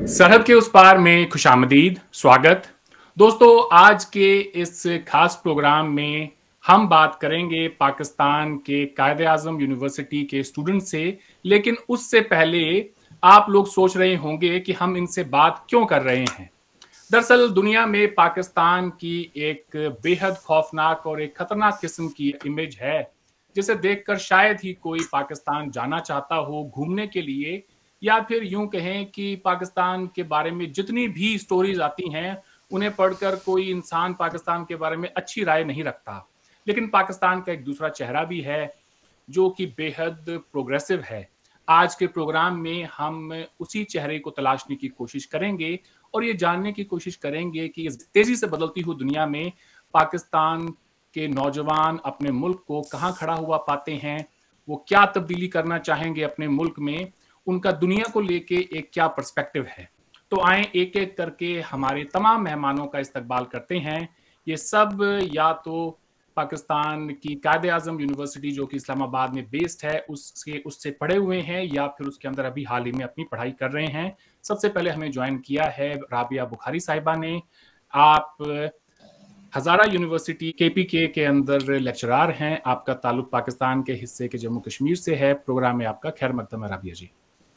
सरहद के उस पार में खुशामदीद, स्वागत। दोस्तों, आज के इस खास प्रोग्राम में हम बात करेंगे पाकिस्तान के कायद-ए-आज़म यूनिवर्सिटी के स्टूडेंट से। लेकिन उससे पहले आप लोग सोच रहे होंगे कि हम इनसे बात क्यों कर रहे हैं। दरअसल दुनिया में पाकिस्तान की एक बेहद खौफनाक और एक खतरनाक किस्म की इमेज है, जिसे देखकर शायद ही कोई पाकिस्तान जाना चाहता हो घूमने के लिए, या फिर यूं कहें कि पाकिस्तान के बारे में जितनी भी स्टोरीज आती हैं उन्हें पढ़कर कोई इंसान पाकिस्तान के बारे में अच्छी राय नहीं रखता। लेकिन पाकिस्तान का एक दूसरा चेहरा भी है जो कि बेहद प्रोग्रेसिव है। आज के प्रोग्राम में हम उसी चेहरे को तलाशने की कोशिश करेंगे और ये जानने की कोशिश करेंगे कि इस तेजी से बदलती हुई दुनिया में पाकिस्तान के नौजवान अपने मुल्क को कहाँ खड़ा हुआ पाते हैं, वो क्या तब्दीली करना चाहेंगे अपने मुल्क में, उनका दुनिया को लेके एक क्या पर्सपेक्टिव है। तो आए एक एक करके हमारे तमाम मेहमानों का इस्तकबाल करते हैं। ये सब या तो पाकिस्तान की कायद-ए-आज़म यूनिवर्सिटी जो कि इस्लामाबाद में बेस्ड है उससे पढ़े हुए हैं, या फिर उसके अंदर अभी हाल ही में अपनी पढ़ाई कर रहे हैं। सबसे पहले हमें ज्वाइन किया है राबिया बुखारी साहिबा ने। आप हज़ारा यूनिवर्सिटी केपीके के अंदर लेक्चरार हैं। आपका ताल्लुक पाकिस्तान के हिस्से के जम्मू कश्मीर से है। प्रोग्राम में आपका खैर मकदम है राबिया जी।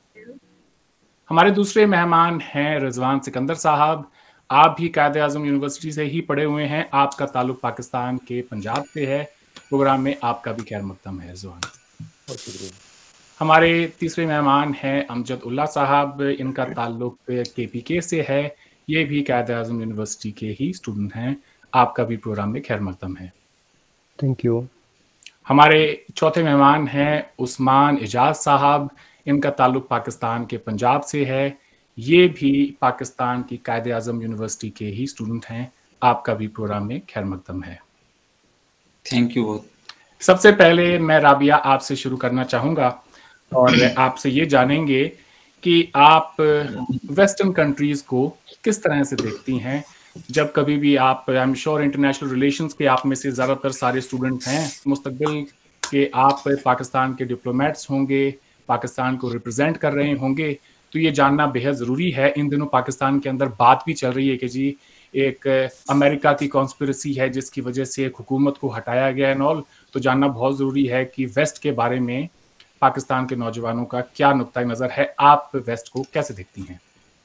हमारे दूसरे मेहमान हैं रिजवान सिकंदर साहब। आप भी कायद-ए-आज़म यूनिवर्सिटी से ही पढ़े हुए हैं। आपका ताल्लुक पाकिस्तान के पंजाब से है। प्रोग्राम में आपका भी खैर मकदम है रिजवान। बहुत शुक्रिया। हमारे तीसरे मेहमान हैं अमजद उल्ला साहब। इनका ताल्लुक केपीके से है। ये भी कायद-ए-आज़म यूनिवर्सिटी के ही स्टूडेंट हैं। आपका भी प्रोग्राम में खैर मकदम है। Thank you. हमारे चौथे मेहमान हैं उस्मान इजाज साहब। इनका ताल्लुक पाकिस्तान के पंजाब से है। ये भी पाकिस्तान की कायद-ए-आज़म यूनिवर्सिटी के ही स्टूडेंट हैं। आपका भी प्रोग्राम में खैर मकदम है। थैंक यू बहुत। सबसे पहले मैं राबिया आपसे शुरू करना चाहूँगा और आपसे ये जानेंगे कि आप वेस्टर्न कंट्रीज़ को किस तरह से देखती हैं। जब कभी भी आप, I am sure international relations के आप में से ज़्यादातर सारे स्टूडेंट हैं, मुस्तकबिल के आप पाकिस्तान के डिप्लोमेट्स होंगे, पाकिस्तान को रिप्रेजेंट कर रहे होंगे, तो ये जानना बेहद ज़रूरी है। इन दिनों पाकिस्तान के अंदर बात भी चल रही है कि जी एक अमेरिका की कॉन्स्पिरेसी है जिसकी वजह से एक हुकूमत को हटाया गया एंड ऑल। तो जानना बहुत ज़रूरी है कि वेस्ट के बारे में पाकिस्तान के नौजवानों का क्या नुक्ता नज़र है। आप वेस्ट को कैसे देखती हैं?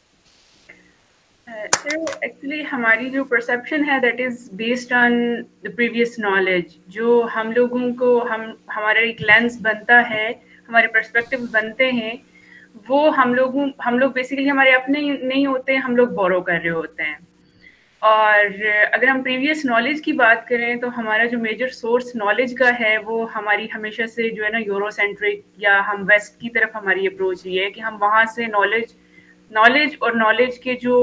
सर, एक्चुअली हमारी जो परसेप्शन है that is based on the previous knowledge. जो हम लोगों को हमारा एक लेंस बनता है, हमारे पर्सपेक्टिव बनते हैं, वो हम लोग बेसिकली हमारे अपने नहीं होते, हम लोग बोरो कर रहे होते हैं। और अगर हम प्रीवियस नॉलेज की बात करें तो हमारा जो मेजर सोर्स नॉलेज का है वो हमारी हमेशा से जो है ना यूरोसेंट्रिक, या हम वेस्ट की तरफ हमारी अप्रोच ये है कि हम वहाँ से नॉलेज और नॉलेज के जो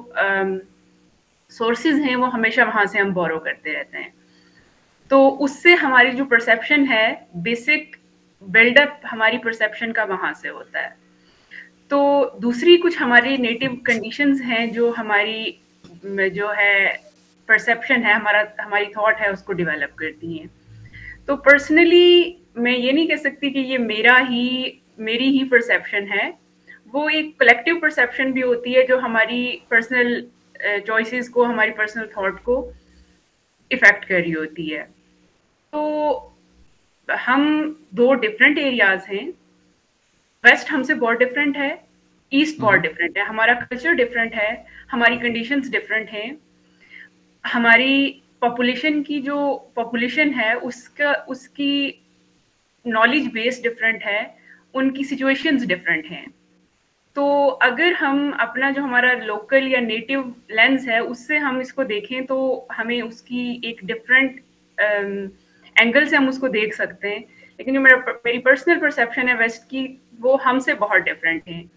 सोर्सेज हैं वो हमेशा वहाँ से हम बोरो करते रहते हैं। तो उससे हमारी जो परसेप्शन है, बेसिक बिल्डअप हमारी परसेप्शन का वहाँ से होता है। तो दूसरी कुछ हमारी नेटिव कंडीशंस हैं जो हमारी जो है परसेप्शन है, हमारी थॉट है, उसको डेवलप करती हैं। तो पर्सनली मैं ये नहीं कह सकती कि ये मेरी ही परसेप्शन है। वो एक कलेक्टिव परसेप्शन भी होती है जो हमारी पर्सनल चॉइसेस को, हमारी पर्सनल थॉट को इफेक्ट कर रही होती है। तो हम दो डिफरेंट एरियाज हैं। वेस्ट हमसे बहुत डिफरेंट है, ईस्ट बहुत डिफरेंट है, हमारा कल्चर डिफरेंट है, हमारी कंडीशंस डिफरेंट हैं, हमारी पॉपुलेशन की जो पॉपुलेशन है उसकी नॉलेज बेस डिफरेंट है, उनकी सिचुएशंस डिफरेंट हैं। तो अगर हम अपना जो हमारा लोकल या नेटिव लेंस है उससे हम इसको देखें तो हमें उसकी एक डिफरेंट एंगल से हम उसको देख सकते हैं। लेकिन जो मेरी पर्सनल परसेप्शन है वेस्ट की, वो हमसे बहुत डिफरेंट है।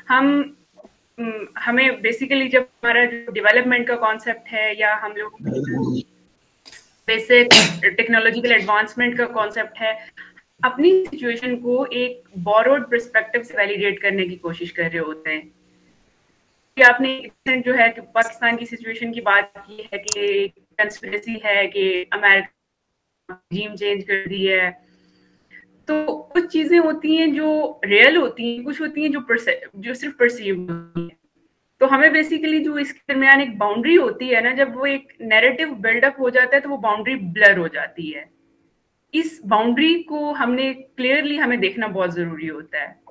हमें बेसिकली जब हमारा जो डेवलपमेंट का कॉन्सेप्ट है या हम लोग बेसिक टेक्नोलॉजिकल एडवांसमेंट का कॉन्सेप्ट है, अपनी सिचुएशन को एक बोरोड पर्सपेक्टिव से वैलिडेट करने की कोशिश कर रहे होते हैं। कि आपने जो है कि पाकिस्तान की सिचुएशन की बात की है कि कंस्पिरेसी है कि अमेरिका regime चेंज कर दी है। तो कुछ चीजें होती हैं जो रियल होती हैं, कुछ होती हैं जो सिर्फ परसीव होती हैं। तो हमें बेसिकली जो इसके दरमियान एक बाउंड्री होती है ना, जब वो एक नैरेटिव बिल्डअप हो जाता है तो वो बाउंड्री ब्लर हो जाती है। इस बाउंड्री को हमने क्लियरली हमें देखना बहुत जरूरी होता है।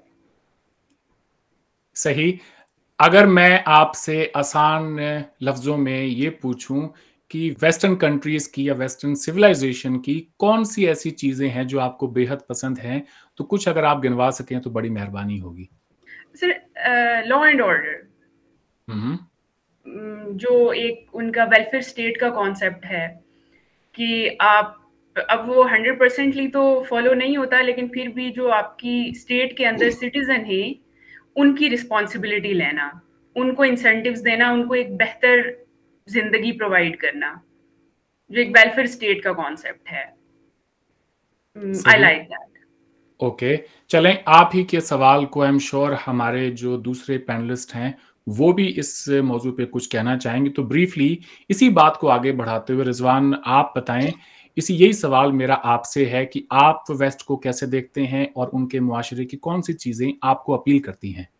सही। अगर मैं आपसे आसान लफ्जों में ये पूछूं कि वेस्टर्न कंट्रीज की या वेस्टर्न सिविलाइजेशन की कौन सी ऐसी चीजें हैं जो आपको बेहद पसंद हैं, तो कुछ अगर आप गिनवा सकें तो बड़ी मेहरबानी होगी। Sir, law and order, hmm. जो एक उनका वेलफेयर स्टेट का कॉन्सेप्ट है कि आप, अब वो 100%ली तो फॉलो नहीं होता, लेकिन फिर भी जो आपकी स्टेट के अंदर सिटीजन है उनकी रिस्पॉन्सिबिलिटी लेना, उनको इंसेंटिव्स देना, उनको एक बेहतर जिंदगी प्रोवाइड करना, जो एक वेलफेयर स्टेट का कॉन्सेप्ट है। I like that. ओके, चलें आप ही के सवाल को आई एम श्योर हमारे जो दूसरे पैनलिस्ट हैं वो भी इस मौजू पे कुछ कहना चाहेंगे, तो ब्रीफली इसी बात को आगे बढ़ाते हुए रिजवान आप बताएं, यही सवाल मेरा आपसे है कि आप वेस्ट को कैसे देखते हैं और उनके मुआशरे की कौन सी चीजें आपको अपील करती हैं।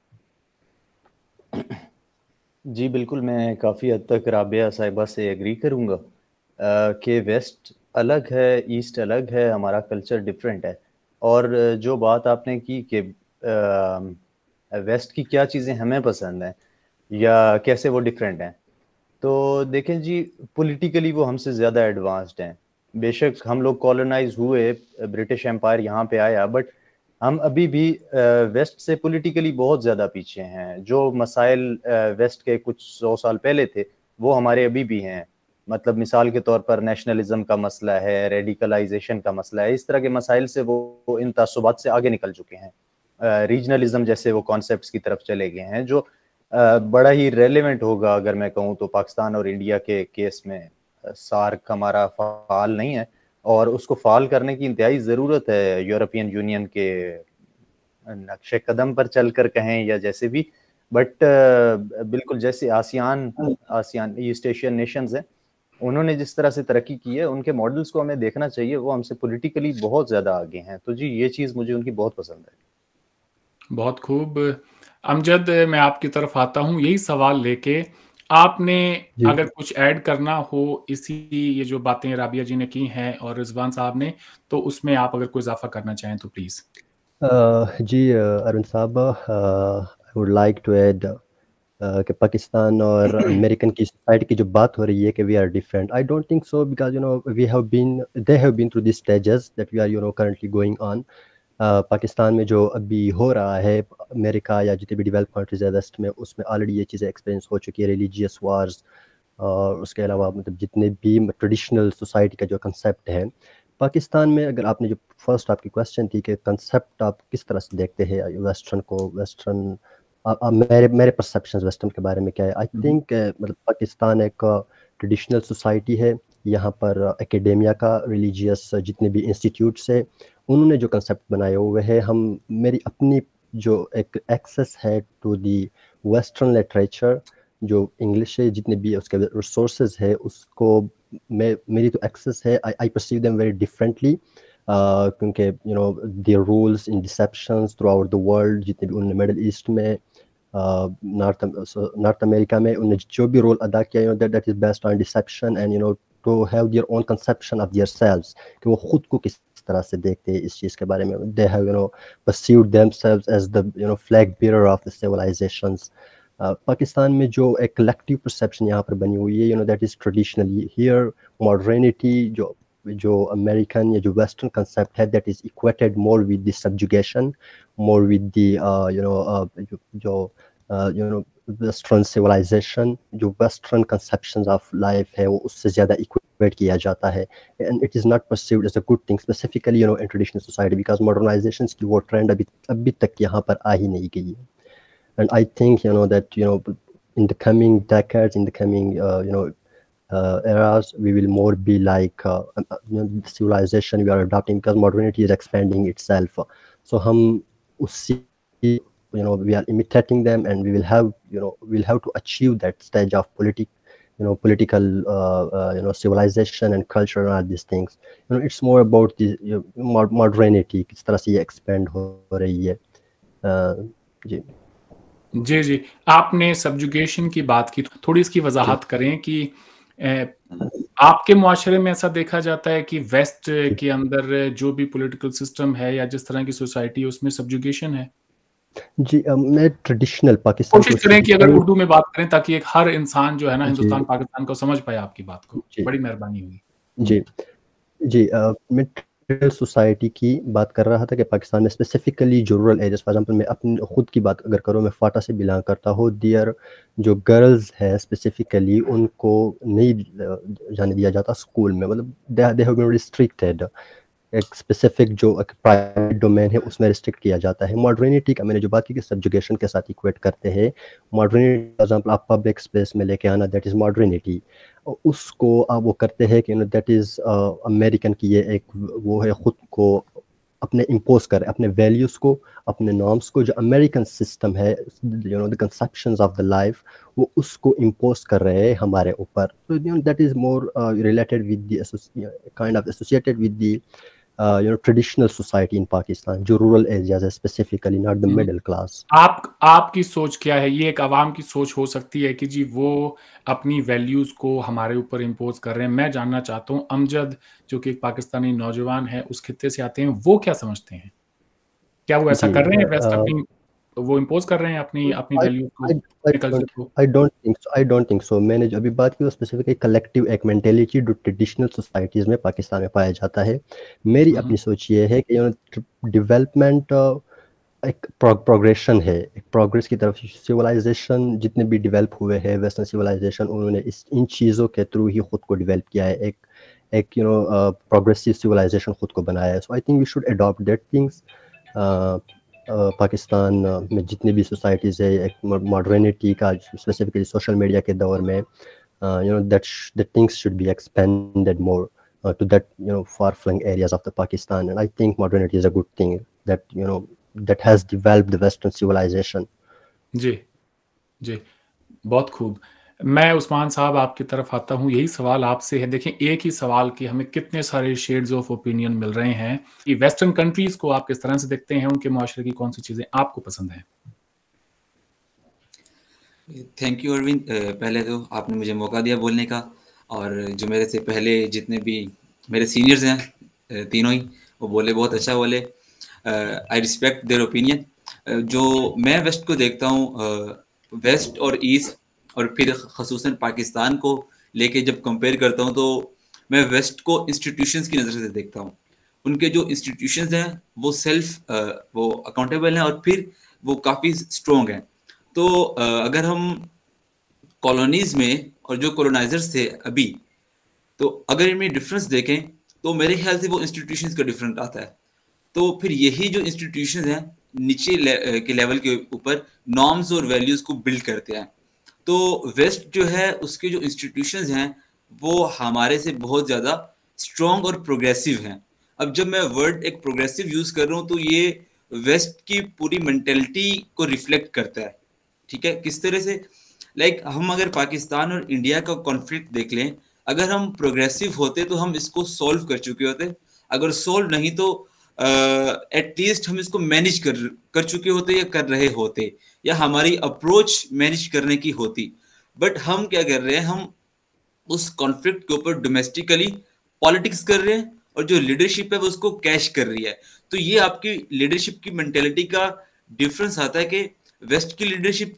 जी बिल्कुल, मैं काफ़ी हद तक राबिया साहिबा से एग्री करूँगा कि वेस्ट अलग है, ईस्ट अलग है, हमारा कल्चर डिफरेंट है। और जो बात आपने की कि वेस्ट की क्या चीज़ें हमें पसंद हैं या कैसे वो डिफरेंट हैं, तो देखें जी, पॉलिटिकली वो हमसे ज़्यादा एडवांस्ड हैं। बेशक हम लोग कॉलोनाइज हुए, ब्रिटिश एम्पायर यहाँ पे आया, बट हम अभी भी वेस्ट से पॉलिटिकली बहुत ज़्यादा पीछे हैं। जो मसाइल वेस्ट के कुछ 100 साल पहले थे वो हमारे अभी भी हैं। मतलब मिसाल के तौर पर नेशनलिज्म का मसला है, रेडिकलाइजेशन का मसला है, इस तरह के मसाइल से वो इन तसुबात से आगे निकल चुके हैं। रीजनलिज्म जैसे वो कॉन्सेप्ट्स की तरफ चले गए हैं, जो बड़ा ही रेलेवेंट होगा अगर मैं कहूँ तो पाकिस्तान और इंडिया के केस में। सार्क हमारा फाल नहीं है और उसको फाल करने की इंतहाई ज़रूरत है, यूरोपियन यूनियन के नक्शे कदम पर चलकर कहें या जैसे भी, बट बिल्कुल जैसे आसियान ईस्ट एशियन नेशंस हैं, उन्होंने जिस तरह से तरक्की की है, उनके मॉडल्स को हमें देखना चाहिए। वो हमसे पॉलिटिकली बहुत ज़्यादा आगे हैं। तो जी ये चीज़ मुझे उनकी बहुत पसंद है। बहुत खूब। अमजद, मैं आपकी तरफ आता हूँ यही सवाल लेके। आपने अगर कुछ ऐड करना हो ये जो बातें राबिया जी ने की हैं और रिजवान साहब ने, तो उसमें आप अगर कोई इजाफा करना चाहें तो प्लीज। जी अरुण साहब, I would like to add कि पाकिस्तान और अमेरिकन की सोसाइटी की जो बात हो रही है कि we are different, I don't think so, because they have been through this stages that we are currently going on. Pakistan में जो अभी हो रहा है, अमेरिका या जितने भी डेवलप कंट्रीज है वेस्ट में, उसमें ऑलरेडी ये चीज़ें एक्सपीरियंस हो चुकी है, रिलीजियस वार्स और उसके अलावा मतलब जितने भी ट्रेडिशनल सोसाइटी का जो कंसेप्ट है पाकिस्तान में। अगर आपने जो फर्स्ट आपकी क्वेश्चन थी कि कंसेप्ट आप किस तरह से देखते हैं वेस्टर्न को, वेस्टर्न मेरे परसेप्शंस वेस्टर्न के बारे में क्या है, आई थिंक मतलब पाकिस्तान एक ट्रेडिशनल सोसाइटी है। यहाँ पर एकेडेमिया का, रिलीजियस जितने भी इंस्टीट्यूट्स है, उन्होंने जो कंसेप्ट बनाए हुए हैं, मेरी अपनी जो एक एक्सेस है टू दी वेस्टर्न लिटरेचर, जो इंग्लिश है, जितने भी उसके रिसोर्सेज है, उसको मेरी तो एक्सेस है, I perceive them very differently, क्योंकि their rules in deceptions throughout the world, जितने भी उन्होंने मिडल ईस्ट में, नॉर्थ अमेरिका में उन्होंने जो भी रोल अदा किया, that is based on deception and to have their own conception of their selves, कि वो खुद को किस तरह से देखते हैं इस चीज़ के बारे में। They have perceived themselves as the flag bearer of the civilizations. Pakistan में जो एक कलेक्टिव परसेप्शन यहाँ पर बनी हुई है, that is traditionally here modernity, जो अमेरिकन या जो वेस्टर्न कंसेप्ट है, that is equated more with the subjugation, more with the जो वेस्टर्न सिविलाइजेशन, जो वेस्टर्न कंसेप्शंस ऑफ लाइफ है, वो उससे ज़्यादा इक्वेट किया जाता है, and it is not perceived as a good thing, specifically in traditional society, because modernization की वो ट्रेंड अभी तक यहाँ पर आ ही नहीं गई है। And I think that in the coming decades, in the coming eras, we will more be like the civilization we are adopting, because modernity is expanding itself. So we are imitating them, and we will have we'll have to achieve that stage of political civilization and culture and all these things. It's more about the modernity, किस तरह से ये expand हो रही है। जी जी जी, आपने subjugation की बात की, थोड़ी इसकी वजाहत करें कि आपके मुआशरे में ऐसा देखा जाता है कि वेस्ट के अंदर जो भी पॉलिटिकल सिस्टम है या जिस तरह की सोसाइटी है उसमें सब्जुगेशन है? जी मैं ट्रेडिशनल पाकिस्तान को कोशिश करें कि अगर स्पेसिफाई उर्दू में बात करें ताकि एक हर इंसान जो है ना जी हिंदुस्तान पाकिस्तान को समझ पाए आपकी बात को। जी बड़ी मेहरबानी होगी। जी जी मैं ट्रेडिशनल सोसाइटी की बात कर रहा था कि पाकिस्तान में स्पेसिफिकली जो रूरल एरियाज, फॉर एग्जांपल मैं अपनी खुद की बात अगर करूँ, मैं फाटा से बिलोंग करता हूँ। दियर जो गर्ल्स हैं स्पेसिफिकली उनको नहीं जाने दिया जाता स्कूल में, मतलब दे हैव बीन रिस्ट्रिक्टेड। एक स्पेसिफिक जो एक प्राइवेट डोमेन है उसमें रिस्ट्रिक्ट किया जाता है। मॉडर्निटी का मैंने जो बात की कि सब्जुगेशन के साथ इक्वेट करते हैं, मॉडर्निटी फॉर एग्जांपल आप पब्लिक स्पेस में लेके आना, दैट इज़ मॉडर्निटी। उसको आप वो करते हैं कि दैट इज़ अमेरिकन की ये एक वो है, ख़ुद को अपने इम्पोज कर अपने वैल्यूज़ को, अपने नॉर्म्स को, जो अमेरिकन सिस्टम है, the conceptions of the life, वो उसको इम्पोज कर रहे हैं हमारे ऊपर। तो that is more related with the kind of associated with the traditional society in Pakistan, जो rural areas है specifically, not the middle class. आपकी सोच क्या है? ये एक आवाम की सोच हो सकती है कि जी वो अपनी वैल्यूज को हमारे ऊपर इम्पोज कर रहे हैं। मैं जानना चाहता हूँ अमजद जो कि एक पाकिस्तानी नौजवान है, उस खित्ते से आते हैं, वो क्या समझते हैं? क्या वो ऐसा जी कर रहे हैं? वेस्ट अपनी वो इम्पोज कर रहे हैं अपनी अपनी I, वैल्यूज को, I, I कल्चर don't को? I don't think so. I don't think so. मैंने जो अभी बात की वो स्पेसिफिकली कलेक्टिव एक मेंटेलिटी जो ट्रेडिशनल सोसाइटीज में पाकिस्तान में पाया जाता है। मेरी अपनी सोच ये है कि डेवलपमेंट एक प्रोग्रेशन है, एक प्रोग्रेस की तरफ। सिविलाइजेशन जितने भी डेवलप हुए हैं, वेस्टर्न सिविलाइजेशन, उन्होंने इन चीज़ों के थ्रू ही खुद को डेवलप किया है, एक प्रोग्रेसिव सिविलाइजेशन खुद को बनाया है। So I think we should adopt that things. Pakistan में जितनी भी सोसाइटीज़ है, एक मॉडर्निटी का स्पेसिफिकली सोशल मीडिया के दौर में that things should be expanded more to that far-flung areas of the Pakistan, and I think modernity is a good thing that that has developed the Western civilization. जी जी, बहुत खूब। मैं उस्मान साहब आपकी तरफ आता हूँ, यही सवाल आपसे है। देखें, एक ही सवाल के हमें कितने सारे शेड्स ऑफ ओपिनियन मिल रहे हैं कि वेस्टर्न कंट्रीज को आप किस तरह से देखते हैं, उनके मुआशरे की कौन सी चीजें आपको पसंद हैं? थैंक यू अरविंद, पहले तो आपने मुझे मौका दिया बोलने का, और जो मेरे से पहले जितने भी मेरे सीनियर्स हैं तीनों ही, वो बोले, बहुत अच्छा बोले। I respect their opinion. जो मैं वेस्ट को देखता हूँ, वेस्ट और ईस्ट, और फिर खसूसन पाकिस्तान को लेके जब कंपेयर करता हूँ, तो मैं वेस्ट को इंस्टीट्यूशंस की नज़र से देखता हूँ। उनके जो इंस्टीट्यूशंस हैं वो सेल्फ वो अकाउंटेबल हैं, और फिर वो काफ़ी स्ट्रॉन्ग हैं। तो अगर हम कॉलोनीज में और जो कॉलोनाइजर्स थे अभी, तो अगर इनमें डिफरेंस देखें तो मेरे ख्याल से वो इंस्टीट्यूशंस का डिफरेंट आता है। तो फिर यही जो इंस्टीट्यूशंस हैं नीचे के लेवल के ऊपर नॉर्म्स और वैल्यूज को बिल्ड करते हैं। तो वेस्ट जो है उसके जो इंस्टीट्यूशंस हैं वो हमारे से बहुत ज़्यादा स्ट्रॉन्ग और प्रोग्रेसिव हैं। अब जब मैं वर्ड एक प्रोग्रेसिव यूज़ कर रहा हूँ तो ये वेस्ट की पूरी मेंटेलिटी को रिफ्लेक्ट करता है। ठीक है, किस तरह से? लाइक हम अगर पाकिस्तान और इंडिया का कॉन्फ्लिक्ट देख लें, अगर हम प्रोग्रेसिव होते तो हम इसको सॉल्व कर चुके होते। अगर सॉल्व नहीं तो एटलीस्ट हम इसको मैनेज कर चुके होते या कर रहे होते, या हमारी अप्रोच मैनेज करने की होती। बट हम क्या कर रहे हैं, हम उस कॉन्फ्लिक्ट के ऊपर डोमेस्टिकली पॉलिटिक्स कर रहे हैं, और जो लीडरशिप है वो उसको कैश कर रही है। तो ये आपकी लीडरशिप की मेंटेलिटी का डिफरेंस आता है कि वेस्ट की लीडरशिप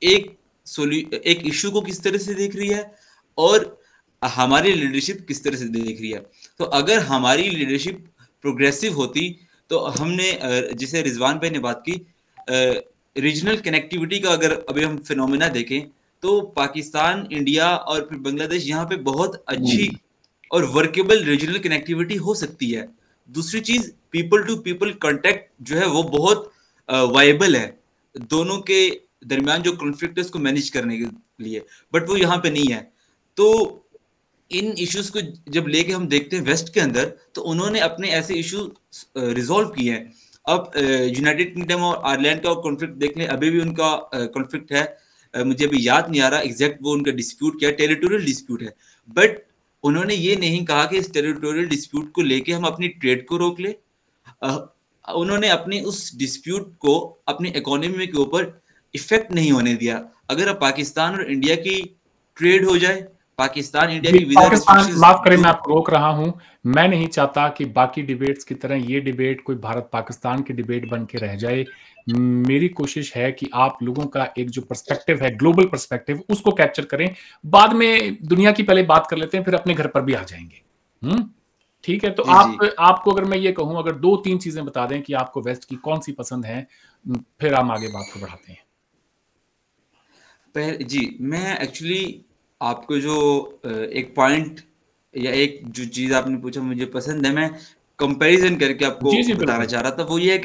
एक इशू को किस तरह से देख रही है, और हमारी लीडरशिप किस तरह से देख रही है। तो अगर हमारी लीडरशिप प्रोग्रेसिव होती तो हमने जिसे रिजवान भाई ने बात की, रीजनल कनेक्टिविटी का अगर अभी हम फिनोमेना देखें तो पाकिस्तान, इंडिया और फिर बांग्लादेश, यहाँ पे बहुत अच्छी और वर्केबल रीजनल कनेक्टिविटी हो सकती है। दूसरी चीज, पीपल टू पीपल कांटेक्ट जो है वो बहुत वायबल है दोनों के दरमियान जो कॉन्फ्लिक्ट है उसको मैनेज करने के लिए, बट वो यहाँ पे नहीं है। तो इन इश्यूज को जब लेके हम देखते हैं वेस्ट के अंदर, तो उन्होंने अपने ऐसे इशू रिजॉल्व किए हैं। अब यूनाइटेड किंगडम और आयरलैंड का कॉन्फ्लिक्ट देख लें, अभी भी उनका कॉन्फ्लिक्ट है। मुझे अभी याद नहीं आ रहा एग्जैक्ट वो उनका डिस्प्यूट क्या है, टेरिटोरियल डिस्प्यूट है। बट उन्होंने ये नहीं कहा कि इस टेरिटोरियल डिस्प्यूट को लेके हम अपनी ट्रेड को रोक ले। उन्होंने अपने उस डिस्प्यूट को अपनी इकोनॉमी के ऊपर इफेक्ट नहीं होने दिया। अगर अब पाकिस्तान और इंडिया की ट्रेड हो जाए, पाकिस्तान इंडिया की वीजा पाकिस्तान, माफ करें मैं आपको रोक रहा हूं, मैं नहीं चाहता कि बाकी डिबेट्स की तरह ये डिबेट कोई भारत पाकिस्तान की डिबेट बन के रह जाए। मेरी कोशिश है कि आप लोगों का एक जो पर्सपेक्टिव है, ग्लोबल पर्सपेक्टिव, उसको कैप्चर करें। बाद में दुनिया की पहले बात कर लेते हैं, फिर अपने घर पर भी आ जाएंगे। ठीक है, तो आपको अगर मैं ये कहूं, अगर 2-3 चीजें बता दें कि आपको वेस्ट की कौन सी पसंद है, फिर हम आगे बात को बढ़ाते हैं। जी, मैं एक्चुअली आपको जो एक पॉइंट या एक जो चीज आपने पूछा मुझे पसंद है, मैं कंपैरिजन करके आपको बताना चाह रहा था। वो ये है कि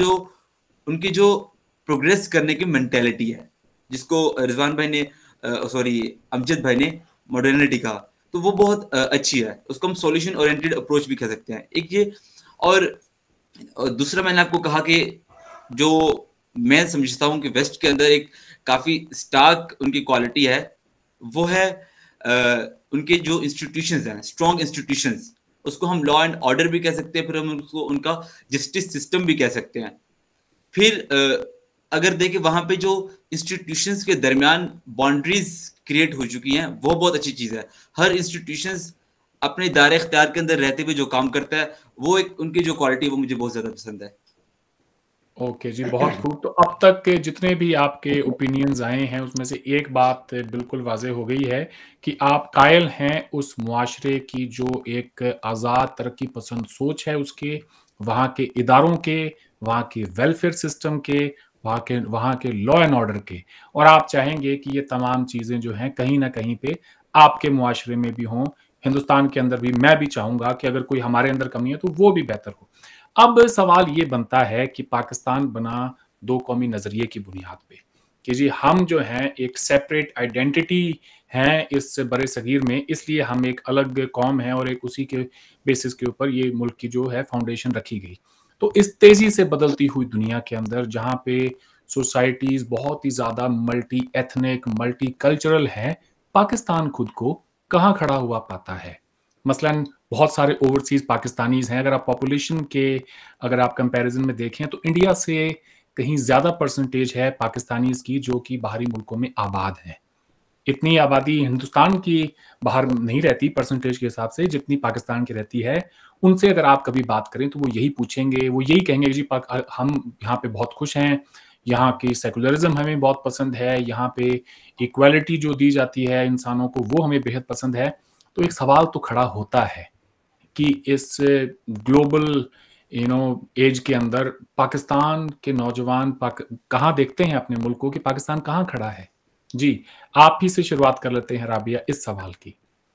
उनकी जो प्रोग्रेस करने की मेंटेलिटी है, जिसको रिजवान भाई ने अमजद भाई ने मॉडर्निटी कहा, तो वो बहुत अच्छी है। उसको हम सॉल्यूशन ओरिएंटेड अप्रोच भी कह सकते हैं, एक ये। और दूसरा मैंने आपको कहा कि जो मैं समझता हूँ कि वेस्ट के अंदर एक काफी स्टार्क उनकी क्वालिटी है, वो है उनके जो इंस्टीट्यूशंस हैं, स्ट्रॉन्ग इंस्टीट्यूशंस। उसको हम लॉ एंड ऑर्डर भी कह सकते हैं, फिर हम उसको उनका जस्टिस सिस्टम भी कह सकते हैं। फिर अगर देखें वहां पे जो इंस्टीट्यूशंस के दरमियान बाउंड्रीज क्रिएट हो चुकी हैं, वो बहुत अच्छी चीज है। हर इंस्टीट्यूशंस अपने दायरे इख्तियार के अंदर रहते हुए जो काम करता है, वो एक उनकी जो क्वालिटी, वो मुझे बहुत ज्यादा पसंद है। ओके जी, बहुत खूब। तो अब तक के जितने भी आपके ओपिनियंस आए हैं, उसमें से एक बात बिल्कुल वाज़ेह हो गई है कि आप कायल हैं उस मुआशरे की जो एक आज़ाद तरक्की पसंद सोच है उसके, वहाँ के इदारों के, वहाँ के वेलफेयर सिस्टम के, वहाँ के लॉ एंड ऑर्डर के, और आप चाहेंगे कि ये तमाम चीज़ें जो हैं कहीं ना कहीं पे आपके मुआशरे में भी हों, हिंदुस्तान के अंदर भी। मैं भी चाहूँगा कि अगर कोई हमारे अंदर कमी है तो वो भी बेहतर हो। अब सवाल ये बनता है कि पाकिस्तान बना दो कौमी नजरिए की बुनियाद पे कि जी हम जो हैं एक सेपरेट आइडेंटिटी हैं इस बड़े सगीर में, इसलिए हम एक अलग कौम है और एक उसी के बेसिस के ऊपर ये मुल्क की जो है फाउंडेशन रखी गई। तो इस तेजी से बदलती हुई दुनिया के अंदर जहाँ पे सोसाइटीज बहुत ही ज्यादा मल्टी एथनिक, मल्टी कल्चरल है, पाकिस्तान खुद को कहाँ खड़ा हुआ पाता है? मसलन बहुत सारे ओवरसीज पाकिस्तानीज हैं। अगर आप पॉपुलेशन के अगर आप कंपैरिजन में देखें तो इंडिया से कहीं ज्यादा परसेंटेज है पाकिस्तानीज की जो कि बाहरी मुल्कों में आबाद हैं। इतनी आबादी हिंदुस्तान की बाहर नहीं रहती परसेंटेज के हिसाब से जितनी पाकिस्तान की रहती है। उनसे अगर आप कभी बात करें तो वो यही पूछेंगे, वो यही कहेंगे जी हम यहाँ पे बहुत खुश हैं, यहाँ की सेकुलरिज्म हमें बहुत पसंद है, यहाँ पे इक्वालिटी जो दी जाती है इंसानों को वो हमें बेहद पसंद है। तो एक सवाल तो खड़ा होता है कि इस ग्लोबल एज के अंदर पाकिस्तान के नौजवान कहाँ देखते हैं अपने मुल्क को, कि पाकिस्तान कहाँ खड़ा है? जी, आप ही से शुरुआत कर लेते हैं राबिया इस सवाल की।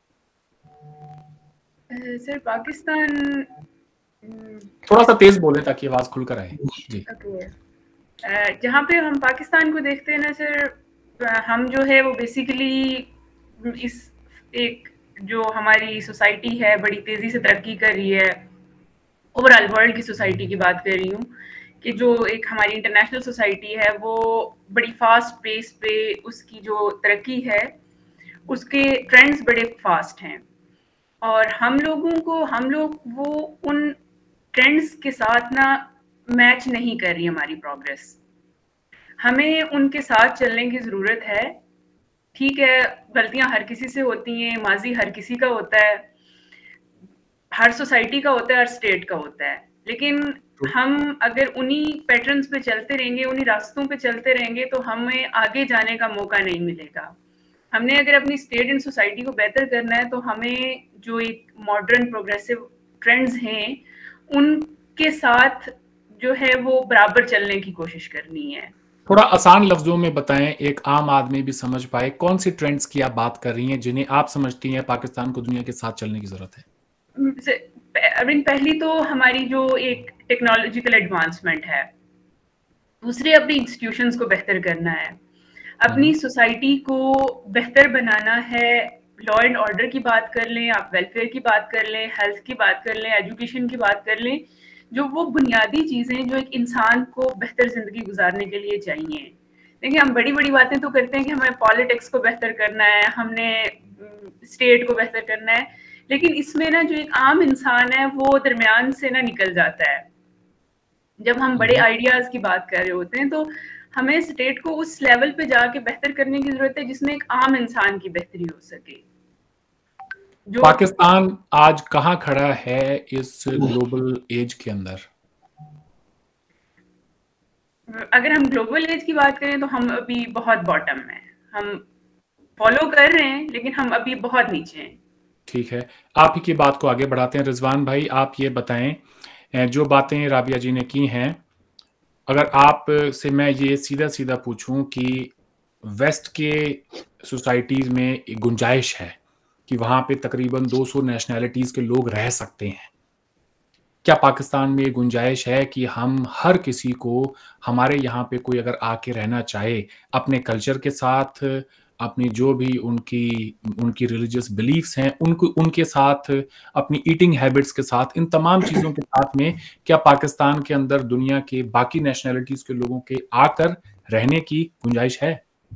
सर पाकिस्तान, थोड़ा सा तेज बोले ताकि आवाज खुलकर आए। जी, जहाँ पे हम पाकिस्तान को देखते हैं ना सर, हम जो है वो बेसिकली इस एक जो हमारी सोसाइटी है बड़ी तेजी से तरक्की कर रही है, ओवरऑल वर्ल्ड की सोसाइटी की बात कर रही हूँ, कि जो एक हमारी इंटरनेशनल सोसाइटी है वो बड़ी फास्ट पेस पे उसकी जो तरक्की है उसके ट्रेंड्स बड़े फास्ट हैं, और हम लोग वो उन ट्रेंड्स के साथ ना मैच नहीं कर रही हमारी प्रोग्रेस। हमें उनके साथ चलने की ज़रूरत है। ठीक है, गलतियां हर किसी से होती हैं, माजी हर किसी का होता है, हर सोसाइटी का होता है, हर स्टेट का होता है, लेकिन हम अगर उन्हीं पैटर्न्स पे चलते रहेंगे, उन्हीं रास्तों पे चलते रहेंगे तो हमें आगे जाने का मौका नहीं मिलेगा। हमने अगर अपनी स्टेट एंड सोसाइटी को बेहतर करना है तो हमें जो एक मॉडर्न प्रोग्रेसिव ट्रेंड्स हैं उनके साथ जो है वो बराबर चलने की कोशिश करनी है। थोड़ा आसान लफ्जों में बताएं, एक आम आदमी भी समझ पाए, कौन सी ट्रेंड्स की आप बात कर रही हैं जिन्हें आप समझती हैं पाकिस्तान को दुनिया के साथ चलने की जरूरत है? पहली तो हमारी जो एक टेक्नोलॉजिकल एडवांसमेंट है, दूसरे अपनी इंस्टीट्यूशंस को बेहतर करना है, अपनी सोसाइटी को बेहतर बनाना है। लॉ एंड ऑर्डर की बात कर लें, आप वेलफेयर की बात कर लें, हेल्थ की बात कर लें, एजुकेशन की बात कर लें, जो वो बुनियादी चीज़ें जो एक इंसान को बेहतर ज़िंदगी गुजारने के लिए चाहिए। देखिए, हम बड़ी बड़ी बातें तो करते हैं कि हमें पॉलिटिक्स को बेहतर करना है, हमने स्टेट को बेहतर करना है, लेकिन इसमें ना जो एक आम इंसान है वो दरमियान से ना निकल जाता है। जब हम बड़े आइडियाज़ की बात कर रहे होते हैं तो हमें स्टेट को उस लेवल पे जाके बेहतर करने की जरूरत है जिसमें एक आम इंसान की बेहतरी हो सके। जो पाकिस्तान आज कहाँ खड़ा है इस ग्लोबल एज के अंदर? अगर हम ग्लोबल एज की बात करें तो हम अभी बहुत बॉटम में, हम फॉलो कर रहे हैं लेकिन हम अभी बहुत नीचे हैं। ठीक है, आप ही की बात को आगे बढ़ाते हैं। रिजवान भाई, आप ये बताएं, जो बातें राबिया जी ने की हैं, अगर आप से मैं ये सीधा सीधा पूछूं कि वेस्ट के सोसाइटीज में एक गुंजाइश है कि वहां पे तकरीबन 200 नेशनैलिटीज के लोग रह सकते हैं, क्या पाकिस्तान में ये गुंजाइश है कि हम हर किसी को, हमारे यहाँ पे कोई अगर आके रहना चाहे अपने कल्चर के साथ, अपनी जो भी उनकी उनकी रिलीजियस बिलीफ्स हैं उनके साथ, अपनी ईटिंग हैबिट्स के साथ, इन तमाम चीज़ों के साथ में, क्या पाकिस्तान के अंदर दुनिया के बाकी नेशनैलिटीज़ के लोगों के आकर रहने की गुंजाइश है?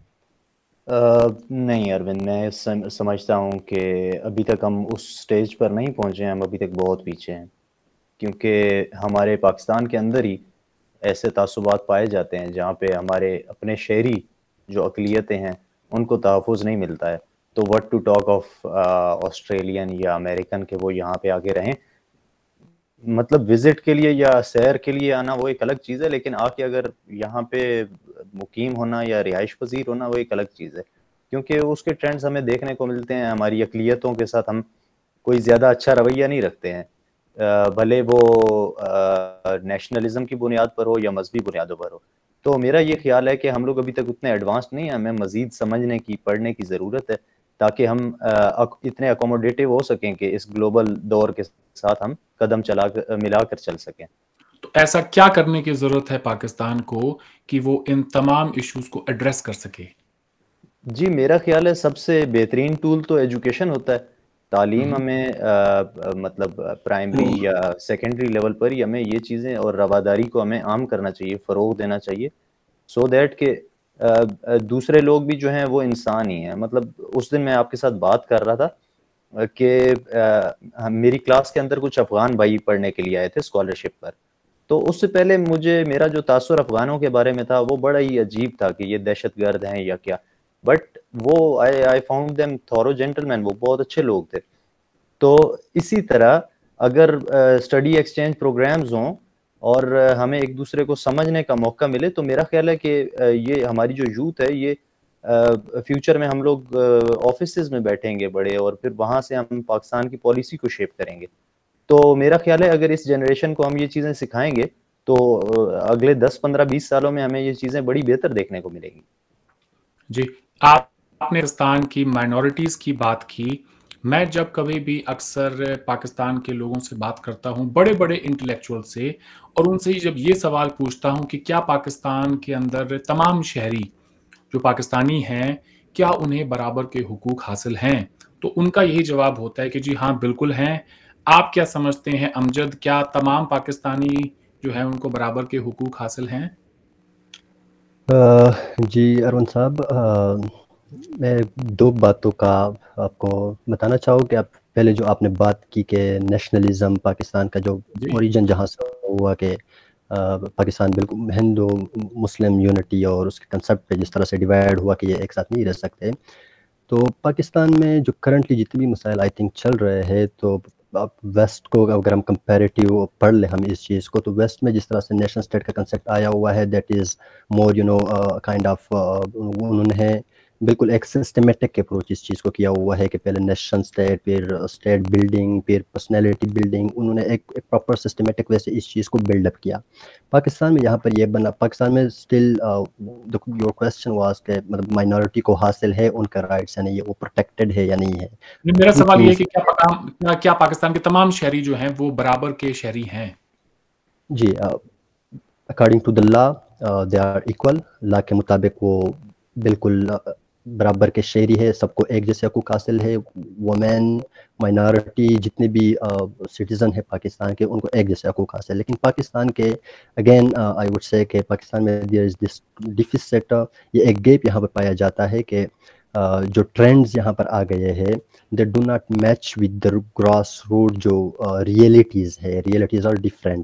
नहीं अरविंद, मैं समझता हूँ कि अभी तक हम उस स्टेज पर नहीं पहुँचे हैं, हम अभी तक बहुत पीछे हैं, क्योंकि हमारे पाकिस्तान के अंदर ही ऐसे तासुबात पाए जाते हैं जहाँ पे हमारे अपने शहरी जो अक़लियतें हैं उनको तहफ़्फ़ुज़ नहीं मिलता है। तो what to talk of Australian या अमेरिकन के वो यहाँ पे आके रहें। मतलब विज़िट के लिए या सैर के लिए आना वो एक अलग चीज़ है, लेकिन आके अगर यहाँ पे मुकीम होना या रिहाइश पज़ीर होना वो एक अलग चीज़ है, क्योंकि उसके ट्रेंड्स हमें देखने को मिलते हैं। हमारी अक़लियतों के साथ हम कोई ज़्यादा अच्छा रवैया नहीं रखते हैं, भले वो नेशनलिज्म की बुनियाद पर हो या मजहबी बुनियादों पर हो। तो मेरा ये ख्याल है कि हम लोग अभी तक उतने एडवांस नहीं हैं, हमें मज़ीद समझने की, पढ़ने की ज़रूरत है, ताकि हम इतने अकोमोडेटिव हो सकें कि इस ग्लोबल दौर के साथ हम कदम मिलाकर चल सकें। तो ऐसा क्या करने की ज़रूरत है पाकिस्तान को कि वो इन तमाम इश्यूज़ को एड्रेस कर सके? जी, मेरा ख्याल है सबसे बेहतरीन टूल तो एजुकेशन होता है। तालीम हमें मतलब प्राइमरी या सेकेंडरी लेवल पर ही हमें ये चीज़ें और रवादारी को हमें आम करना चाहिए, फ़रोग़ देना चाहिए, सो दैट कि दूसरे लोग भी जो हैं वो इंसान ही हैं। मतलब उस दिन मैं आपके साथ बात कर रहा था कि मेरी क्लास के अंदर कुछ अफ़गान भाई पढ़ने के लिए आए थे स्कॉलरशिप पर। तो उससे पहले मेरा जो तासुर अफ़गानों के बारे में था वो बड़ा ही अजीब था कि ये दहशतगर्द हैं या क्या। बट वो I found them thorough gentleman, वो बहुत अच्छे लोग थे। तो इसी तरह अगर स्टडी एक्सचेंज प्रोग्राम्स हों और हमें एक दूसरे को समझने का मौका मिले, तो मेरा ख्याल है कि ये हमारी जो यूथ है ये फ्यूचर में हम लोग ऑफिसेज में बैठेंगे बड़े, और फिर वहाँ से हम पाकिस्तान की पॉलिसी को शेप करेंगे। तो मेरा ख्याल है अगर इस जनरेशन को हम ये चीज़ें सिखाएंगे तो अगले 10, 15, 20 सालों में हमें ये चीज़ें बड़ी बेहतर देखने को मिलेंगी। जी, आपने पाकिस्तान की माइनॉरिटीज़ की बात की। मैं जब कभी भी अक्सर पाकिस्तान के लोगों से बात करता हूँ, बड़े-बड़े इंटेलेक्चुअल से, और उनसे जब ये सवाल पूछता हूँ कि क्या पाकिस्तान के अंदर तमाम शहरी जो पाकिस्तानी हैं, क्या उन्हें बराबर के हुकूक हासिल हैं? तो उनका यही जवाब होता है कि जी हाँ, बिल्कुल हैं। आप क्या समझते हैं अमजद, क्या तमाम पाकिस्तानी जो हैं उनको बराबर के हुकूक हासिल हैं? जी अरविंद साहब, मैं 2 बातों का आपको बताना चाहूँ कि आप पहले जो आपने बात की कि नेशनलिज़्म पाकिस्तान का जो जी। ओरिजिन जहाँ से हुआ कि पाकिस्तान बिल्कुल हिंदू मुस्लिम यूनिटी और उसके कंसेप्ट पे जिस तरह से डिवाइड हुआ कि ये एक साथ नहीं रह सकते। तो पाकिस्तान में जो करंटली जितने भी मसाइल आई थिंक चल रहे हैं, तो आप वेस्ट को अगर हम कंपैरेटिव पढ़ लें हम इस चीज़ को, तो वेस्ट में जिस तरह से नेशन स्टेट का कंसेप्ट आया हुआ है, that is more kind of उन्होंने बिल्कुल एक सिस्टमेटिक अप्रोच इस चीज़ को किया हुआ है कि पहले नेशन स्टेट, फिर स्टेट बिल्डिंग, फिर पर्सनैलिटी बिल्डिंग, उन्होंने एक प्रॉपर सिस्टमेटिक वे से इस चीज़ को बिल्डअप किया। पाकिस्तान में यहाँ पर ये बना, पाकिस्तान में स्टिल योर क्वेश्चन वाज कि मतलब माइनॉरिटी को हासिल है उनका राइट्स या नहीं है, वो प्रोटेक्टेड है या नहीं है। मेरा सवाल ये है कि क्या पाकिस्तान के तमाम शहरी जो हैं वो बराबर के शहरी हैं? जी, according to the law they are equal. Law के मुताबिक वो बिल्कुल बराबर के शहरी है, सबको एक जैसे हकूक हासिल है। वुमेन, माइनॉरिटी, जितने भी सिटीज़न है पाकिस्तान के, उनको एक जैसे हकूक हासिल है। लेकिन पाकिस्तान के अगेन आई वुड से कि पाकिस्तान में देयर इज़ दिस डिफिसिट, ये एक गैप यहाँ पर पाया जाता है कि जो ट्रेंड्स यहाँ पर आ गए हैं, they do not match with the gross root जो रियलिटीज़ है, realities are different.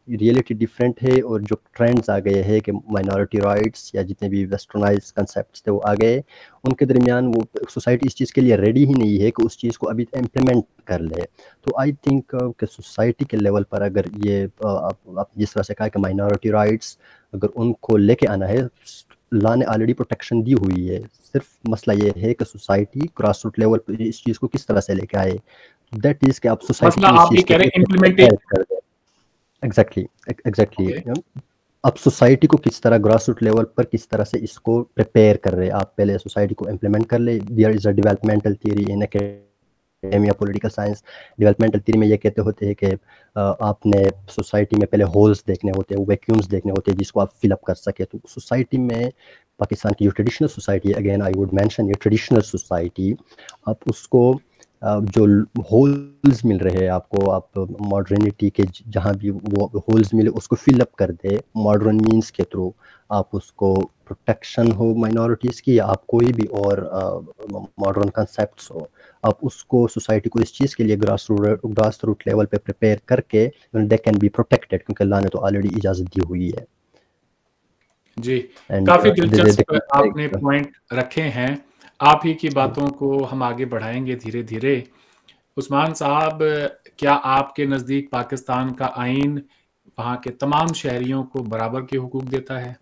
Reality different है और जो ट्रेंड्स आ गए हैं कि माइनॉरिटी राइट्स या जितने भी वेस्टर्नाइज कंसेप्ट्स थे वो आ गए, उनके दरमियान वो सोसाइटी इस चीज़ के लिए रेडी ही नहीं है कि उस चीज़ को अभी इम्प्लीमेंट कर ले। तो आई थिंक कि सोसाइटी के लेवल पर अगर ये आप जिस तरह से कहा कि माइनॉरिटी राइट्स अगर उनको लेके आना है, लॉ ने ऑलरेडी प्रोटेक्शन दी हुई है, सिर्फ मसला ये है कि सोसाइटी ग्रास रूट लेवल पर इस चीज़ को किस तरह से लेके आए। दैट इज कि आप सोसाइटी मसला आप ये कह रहे हैं इम्प्लीमेंटेशन। एग्जैक्टली अब सोसाइटी को किस तरह ग्रास रूट लेवल पर किस तरह से इसको प्रिपेयर कर रहे हैं। आप पहले सोसाइटी को इम्प्लीमेंट कर ले। There is a developmental theory in academia political science. Developmental theory में ये कहते होते हैं कि आपने सोसाइटी में पहले होल्स देखने होते हैं, वैक्यूम्स देखने होते हैं जिसको आप फिलअप कर सके। तो सोसाइटी में पाकिस्तान की जो ट्रेडिशनल सोसाइटी है, अगेन आई वुड मेंशन ये ट्रेडिशनल सोसाइटी, आप उसको जो होल्स मिल रहे हैं आपको, आप मॉडर्निटी के जहाँ भी वो होल्स मिले उसको फिलअप कर दे मॉडर्न मींस के थ्रू। आप उसको प्रोटेक्शन हो माइनॉरिटीज़ की या आप कोई भी और मॉडर्न कंसेप्ट्स हो, आप उसको सोसाइटी को इस चीज़ के लिए ग्रास रूट लेवल पे प्रिपेयर करके दे कैन बी प्रोटेक्टेड, क्योंकि अल्लाह ने तो ऑलरेडी इजाज़त दी हुई है। जी, काफी दिलचस्प आपने पॉइंट रखे हैं। आप ही की बातों को हम आगे बढ़ाएंगे धीरे धीरे। उस्मान साहब, क्या आपके नज़दीक पाकिस्तान का आइन वहाँ के तमाम शहरियों को बराबर के हुकूक देता है?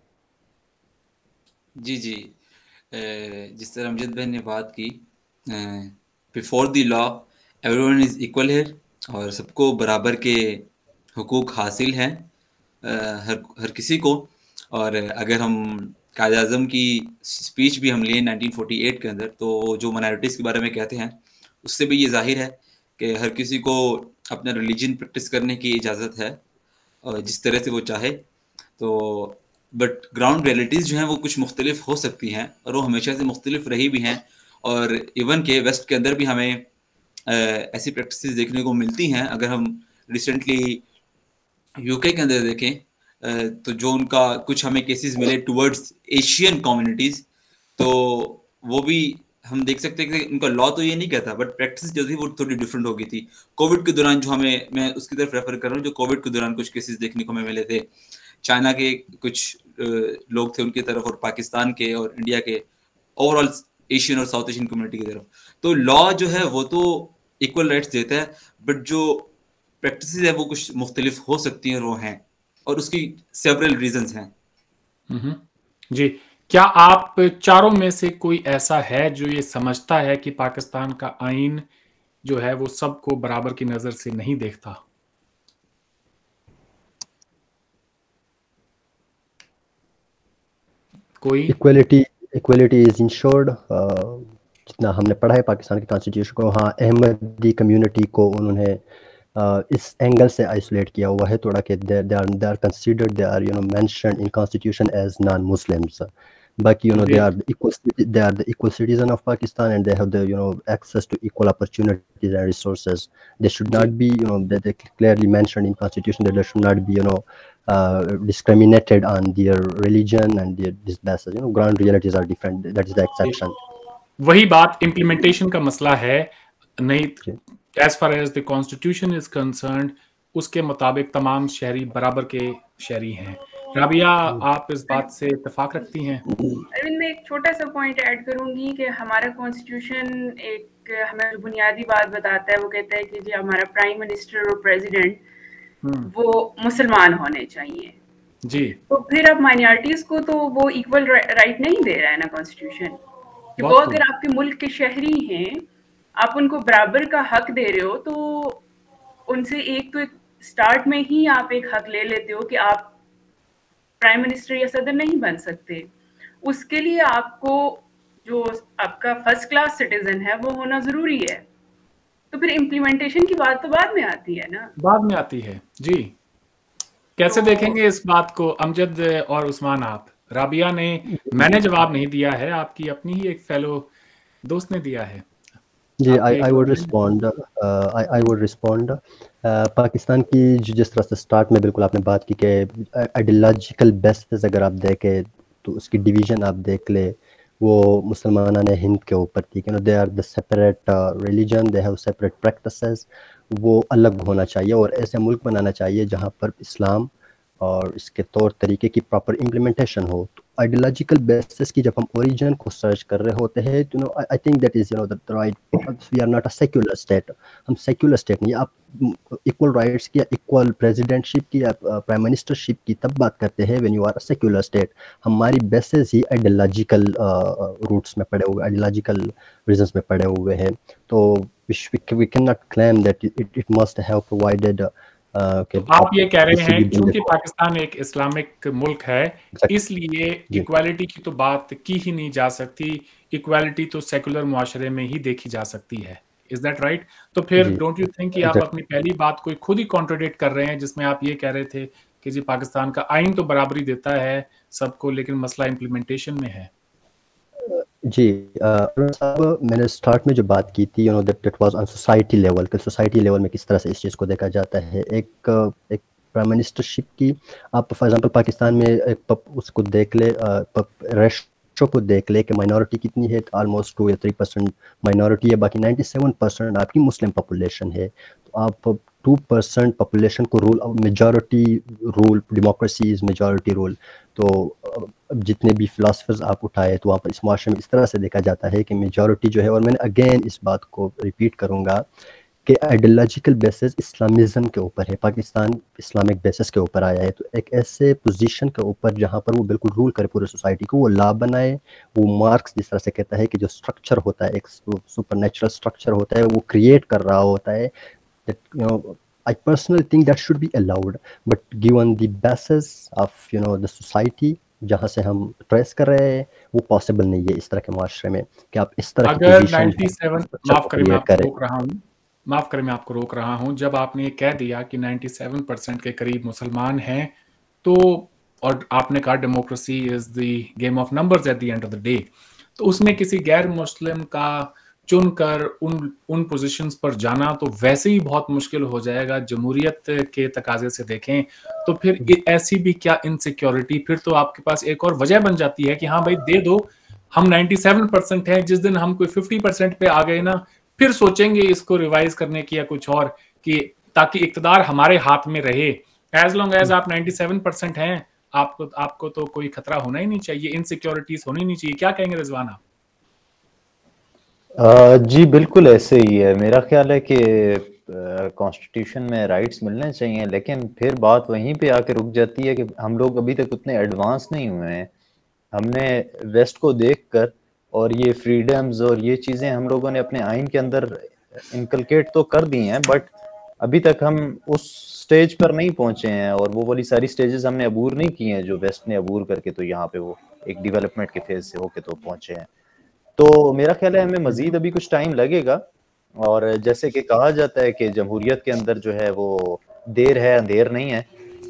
जी जी, जिस तरह अमजद भाई ने बात की, before the law everyone is equal है और सबको बराबर के हुकूक हासिल हैं, हर किसी को। और अगर हम कायद आज़म की स्पीच भी हम लें 1948 के अंदर, तो जो माइनॉरिटीज़ के बारे में कहते हैं उससे भी ये जाहिर है कि हर किसी को अपना रिलीजन प्रैक्टिस करने की इजाज़त है और जिस तरह से वो चाहे। तो बट ग्राउंड रियलिटीज़ जो हैं वो कुछ मुख्तलिफ हो सकती हैं और वो हमेशा से मुख्तलिफ रही भी हैं। और इवन के वेस्ट के अंदर भी हमें ऐसी प्रैक्टिसेस देखने को मिलती हैं। अगर हम रिसेंटली यूके के अंदर देखें, तो जो उनका कुछ हमें केसेस मिले टुवर्ड्स एशियन कम्युनिटीज़, तो वो भी हम देख सकते हैं कि उनका लॉ तो ये नहीं कहता, बट प्रैक्टिस जो थी वो थोड़ी डिफरेंट हो गई थी। कोविड के दौरान जो मैं उसकी तरफ रेफर कर रहा हूँ, जो कोविड के दौरान कुछ केसेस देखने को हमें मिले थे। चाइना के कुछ लोग थे उनकी तरफ, और पाकिस्तान के और इंडिया के ओवरऑल एशियन और साउथ एशियन कम्युनिटी की तरफ। तो लॉ जो है वो तो इक्वल राइट्स देता है, बट जो प्रैक्टिस है वो कुछ मुख्तलिफ हो सकती हैं और वो हैं, और उसकी सेवरल रीजंस हैं। जी, क्या आप चारों में से कोई ऐसा है जो ये समझता है कि पाकिस्तान का आइन जो है वो सबको बराबर की नजर से नहीं देखता? कोई? Equality is ensured. जितना हमने पढ़ा है पाकिस्तान के कॉन्स्टिट्यूशन को, हाँ अहमदी कम्युनिटी को उन्होंने इस एंगल से आइसोलेट किया हुआ है थोड़ा कि they are considered, they are mentioned in constitution as non Muslims. बाकी they are the equal citizen of Pakistan and they have the access to equal opportunities and resources. They should not be they clearly mentioned in constitution that they should not be discriminated on their religion and their this basis. Ground realities are different. That is the exception. वही बात implementation का मसला है। नहीं, as far as the constitution is concerned, उसके मुताबिक तमाम शहरी बराबर के शहरी हैं। राबिया, आप इस बात से इत्तेफाक रखती हैं? अरविंद, मैं एक छोटा सा पॉइंट ऐड करूंगी कि हमारा कॉन्स्टिट्यूशन एक हमें बुनियादी बात बताता है। वो कहता है कि जी हमारा प्राइम मिनिस्टर और प्रेसिडेंट वो मुसलमान होने चाहिए। जी, तो फिर अब माइनॉरिटीज को तो वो इक्वल राइट नहीं दे रहा है ना कॉन्स्टिट्यूशन, कि वो अगर आपके मुल्क के शहरी हैं, आप उनको बराबर का हक दे रहे हो, तो उनसे एक स्टार्ट में ही आप एक हक ले लेते हो कि आप प्राइम मिनिस्टर या सदर नहीं बन सकते। उसके लिए आपको जो आपका फर्स्ट क्लास सिटीजन है वो होना जरूरी है। तो फिर इम्प्लीमेंटेशन की बात तो बाद में आती है ना, बाद में आती है। जी, कैसे देखेंगे इस बात को अमजद और उस्मान? आप, राबिया ने, मैंने जवाब नहीं दिया है, आपकी अपनी ही एक फेलो दोस्त ने दिया है। जी, आई वुड रिस्पॉन्ड। पाकिस्तान की जिस तरह से स्टार्ट में बिल्कुल आपने बात की कि आइडियोलॉजिकल बेसिस अगर आप देखें तो उसकी डिवीजन आप देख ले, वो मुसलमान ने हिंद के ऊपर थी। They are the separate religion, they have separate practices. वो अलग होना चाहिए और ऐसे मुल्क बनाना चाहिए जहाँ पर इस्लाम और इसके तौर तरीके की प्रॉपर इम्प्लीमेंटेशन हो। तो आइडियोलॉजिकल बेसिस की जब हम ओरिजिन को सर्च कर रहे होते हैं, तो I think that is the right, we are not a secular state. हम सेक्युलर स्टेट नहीं। आप इक्वल राइट्स की या इक्वल प्रेसिडेंटशिप की या प्राइम मिनिस्टरशिप की तब बात करते हैं when you are a secular state. हमारी बेसिस ही आइडियोलॉजिकल रूट्स में पड़े हुए, आइडियोलॉजिकल रीजंस में पड़े हुए हैं। तो we cannot claim that it must have provided आप ये कह रहे किसी हैं भी क्योंकि बंदे को। पाकिस्तान एक इस्लामिक मुल्क है, Exactly. इसलिए जी। इक्वालिटी की तो बात की ही नहीं जा सकती। इक्वालिटी तो सेकुलर मुआशरे में ही देखी जा सकती है। Is that right? तो फिर जी डोंट यू थिंक कि आप exactly. अपनी पहली बात को खुद ही कॉन्ट्रडिक्ट कर रहे हैं, जिसमें आप ये कह रहे थे कि जी पाकिस्तान का आइन तो बराबरी देता है सबको, लेकिन मसला इम्प्लीमेंटेशन में है। जी साहब, मैंने स्टार्ट में जो बात की थी, you know, that was on society level, कि सोसाइटी लेवल में किस तरह से इस चीज़ को देखा जाता है। एक प्राइम मिनिस्टरशिप की आप फॉर एग्जांपल पाकिस्तान में एक उसको देख ले, रेशो को देख ले कि माइनॉरिटी कितनी है, ऑलमोस्ट 2 या 3% माइनॉरिटी है, बाकी 97% आपकी मुस्लिम पॉपुलेशन है। तो आप 2% पॉपुलेशन को rule, majority rule, democracy is majority rule. तो जितने भी फिलासफर्स आप उठाए, तो वहाँ पर इस माशरे में इस तरह से देखा जाता है कि मेजॉरिटी जो है, और मैंने अगेन इस बात को रिपीट करूँगा कि आइडियोलॉजिकल बेसिस इस्लामिज़म के ऊपर है। पाकिस्तान इस्लामिक बेसिस के ऊपर आया है, तो एक ऐसे पोजीशन के ऊपर जहाँ पर वो बिल्कुल रूल करे पूरे सोसाइटी को, वो लॉ बनाए। वो मार्क्स जिस तरह से कहता है कि जो स्ट्रक्चर होता है, एक सुपरनेचुरल स्ट्रक्चर होता है, वो क्रिएट कर रहा होता है। that you know I personally think that should be allowed, but given the basis of the society जहाँ से हम ट्रेस कर रहे हैं, वो पॉसिबल नहीं है इस तरह के माशरे में कि आप इस तरह की अगर पोजीशन 97, स्ट्रक्चर माफ को करें मैं क्रिएट आपको करें। रोक रहा हूँ, माफ करें मैं आपको रोक रहा हूँ। जब आपने कह दिया कि 97% के करीब मुसलमान हैं, तो और आपने कहा democracy is the game of numbers at the end of the day, तो उसमें किसी गैर मुस्लिम का चुनकर उन पोजीशंस पर जाना तो वैसे ही बहुत मुश्किल हो जाएगा। जमहूरियत के तकाजे से देखें तो फिर ऐसी भी क्या इनसिक्योरिटी, फिर तो आपके पास एक और वजह बन जाती है कि हाँ भाई दे दो, हम 97% हैं, जिस दिन हम कोई 50% पे आ गए ना, फिर सोचेंगे इसको रिवाइज करने की या कुछ और, कि ताकि इक्तदार हमारे हाथ में रहे। एज लॉन्ग एज आप 97% हैं, आपको तो कोई खतरा होना ही नहीं चाहिए, इनसिक्योरिटीज होनी नहीं चाहिए। क्या कहेंगे रिजवान आप? जी बिल्कुल ऐसे ही है। मेरा ख्याल है कि कॉन्स्टिट्यूशन में राइट्स मिलने चाहिए, लेकिन फिर बात वहीं पे आके रुक जाती है कि हम लोग अभी तक उतने एडवांस नहीं हुए हैं। हमने वेस्ट को देखकर और ये फ्रीडम्स और ये चीज़ें हम लोगों ने अपने आइन के अंदर इनकलकेट तो कर दी हैं, बट अभी तक हम उस स्टेज पर नहीं पहुंचे हैं, और वो वाली सारी स्टेजेस हमने अबूर नहीं की हैं जो वेस्ट ने अबूर करके तो यहाँ पे वो एक डेवलपमेंट के फेज से होके तो पहुंचे हैं। तो मेरा ख्याल है हमें मजीद अभी कुछ टाइम लगेगा, और जैसे कि कहा जाता है कि जमहूरियत के अंदर जो है वो देर है अंधेर नहीं है,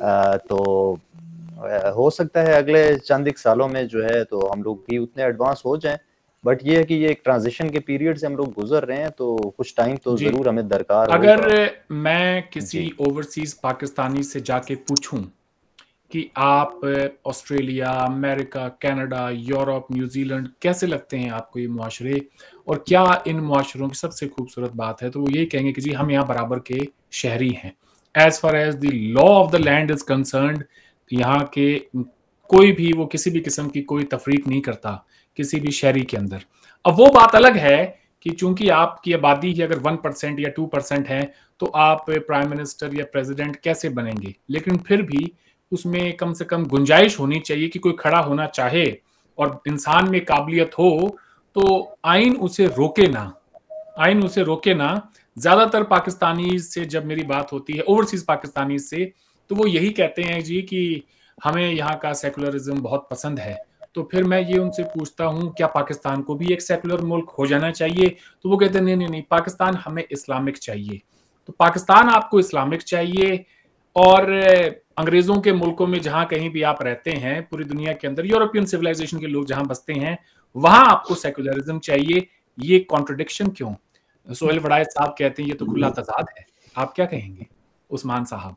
तो हो सकता है अगले चंद एक सालों में जो है तो हम लोग भी उतने एडवांस हो जाएं, बट ये है कि ये एक ट्रांजिशन के पीरियड से हम लोग गुजर रहे हैं, तो कुछ टाइम तो जी, जरूर हमें दरकार अगर होगा। मैं किसी जी ओवरसीज पाकिस्तानी से जाके पूछूं कि आप Australia, America, Canada, Europe, New Zealand कैसे लगते हैं आपको ये मुआशरे, और क्या इन मुआशरों की सबसे खूबसूरत बात है, तो वो यही कहेंगे कि जी हम यहाँ बराबर के शहरी हैं। As far as the law of the land is concerned, यहाँ के कोई भी वो किसी भी किस्म की कोई तफरीक नहीं करता किसी भी शहरी के अंदर। अब वो बात अलग है कि चूंकि आपकी आबादी ही अगर 1% या 2% है, तो आप प्राइम मिनिस्टर या प्रेसिडेंट कैसे बनेंगे, लेकिन फिर भी उसमें कम से कम गुंजाइश होनी चाहिए कि कोई खड़ा होना चाहे और इंसान में काबिलियत हो तो आइन उसे रोके ना, आइन उसे रोके ना। ज्यादातर पाकिस्तानी से जब मेरी बात होती है, ओवरसीज पाकिस्तानी से, तो वो यही कहते हैं जी कि हमें यहाँ का सेकुलरिज्म बहुत पसंद है। तो फिर मैं ये उनसे पूछता हूँ क्या पाकिस्तान को भी एक सेकुलर मुल्क हो जाना चाहिए, तो वो कहते हैं नहीं नहीं नहीं, पाकिस्तान हमें इस्लामिक चाहिए। तो पाकिस्तान आपको इस्लामिक चाहिए, और अंग्रेजों के मुल्कों में जहां कहीं भी आप रहते हैं पूरी दुनिया के अंदर, यूरोपियन सिविलाइजेशन के लोग जहां बसते हैं, वहां आपको सेकुलरिज्म चाहिए। ये कॉन्ट्रडिक्शन क्यों? सोहेल वड़ायत साहब कहते हैं ये तो खुला तजाद है। आप क्या कहेंगे उस्मान साहब?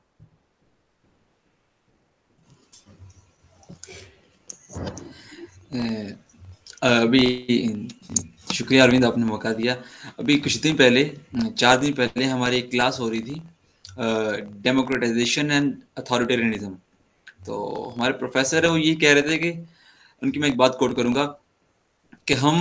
अभी शुक्रिया अरविंद, आपने मौका दिया। अभी कुछ दिन पहले, 4 दिन पहले हमारी एक क्लास हो रही थी, डेमोक्रेटाइजेशन एंड अथॉरिटेरियनिज्म। तो हमारे प्रोफेसर है, वो ये कह रहे थे कि उनकी मैं एक बात कोट करूंगा कि हम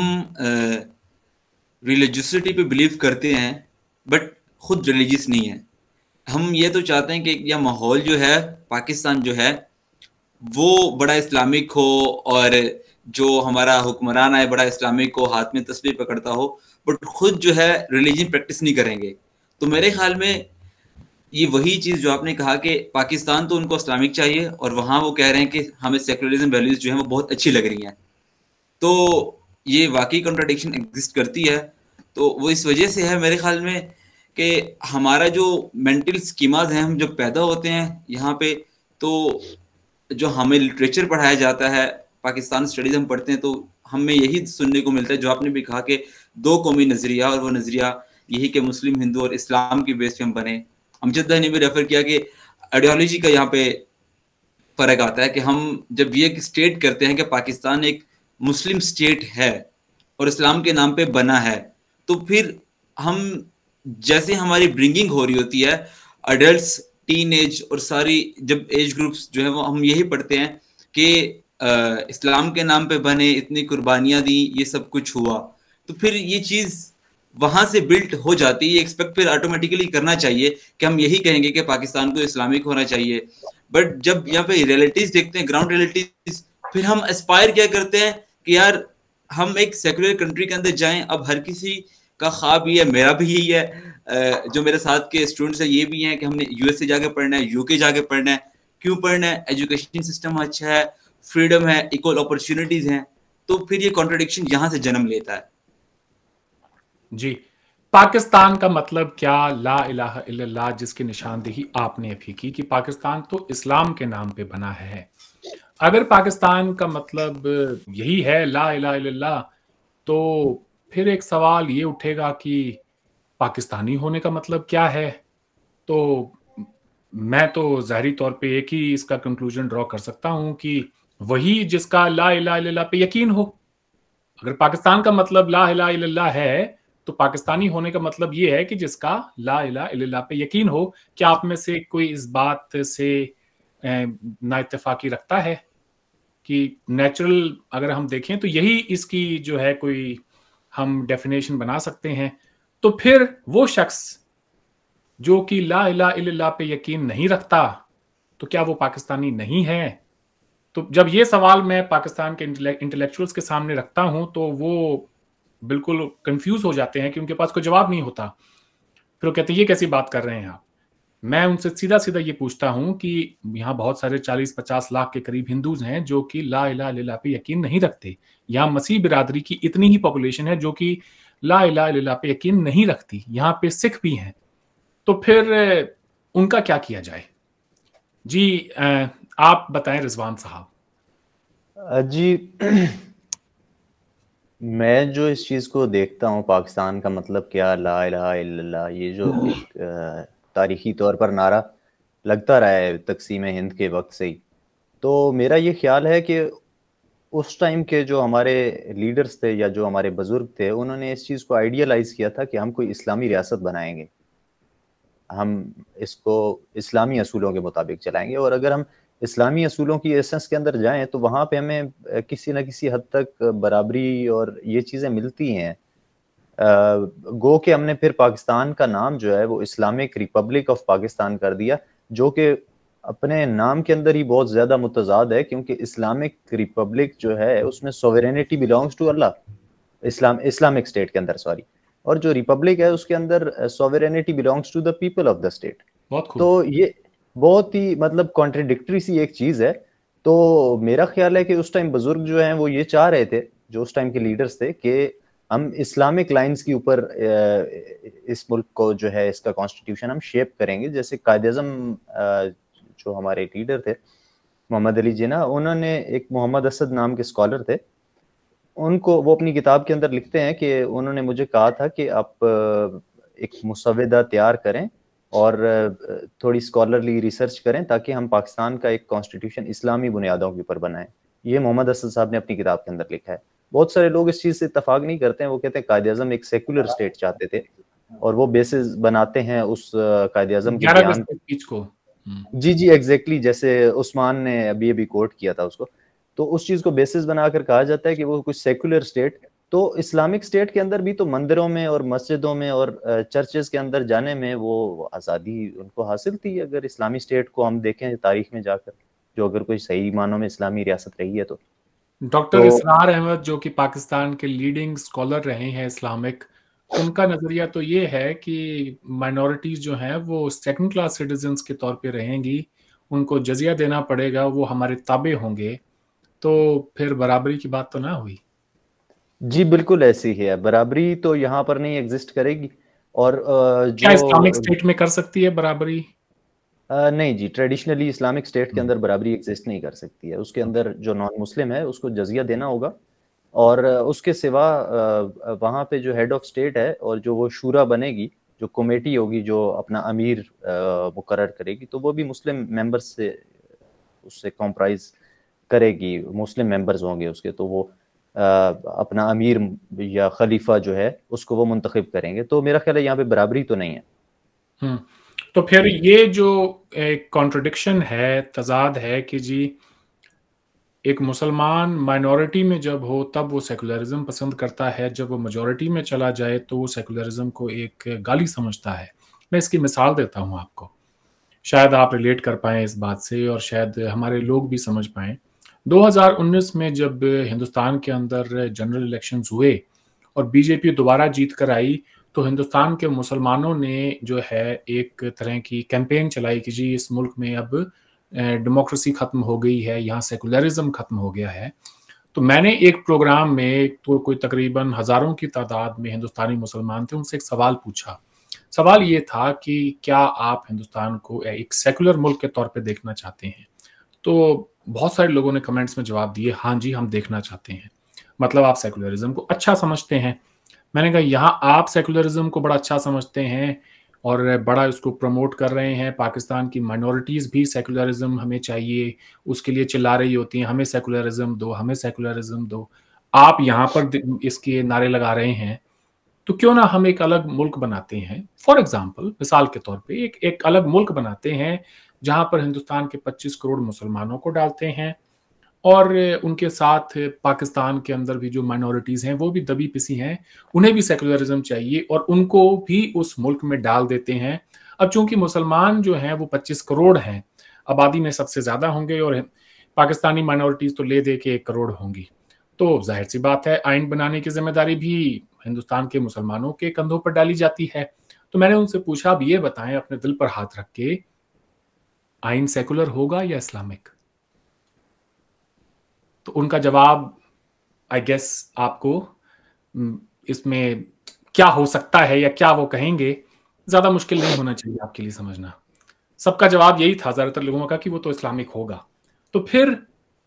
रिलीजियसिटी पे बिलीव करते हैं बट खुद रिलीजियस नहीं है। हम ये तो चाहते हैं कि यह माहौल जो है पाकिस्तान जो है वो बड़ा इस्लामिक हो, और जो हमारा हुक्मरान है बड़ा इस्लामिक हो, हाथ में तस्बीह पकड़ता हो, बट खुद जो है रिलीजन प्रैक्टिस नहीं करेंगे। तो मेरे ख्याल में ये वही चीज़ जो आपने कहा कि पाकिस्तान तो उनको इस्लामिक चाहिए और वहाँ वो कह रहे हैं कि हमें सेकुलरिज्म वैल्यूज जो है वो बहुत अच्छी लग रही हैं। तो ये वाकई कॉन्ट्राडिक्शन एग्जिस्ट करती है। तो वो इस वजह से है मेरे ख्याल में कि हमारा जो मेंटल स्कीमाज हैं, हम जब पैदा होते हैं यहाँ पे, तो जो हमें लिटरेचर पढ़ाया जाता है, पाकिस्तान स्टडीज हम पढ़ते हैं, तो हमें यही सुनने को मिलता है जो आपने भी कहा कि दो कौमी नजरिया, और वो नजरिया यही कि मुस्लिम, हिंदू और इस्लाम की बेस पे हम बने। अमजद ने भी रेफर किया कि आइडियोलॉजी का यहाँ पे फर्क आता है कि हम जब ये स्टेट करते हैं कि पाकिस्तान एक मुस्लिम स्टेट है और इस्लाम के नाम पे बना है, तो फिर हम जैसे हमारी ब्रिंगिंग हो रही होती है, अडल्ट्स, टीन एज और सारी जब एज ग्रुप्स जो है वो हम यही पढ़ते हैं कि इस्लाम के नाम पे बने, इतनी कुर्बानियां दी, ये सब कुछ हुआ, तो फिर ये चीज वहां से बिल्ट हो जाती है। ये एक्सपेक्ट फिर ऑटोमेटिकली करना चाहिए कि हम यही कहेंगे कि पाकिस्तान को इस्लामिक होना चाहिए। बट जब यहाँ पे रियलिटीज देखते हैं, ग्राउंड रियलिटीज, फिर हम एस्पायर क्या करते हैं कि यार हम एक सेकुलर कंट्री के अंदर जाएं। अब हर किसी का ख्वाब ही है, मेरा भी यही है, जो मेरे साथ के स्टूडेंट्स हैं ये भी हैं कि हमने यूएसए जाके पढ़ना है, यूके जाके पढ़ना है। क्यों पढ़ना है? एजुकेशन सिस्टम अच्छा है, फ्रीडम है, इक्वल अपॉर्चुनिटीज हैं। तो फिर ये कॉन्ट्रडिक्शन यहाँ से जन्म लेता है। जी, पाकिस्तान का मतलब क्या? ला इलाहा इल्लल्लाह, जिसकी निशानदेही आपने अभी की कि पाकिस्तान तो इस्लाम के नाम पे बना है। अगर पाकिस्तान का मतलब यही है ला इलाहा इल्लल्लाह, तो फिर एक सवाल ये उठेगा कि पाकिस्तानी होने का मतलब क्या है? तो मैं तो ज़ाहिरी तौर पे एक ही इसका कंक्लूजन ड्रॉ कर सकता हूं कि वही जिसका ला इलाहा इल्लल्लाह पे यकीन हो। अगर पाकिस्तान का मतलब ला इलाहा इल्लल्लाह है, तो पाकिस्तानी होने का मतलब ये है कि जिसका ला इलाहा इल्लल्लाह पे यकीन हो। क्या आप में से कोई इस बात से ना इत्तेफाकी रखता है कि नेचुरल अगर हम देखें तो यही इसकी जो है कोई हम डेफिनेशन बना सकते हैं? तो फिर वो शख्स जो कि ला इलाहा इल्लल्लाह पे यकीन नहीं रखता, तो क्या वो पाकिस्तानी नहीं है? तो जब ये सवाल मैं पाकिस्तान के इंटेलेक्चुअल्स के सामने रखता हूं, तो वो बिल्कुल कंफ्यूज हो जाते हैं कि उनके पास कोई जवाब नहीं होता। फिर वो कहते हैं ये कैसी बात कर रहे हैं आप? मैं उनसे सीधा सीधा ये पूछता हूं कि यहाँ बहुत सारे 40-50 लाख के करीब हिंदूज हैं जो कि ला इलाहा इल्लल्लाह पे यकीन नहीं रखते। यहाँ मसीह बिरादरी की इतनी ही पॉपुलेशन है जो कि ला इलाहा इल्लल्लाह पे यकीन नहीं रखती। यहाँ पे सिख भी हैं। तो फिर उनका क्या किया जाए? जी, आप बताएं रिजवान साहब। जी, मैं जो इस चीज़ को देखता हूँ, पाकिस्तान का मतलब क्या, ला इलाहा इल्लल्लाह, ये जो एक तारीखी तौर पर नारा लगता रहा है तकसीम हिंद के वक्त से ही, तो मेरा ये ख्याल है कि उस टाइम के जो हमारे लीडर्स थे या जो हमारे बुजुर्ग थे, उन्होंने इस चीज़ को आइडियलाइज किया था कि हम कोई इस्लामी रियासत बनाएंगे, हम इसको इस्लामी असूलों के मुताबिक चलाएंगे, और अगर हम इस्लामी असूलों की एसेंस के अंदर जाएं तो वहाँ पे हमें किसी न किसी हद तक बराबरी और ये चीज़ें मिलती हैं। गो के हमने फिर पाकिस्तान का नाम जो है वो इस्लामिक रिपब्लिक ऑफ पाकिस्तान कर दिया, जो कि अपने नाम के अंदर ही बहुत ज़्यादा मुतजाद है, क्योंकि इस्लामिक रिपब्लिक जो है उसमें sovereignty belongs to Allah, Islamic state के अंदर, सॉरी, और जो रिपब्लिक है उसके अंदर sovereignty belongs to the people of the state. तो ये बहुत ही मतलब कॉन्ट्रडिक्टरी सी एक चीज है। तो मेरा ख्याल है कि उस टाइम बुजुर्ग जो हैं वो ये चाह रहे थे, जो उस टाइम के लीडर्स थे, कि हम इस्लामिक लाइंस के ऊपर इस मुल्क को जो है इसका कॉन्स्टिट्यूशन हम शेप करेंगे। जैसे कायद-ए-आज़म जो हमारे लीडर थे मोहम्मद अली जिन्ना, उन्होंने एक मोहम्मद असद नाम के स्कॉलर थे, उनको वो अपनी किताब के अंदर लिखते हैं कि उन्होंने मुझे कहा था कि आप एक मुसव्वदा तैयार करें और थोड़ी स्कॉलरली रिसर्च करें ताकि हम पाकिस्तान का एक कॉन्स्टिट्यूशन इस्लामी बुनियादों के ऊपर बनाएं। ये मोहम्मद असद साहब ने अपनी किताब के अंदर लिखा है। बहुत सारे लोग इस चीज से इत्तेफाक नहीं करते हैं। वो कहते हैं कायदे आज़म एक सेकुलर स्टेट चाहते थे और वो बेसिस बनाते हैं उस कायदे आज़म के बयान स्पीच को। जी एग्जैक्टली, जैसे उस्मान ने अभी कोट किया था उसको, तो उस चीज को बेसिस बनाकर कहा जाता है कि वो कुछ सेकुलर स्टेट। तो इस्लामिक स्टेट के अंदर भी तो मंदिरों में और मस्जिदों में और चर्चेस के अंदर जाने में वो आज़ादी उनको हासिल थी। अगर इस्लामी स्टेट को हम देखें तारीख में जाकर, जो अगर कोई सही मानों में इस्लामी रियासत रही है तो डॉक्टर इसरार अहमद जो कि पाकिस्तान के लीडिंग स्कॉलर रहे हैं इस्लामिक, उनका नजरिया तो ये है कि माइनॉरिटीज जो हैं वो सेकंड क्लास सिटीजन्स के तौर पे रहेंगी, उनको जजिया देना पड़ेगा, वो हमारे ताबे होंगे, तो फिर बराबरी की बात तो ना हुई। जी बिल्कुल ऐसी ही है, बराबरी तो यहाँ पर नहीं एग्जिस्ट करेगी। और क्या इस्लामिक स्टेट में कर सकती है बराबरी? नहीं जी, ट्रेडिशनली इस्लामिक स्टेट के अंदर बराबरी एग्जिस्ट नहीं कर सकती है। उसके अंदर जो नॉन मुस्लिम है उसको जजिया देना होगा, और उसके सिवा वहाँ पे जो हेड ऑफ स्टेट है और जो वो शूरा बनेगी, जो कमेटी होगी जो अपना अमीर मुकर्रर करेगी, तो वो भी मुस्लिम मेंबर्स से उससे कॉम्प्राइज करेगी, मुस्लिम मेंबर्स होंगे उसके, तो वो अपना अमीर या खलीफा जो है उसको वो मुंतखब करेंगे। तो मेरा ख्याल है यहाँ पे बराबरी तो नहीं है। तो फिर ये जो एक कॉन्ट्रडिक्शन है, तजाद है कि जी एक मुसलमान माइनॉरिटी में जब हो तब वो सेकुलरिज्म पसंद करता है, जब वो मेजॉरिटी में चला जाए तो वो सेकुलरिज्म को एक गाली समझता है। मैं इसकी मिसाल देता हूँ आपको, शायद आप रिलेट कर पाएं इस बात से और शायद हमारे लोग भी समझ पाएं। 2019 में जब हिंदुस्तान के अंदर जनरल इलेक्शंस हुए और बीजेपी दोबारा जीत कर आई, तो हिंदुस्तान के मुसलमानों ने जो है एक तरह की कैंपेन चलाई कि जी इस मुल्क में अब डेमोक्रेसी खत्म हो गई है, यहाँ सेकुलरिज्म खत्म हो गया है। तो मैंने एक प्रोग्राम में, तो कोई तकरीबन हजारों की तादाद में हिंदुस्तानी मुसलमान थे, उनसे एक सवाल पूछा। सवाल ये था कि क्या आप हिंदुस्तान को एक सेकुलर मुल्क के तौर पे देखना चाहते हैं? तो बहुत सारे लोगों ने कमेंट्स में जवाब दिए, हाँ जी हम देखना चाहते हैं, मतलब आप सेकुलरिज्म को अच्छा समझते हैं। मैंने कहा यहाँ आप सेकुलरिज्म को बड़ा अच्छा समझते हैं और बड़ा इसको प्रमोट कर रहे हैं, पाकिस्तान की माइनॉरिटीज़ भी सेकुलरिज्म हमें चाहिए, उसके लिए चिल्ला रही होती हैं हमें सेकुलरिज्म दो, हमें सेकुलरिज्म दो। आप यहाँ पर इसके नारे लगा रहे हैं, तो क्यों ना हम एक अलग मुल्क बनाते हैं, फॉर एग्जाम्पल मिसाल के तौर पे एक अलग मुल्क बनाते हैं जहां पर हिंदुस्तान के 25 करोड़ मुसलमानों को डालते हैं और उनके साथ पाकिस्तान के अंदर भी जो माइनॉरिटीज हैं वो भी दबी पिसी हैं, उन्हें भी सेकुलरिज्म चाहिए और उनको भी उस मुल्क में डाल देते हैं। अब चूंकि मुसलमान जो हैं वो 25 करोड़ हैं, आबादी में सबसे ज्यादा होंगे और पाकिस्तानी माइनॉरिटीज तो ले दे के 1 करोड़ होंगी, तो जाहिर सी बात है आइन बनाने की जिम्मेदारी भी हिंदुस्तान के मुसलमानों के कंधों पर डाली जाती है। तो मैंने उनसे पूछा, अब ये बताएं अपने दिल पर हाथ रख के, आइन सेकुलर होगा या इस्लामिक? तो उनका जवाब आई गेस आपको इसमें क्या हो सकता है या क्या वो कहेंगे ज्यादा मुश्किल नहीं होना चाहिए आपके लिए समझना। सबका जवाब यही था ज्यादातर लोगों का कि वो तो इस्लामिक होगा। तो फिर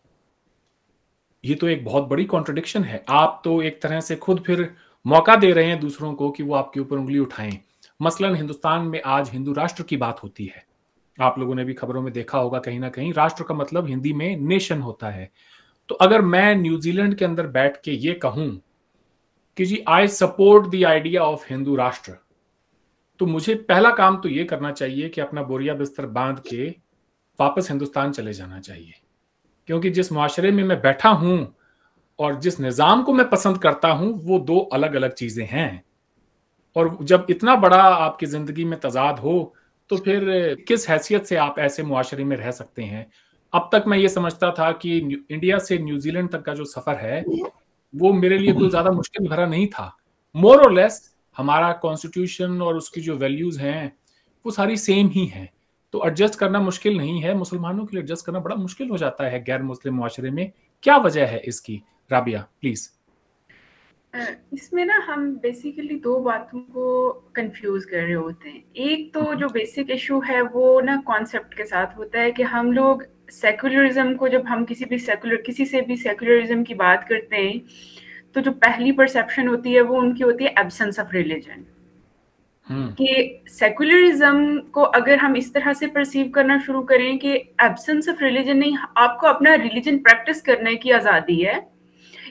ये तो एक बहुत बड़ी कॉन्ट्रडिक्शन है। आप तो एक तरह से खुद फिर मौका दे रहे हैं दूसरों को कि वो आपके ऊपर उंगली उठाएं। मसलन हिंदुस्तान में आज हिंदू राष्ट्र की बात होती है, आप लोगों ने भी खबरों में देखा होगा, कहीं ना कहीं राष्ट्र का मतलब हिंदी में नेशन होता है। तो अगर मैं न्यूजीलैंड के अंदर बैठ के ये कहूं कि जी I support the idea of Hindu Rashtra, तो मुझे पहला काम तो ये करना चाहिए कि अपना बोरिया बिस्तर बांध के वापस हिंदुस्तान चले जाना चाहिए, क्योंकि जिस मुआशरे में मैं बैठा हूं और जिस निज़ाम को मैं पसंद करता हूं वो दो अलग अलग चीजें हैं। और जब इतना बड़ा आपकी जिंदगी में तजाद हो तो फिर किस हैसियत से आप ऐसे मुआशरे में रह सकते हैं? अब तक मैं ये समझता था कि इंडिया से न्यूजीलैंड तक का जो सफर है वो मेरे लिए कोई ज्यादा मुश्किल भरा नहीं था। मोर और लेस हमारा कॉन्स्टिट्यूशन और उसकी जो वैल्यूज हैं वो सारी सेम ही हैं, तो एडजस्ट करना मुश्किल नहीं है। मुसलमानों के लिए एडजस्ट करना बड़ा मुश्किल हो जाता है गैर मुस्लिम मुआशरे में। क्या वजह है इसकी? राबिया प्लीज। इसमें ना हम बेसिकली दो बातों को कंफ्यूज कर रहे होते हैं। एक तो जो बेसिक इशू है वो ना कॉन्सेप्ट के साथ होता है कि हम लोग सेकुलरिज्म को, जब हम किसी से भी सेकुलरिज्म की बात करते हैं तो जो पहली परसेप्शन होती है वो उनकी होती है एब्सेंस ऑफ रिलीजन। कि सेकुलरिज्म को अगर हम इस तरह से परसीव करना शुरू करें कि एब्सेंस ऑफ रिलीजन नहीं, आपको अपना रिलीजन प्रैक्टिस करने की आज़ादी है,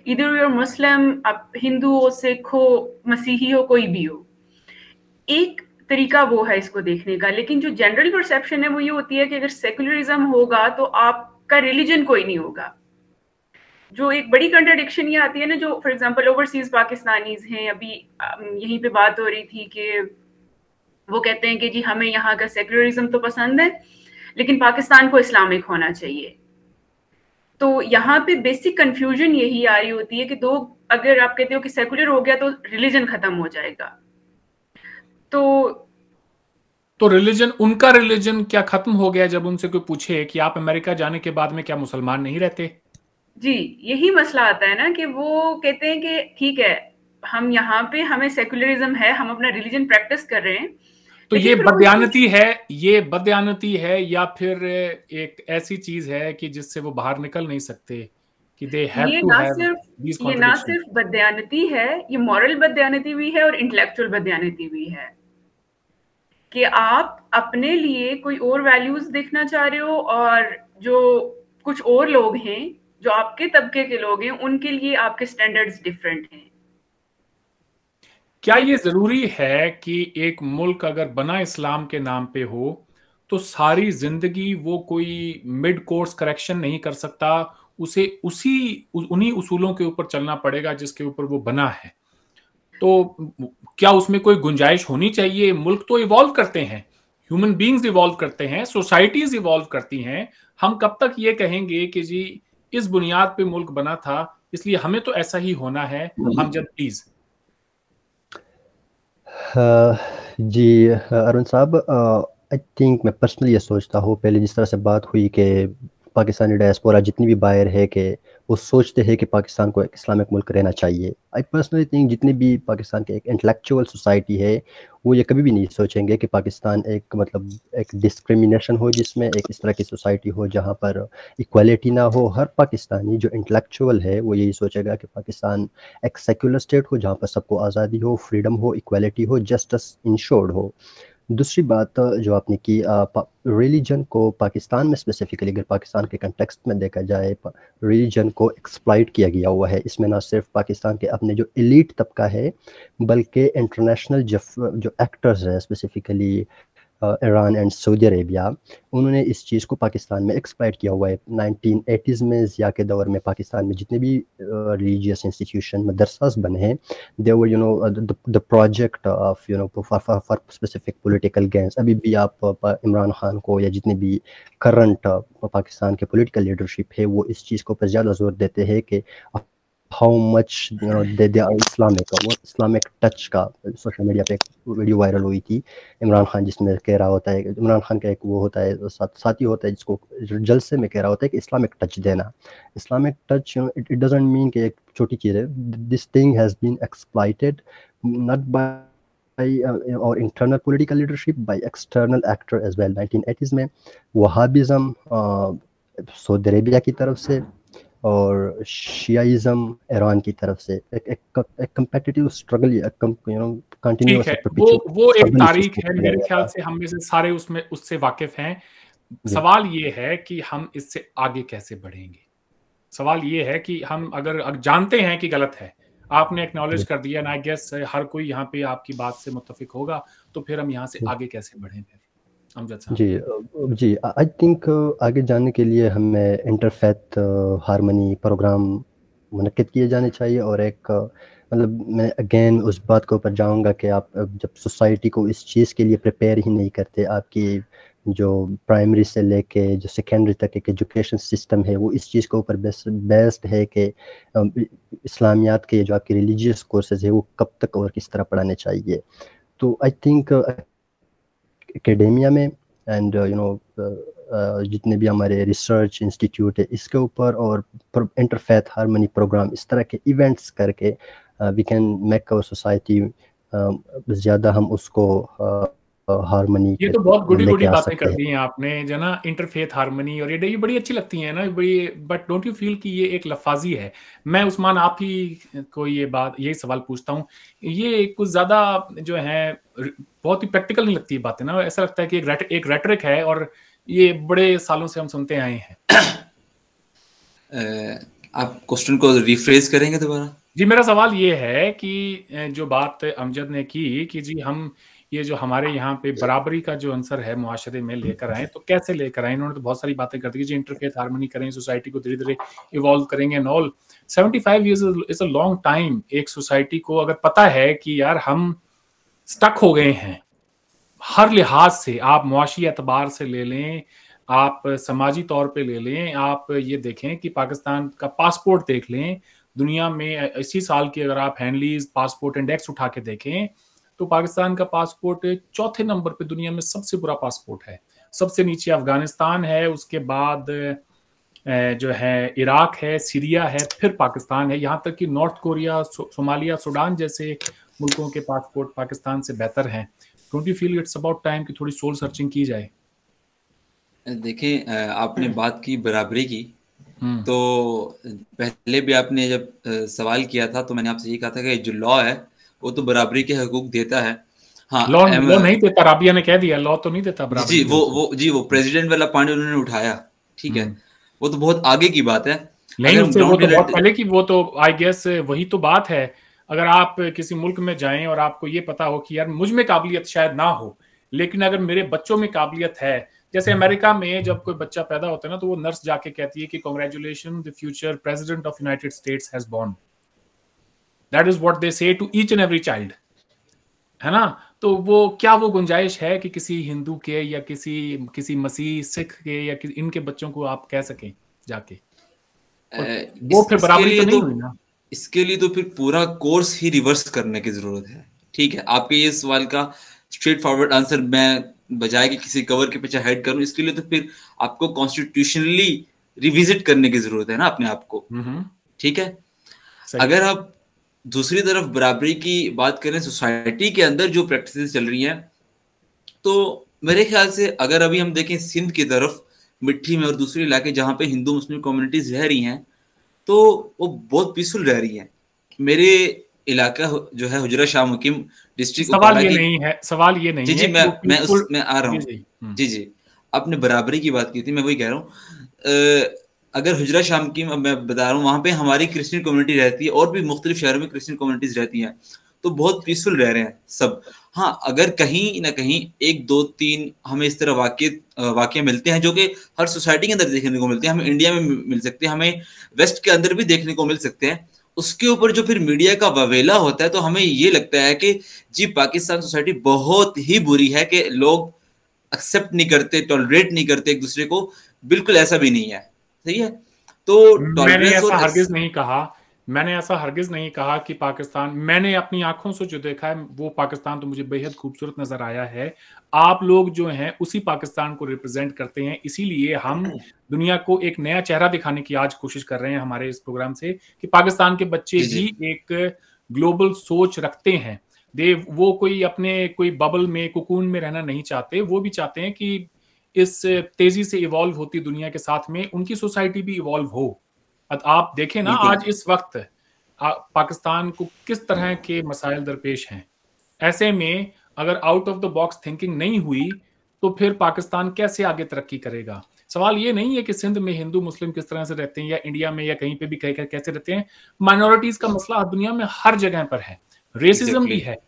इधर यूर मुस्लिम, आप हिंदू हो, सिख हो, मसीही हो, कोई भी हो। एक तरीका वो है इसको देखने का, लेकिन जो जनरल परसेप्शन है वो ये होती है कि अगर सेकुलरिज्म होगा तो आपका रिलीजन कोई नहीं होगा। जो एक बड़ी कंट्राडिक्शन ये आती है ना, जो फॉर एग्जांपल ओवरसीज पाकिस्तानीज हैं, अभी यहीं पे बात हो रही थी कि वो कहते हैं कि जी हमें यहाँ का सेकुलरिज्म तो पसंद है लेकिन पाकिस्तान को इस्लामिक होना चाहिए। तो यहाँ पे बेसिक कंफ्यूजन यही आ रही होती है कि दो, अगर आप कहते हो कि सेकुलर हो गया तो रिलीजन खत्म हो जाएगा, तो रिलीजन, उनका रिलीजन क्या खत्म हो गया जब उनसे कोई पूछे कि आप अमेरिका जाने के बाद में क्या मुसलमान नहीं रहते? जी यही मसला आता है ना कि वो कहते हैं कि ठीक है हम यहाँ पे, हमें सेकुलरिज्म है, हम अपना रिलीजन प्रैक्टिस कर रहे हैं। तो ये बदयानती है, ये बदयानती है या फिर एक ऐसी चीज है कि जिससे वो बाहर निकल नहीं सकते कि they have to have this contradiction? ये ना सिर्फ बदयानती है, ये मॉरल बदयानती भी है और इंटेलेक्चुअल बदयानती भी है कि आप अपने लिए कोई और वैल्यूज देखना चाह रहे हो और जो कुछ और लोग हैं जो आपके तबके के लोग हैं उनके लिए आपके स्टैंडर्ड्स डिफरेंट हैं। क्या ये जरूरी है कि एक मुल्क अगर बना इस्लाम के नाम पे हो तो सारी जिंदगी वो कोई मिड कोर्स करेक्शन नहीं कर सकता, उसे उन्हीं उसूलों के ऊपर चलना पड़ेगा जिसके ऊपर वो बना है? तो क्या उसमें कोई गुंजाइश होनी चाहिए? मुल्क तो इवॉल्व करते हैं, ह्यूमन बीइंग्स इवॉल्व करते हैं, सोसाइटीज इवॉल्व करती हैं। हम कब तक ये कहेंगे कि जी इस बुनियाद पे मुल्क बना था इसलिए हमें तो ऐसा ही होना है, हम जब प्लीज। जी अरुण साहब, आई थिंक मैं पर्सनली ये सोचता हूँ, पहले जिस तरह से बात हुई कि पाकिस्तानी डायस्पोरा जितनी भी बाहर है कि वो सोचते हैं कि पाकिस्तान को एक इस्लामिक मुल्क रहना चाहिए। आई पर्सनली थिंक जितनी भी पाकिस्तान के एक इंटेलेक्चुअल सोसाइटी है वो ये कभी भी नहीं सोचेंगे कि पाकिस्तान एक मतलब एक डिस्क्रिमिनेशन हो, जिसमें एक इस तरह की सोसाइटी हो जहाँ पर इक्वालिटी ना हो। हर पाकिस्तानी जो इंटेलेक्चुअल है वो यही सोचेगा कि पाकिस्तान एक सेक्युलर स्टेट हो जहाँ पर सबको आज़ादी हो, फ्रीडम हो, इक्वालिटी हो, जस्टिस इंश्योर्ड हो। दूसरी बात जो आपने की, रिलीजन को पाकिस्तान में स्पेसिफिकली अगर पाकिस्तान के कंटेक्स्ट में देखा जाए, रिलीजन को एक्सप्लॉइट किया गया हुआ है। इसमें ना सिर्फ पाकिस्तान के अपने जो एलीट तबका है बल्कि इंटरनेशनल जो एक्टर्स है, specifically Iran and Saudi Arabia, उन्होंने इस चीज़ को पाकिस्तान में एक्सप्लॉइट किया हुआ है। 1980s में ज़िया के दौर में पाकिस्तान में जितने भी रिलीजियस इंस्टीट्यूशन मदरसास बने हैं, they were the project of for specific political gains. अभी भी आप इमरान खान को या जितने भी करंट पाकिस्तान के पॉलिटिकल लीडरशिप है वो इस चीज़ को पर ज़्यादा जोर देते हैं कि how much they are Islamic. वो इस्लामिक टच का सोशल मीडिया पे एक वीडियो वायरल हुई थी इमरान खान, जिसमें कह रहा होता है, इमरान खान का एक वो होता है साथी होता है जिसको जलसे में कह रहा होता है कि इस्लामिक टच देना। Islamic touch it doesn't mean कि एक छोटी चीज़ है। This thing has been exploited not by और internal political leadership, by external actor as well. 1980s में वहाबिज़म सऊदी अरेबिया की तरफ से और शियाइज्म ईरान की तरफ से एक कम्पिटिटिव स्ट्रगल कंटिन्यूअस। वो एक तारीख है, मेरे ख्याल से हम में से सारे उससे वाकिफ हैं। सवाल ये है कि हम इससे आगे कैसे बढ़ेंगे। सवाल ये है कि हम अगर जानते हैं कि गलत है, आपने एक्नॉलेज कर दिया, ना आई गेस हर कोई यहाँ पे आपकी बात से मुत्तफिक होगा, तो फिर हम यहाँ से आगे कैसे बढ़ें फिर? जी आई थिंक आगे जाने के लिए हमें इंटरफेथ हारमनी प्रोग्राम मुनक्किद किए जाने चाहिए। और एक मतलब मैं अगेन उस बात के ऊपर जाऊंगा कि आप जब सोसाइटी को इस चीज़ के लिए प्रिपेयर ही नहीं करते, आपकी जो प्राइमरी से लेके जो सेकेंडरी तक एक एजुकेशन सिस्टम है वो इस चीज़ के ऊपर बेस्ड है कि इस्लामियात के जो आपके रिलीजियस कोर्सेज है वो कब तक और किस तरह पढ़ाने चाहिए। तो आई थिंक एकेडेमिया में एंड जितने भी हमारे रिसर्च इंस्टीट्यूट है इसके ऊपर और इंटरफेथ हारमनी प्रोग्राम इस तरह के इवेंट्स करके we can make our society ज़्यादा हम उसको हारमनी। ये तो बहुत गुडी बातें कर दी हैं आपने जो ना, इंटरफेथ हारमनी, और ये बड़ी अच्छी लगती हैं ना बड़ी, बट डोंट यू फील कि ये एक लफाजी है? मैं उस्मान आप ही को यही सवाल पूछता हूँ, ये कुछ ज़्यादा जो है बहुत ही प्रैक्टिकल नहीं लगती बातें ना? ऐसा लगता है कि एक रेटरिक है और ये बड़े सालों से हम सुनते आए हैं। आप क्वेश्चन को रिफ्रेज करेंगे दोबारा? जी, मेरा सवाल ये है कि जो बात अमजद ने की कि जी हम ये जो हमारे यहाँ पे बराबरी का जो आंसर है मुआशरे में लेकर आए, तो कैसे लेकर आए? इन्होंने तो बहुत सारी बातें कर दी कि जी इंटरफेथ हार्मनी करें, सोसाइटी को धीरे-धीरे इवॉल्व करेंगे and all. 75 years is a long time. एक सोसाइटी को अगर पता है कि यार हम स्टक हो गए हैं, हर लिहाज से, आप मुआशी एतबार से ले लें, आप समाजी तौर पे ले लें, आप ये देखें कि पाकिस्तान का पासपोर्ट देख लें, दुनिया में इसी साल की अगर आप हैंडलीज पासपोर्ट इंडेक्स उठा के देखें, तो पाकिस्तान का पासपोर्ट चौथे नंबर पे दुनिया में सबसे बुरा पासपोर्ट है। सबसे नीचे अफगानिस्तान है, उसके बाद जो है इराक है, सीरिया है, फिर पाकिस्तान है, यहाँ तक कि नॉर्थ कोरिया, सोमालिया, सूडान जैसे मुल्कों के पासपोर्ट पाकिस्तान से बेहतर हैं। Don't you feel it's about time कि थोड़ी सोल सर्चिंग की जाए? देखिए, आपने बात की बराबरी की, तो पहले भी आपने जब सवाल किया था तो मैंने आपसे ये कहा था कि जो लॉ है वो तो बराबरी के हकूक देता है। हाँ, लॉ नहीं देता, राबिया ने कह दिया लॉ तो नहीं देता बराबरी। वो प्रेसिडेंट वाला पॉइंट उन्होंने उठाया, ठीक है, वो तो बहुत आगे की बात है। नहीं, उससे वो तो बहुत पहले की, वो तो आई गेस वही तो बात है। अगर आप किसी मुल्क में जाएं और आपको ये पता हो कि यार मुझ में काबिलियत शायद ना हो, लेकिन अगर मेरे बच्चों में काबिलियत है, जैसे अमेरिका में जब कोई बच्चा पैदा होता है ना, तो वो नर्स जाके कहती है कि congratulation, the future president of United States has born. That is what they say to each and every child, है ना? तो वो क्या वो गुंजाइश है कि किसी हिंदू के या किसी मसीह, सिख के या इनके बच्चों को आप कह सकें जाके? वो फिर बराबरी तो नहीं हुई ना। इसके लिए तो फिर पूरा कोर्स ही रिवर्स करने की जरूरत है, ठीक है। आपके ये सवाल का स्ट्रेट फॉरवर्ड आंसर मैं बजाय कि किसी कवर के पीछे हेड करूं, इसके लिए तो फिर आपको कॉन्स्टिट्यूशनली रिविजिट करने की जरूरत है ना अपने आप को, ठीक है। अगर आप दूसरी तरफ बराबरी की बात करें, सोसाइटी के अंदर जो प्रैक्टिसेस चल रही हैं, तो मेरे ख्याल से अगर अभी हम देखें सिंध की तरफ, मिट्टी में और दूसरे इलाके जहां पे हिंदू मुस्लिम कम्युनिटीज रह रही हैं, तो वो बहुत पीसफुल रह रही हैं। मेरे इलाका जो है हुजरा शाह मुकीम डिस्ट्रिक्ट, सवाल ये नहीं है, सवाल ये नहीं जी है। मैं आ रहा हूँ। जी आपने बराबरी की बात की थी, मैं वही कह रहा हूँ। अगर हुजरा शाह मुकीम, अब मैं बता रहा हूँ, वहां पे हमारी क्रिश्चियन कम्युनिटी रहती है और भी मुख्तलिफ शहरों में क्रिश्चियन कम्युनिटीज रहती हैं, तो बहुत पीसफुल रह रहे हैं सब। हाँ, अगर कहीं ना कहीं 1, 2, 3 हमें इस तरह वाक्य मिलते हैं जो कि हर सोसाइटी के अंदर देखने को मिलते हैं, हमें इंडिया में मिल सकते हैं, हमें वेस्ट के अंदर भी देखने को मिल सकते हैं, उसके ऊपर जो फिर मीडिया का ववेला होता है, तो हमें ये लगता है कि जी पाकिस्तान सोसाइटी बहुत ही बुरी है, कि लोग एक्सेप्ट नहीं करते, टॉलरेट नहीं करते एक दूसरे को। बिल्कुल ऐसा भी नहीं है, सही है। तो मैंने ऐसा हरगिज नहीं कहा, मैंने ऐसा हरगिज नहीं कहा कि पाकिस्तान, मैंने अपनी आंखों से जो देखा है वो पाकिस्तान तो मुझे बेहद खूबसूरत नजर आया है। आप लोग जो हैं उसी पाकिस्तान को रिप्रेजेंट करते हैं, इसीलिए हम दुनिया को एक नया चेहरा दिखाने की आज कोशिश कर रहे हैं हमारे इस प्रोग्राम से, कि पाकिस्तान के बच्चे भी एक ग्लोबल सोच रखते हैं। वो कोई बबल में, कुकून में रहना नहीं चाहते, वो भी चाहते हैं कि इस तेजी से इवॉल्व होती दुनिया के साथ में उनकी सोसाइटी भी इवॉल्व हो। आप देखें ना आज इस वक्त पाकिस्तान को किस तरह के मसाइल दरपेश हैं। ऐसे में अगर out of the box thinking नहीं हुई तो फिर पाकिस्तान कैसे आगे तरक्की करेगा? सवाल ये नहीं है कि सिंध में हिंदू मुस्लिम किस तरह से रहते हैं या इंडिया में या कहीं पे भी कैसे रहते हैं। माइनॉरिटीज का मसला दुनिया में हर जगह पर है, रेसिज्म भी है।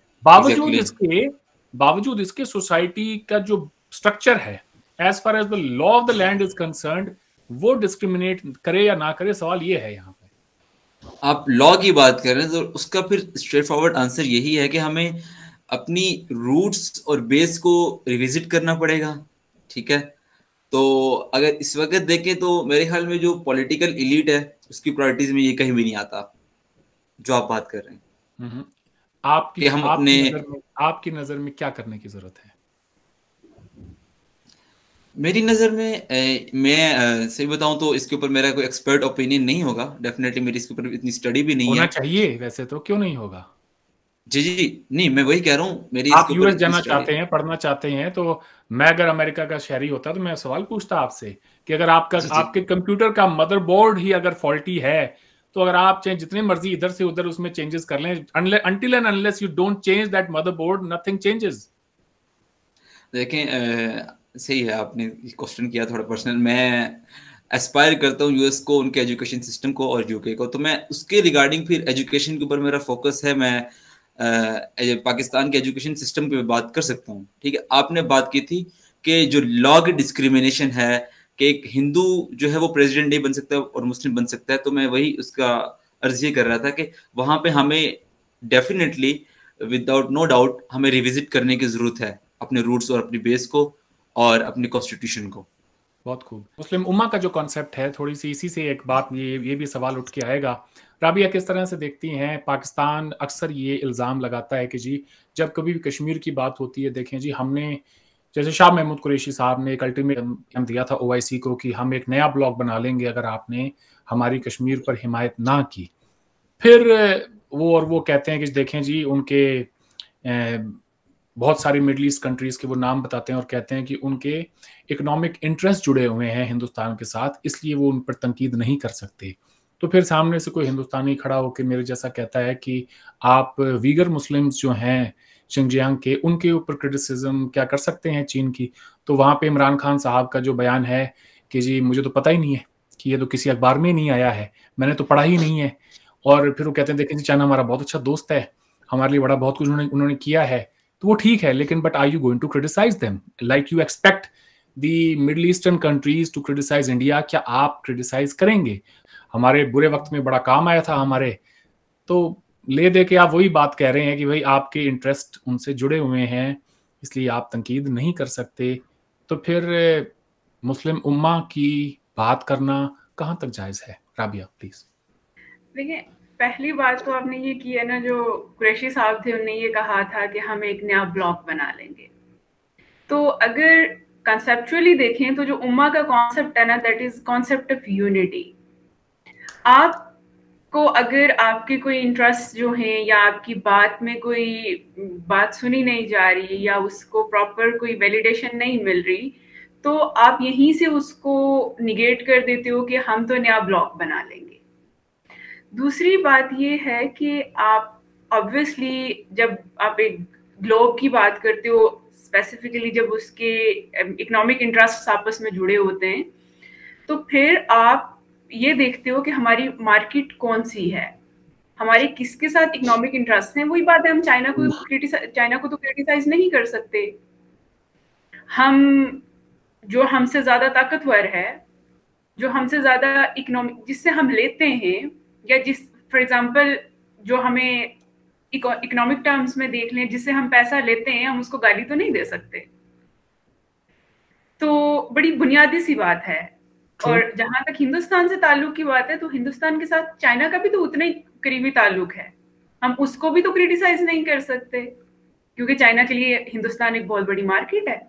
बावजूद इसके सोसाइटी का जो स्ट्रक्चर है, as far as the law of the land is concerned, वो डिस्क्रिमिनेट करे या ना करे, सवाल ये है। यहाँ पे आप लॉ की बात कर रहे हैं, तो उसका फिर स्ट्रेट फॉरवर्ड आंसर यही है कि हमें अपनी रूट्स और बेस को रिविजिट करना पड़ेगा, ठीक है। तो अगर इस वक्त देखें तो मेरे ख्याल में जो पॉलिटिकल इलीट है उसकी प्रायोरिटीज में ये कहीं भी नहीं आता जो आप बात कर रहे हैं। आपकी नजर में क्या करने की जरूरत है? मेरी नज़र में मैं सही बताऊं तो इसके ऊपर मेरा कोई एक्सपर्ट ओपिनियन नहीं होगा, डेफिनेटली मेरी इसके ऊपर इतनी स्टडी भी नहीं होना चाहिए वैसे तो, क्यों नहीं होगा? जी नहीं, मैं वही कह रहा हूँ, मेरी आप यूएस जाना चाहते हैं, पढ़ना चाहते हैं, तो मैं अगर अमेरिका का शहरी होता तो मैं सवाल पूछता आपसे कि अगर आपके कंप्यूटर का मदरबोर्ड ही अगर फॉल्टी है, तो अगर आप चाहे जितने मर्जी इधर से उधर उसमें चेंजेस कर लें, until and unless you don't change that motherboard, nothing changes। देखें, सही है, आपने क्वेश्चन किया थोड़ा पर्सनल। मैं एस्पायर करता हूँ यूएस को, उनके एजुकेशन सिस्टम को और यूके को, तो मैं उसके रिगार्डिंग फिर एजुकेशन के ऊपर मेरा फोकस है। मैं पाकिस्तान के एजुकेशन सिस्टम पे बात कर सकता हूँ। ठीक है, आपने बात की थी कि जो लॉ की डिस्क्रिमिनेशन है कि एक हिंदू जो है वो प्रेसिडेंट नहीं बन सकता और मुस्लिम बन सकता है, तो मैं वही उसका अर्ज ये कर रहा था कि वहां पे हमें डेफिनेटली विदाउट नो डाउट हमें रिविजिट करने की जरूरत है अपने रूट्स और अपनी बेस को और अपनी कॉन्स्टिट्यूशन को। बहुत खूब। मुस्लिम उम्मा का जो कॉन्सेप्ट है, थोड़ी सी इसी से एक बात ये भी सवाल उठ के आएगा, राबिया किस तरह से देखती हैं? पाकिस्तान अक्सर ये इल्ज़ाम लगाता है कि जी जब कभी भी कश्मीर की बात होती है, देखें जी हमने, जैसे शाह महमूद कुरैशी साहब ने एक अल्टीमेटम दिया था ओआईसी को कि हम एक नया ब्लॉक बना लेंगे अगर आपने हमारी कश्मीर पर हिमायत ना की। फिर वो कहते हैं कि देखें जी उनके बहुत सारी मिडल ईस्ट कंट्रीज के वो नाम बताते हैं और कहते हैं कि उनके इकोनॉमिक इंटरेस्ट जुड़े हुए हैं हिंदुस्तान के साथ, इसलिए वो उन पर तनकीद नहीं कर सकते। तो फिर सामने से कोई हिंदुस्तानी खड़ा होकर मेरे जैसा कहता है कि आप वीगर मुस्लिम्स जो हैं शिंजियांग के, उनके ऊपर क्रिटिसिज्म क्या कर सकते हैं चीन की? तो वहां पे इमरान खान साहब का जो बयान है कि जी मुझे तो पता ही नहीं है, कि ये तो किसी अखबार में नहीं आया है, मैंने तो पढ़ा ही नहीं है। और फिर वो कहते हैं देखें जी चाइना हमारा बहुत अच्छा दोस्त है, हमारे लिए बड़ा बहुत कुछ उन्होंने किया है, तो वो ठीक है, लेकिन but are you going to criticize them like you expect the middle eastern countries to criticize India? क्या आप क्रिटिसाइज करेंगे? हमारे बुरे वक्त में बड़ा काम आया था हमारे, तो ले दे के आप वही बात कह रहे हैं कि भाई आपके इंटरेस्ट उनसे जुड़े हुए हैं, इसलिए आप तनकीद नहीं कर सकते। तो फिर मुस्लिम उम्मा की बात करना कहाँ तक जायज है? राबिया प्लीज। देखिए, पहली बात तो आपने ये की है ना, जो कुरैशी साहब थे उन्होंने ये कहा था कि हम एक नया ब्लॉक बना लेंगे। तो अगर कंसेप्चुअली देखें तो जो उम्मा का कॉन्सेप्ट है ना, that is concept of unity. आपको अगर आपके कोई इंटरेस्ट जो हैं या आपकी बात में कोई बात सुनी नहीं जा रही या उसको प्रॉपर कोई वैलिडेशन नहीं मिल रही, तो आप यहीं से उसको निगेट कर देते हो कि हम तो नया ब्लॉक बना लेंगे। दूसरी बात ये है कि आप ऑब्वियसली जब आप एक ग्लोब की बात करते हो, स्पेसिफिकली जब उसके इकोनॉमिक इंटरेस्ट आपस में जुड़े होते हैं, तो फिर आप ये देखते हो कि हमारी मार्केट कौन सी है, हमारे किसके साथ इकोनॉमिक इंटरेस्ट हैं। वही बात है, हम चाइना को तो क्रिटिसाइज नहीं कर सकते। हम जो हमसे ज्यादा ताकतवर है, जो हमसे ज्यादा इकोनॉमिक, जिससे हम लेते हैं, या जिस फॉर एग्जांपल जो हमें इकोनॉमिक टर्म्स में देख लें, जिससे हम पैसा लेते हैं, हम उसको गाली तो नहीं दे सकते। तो बड़ी बुनियादी सी बात है। और जहां तक हिंदुस्तान से ताल्लुक की बात है, तो हिंदुस्तान के साथ चाइना का भी तो उतना ही करीबी ताल्लुक है, हम उसको भी तो क्रिटिसाइज नहीं कर सकते, क्योंकि चाइना के लिए हिंदुस्तान एक बहुत बड़ी मार्केट है।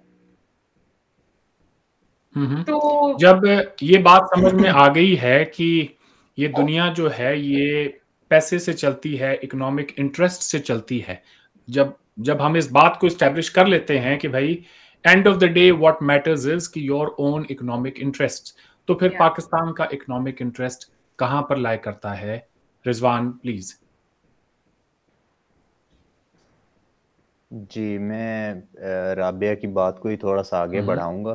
तो जब ये बात समझ में आ गई है कि ये दुनिया जो है ये पैसे से चलती है, इकोनॉमिक इंटरेस्ट से चलती है, जब हम इस बात को इस्टेब्लिश कर लेते हैं कि भाई end of the day what matters is कि योर ओन इकोनॉमिक इंटरेस्ट, तो फिर पाकिस्तान का इकोनॉमिक इंटरेस्ट कहां पर लाई करता है? रिजवान प्लीज। जी, मैं राबिया की बात को ही थोड़ा सा आगे बढ़ाऊंगा।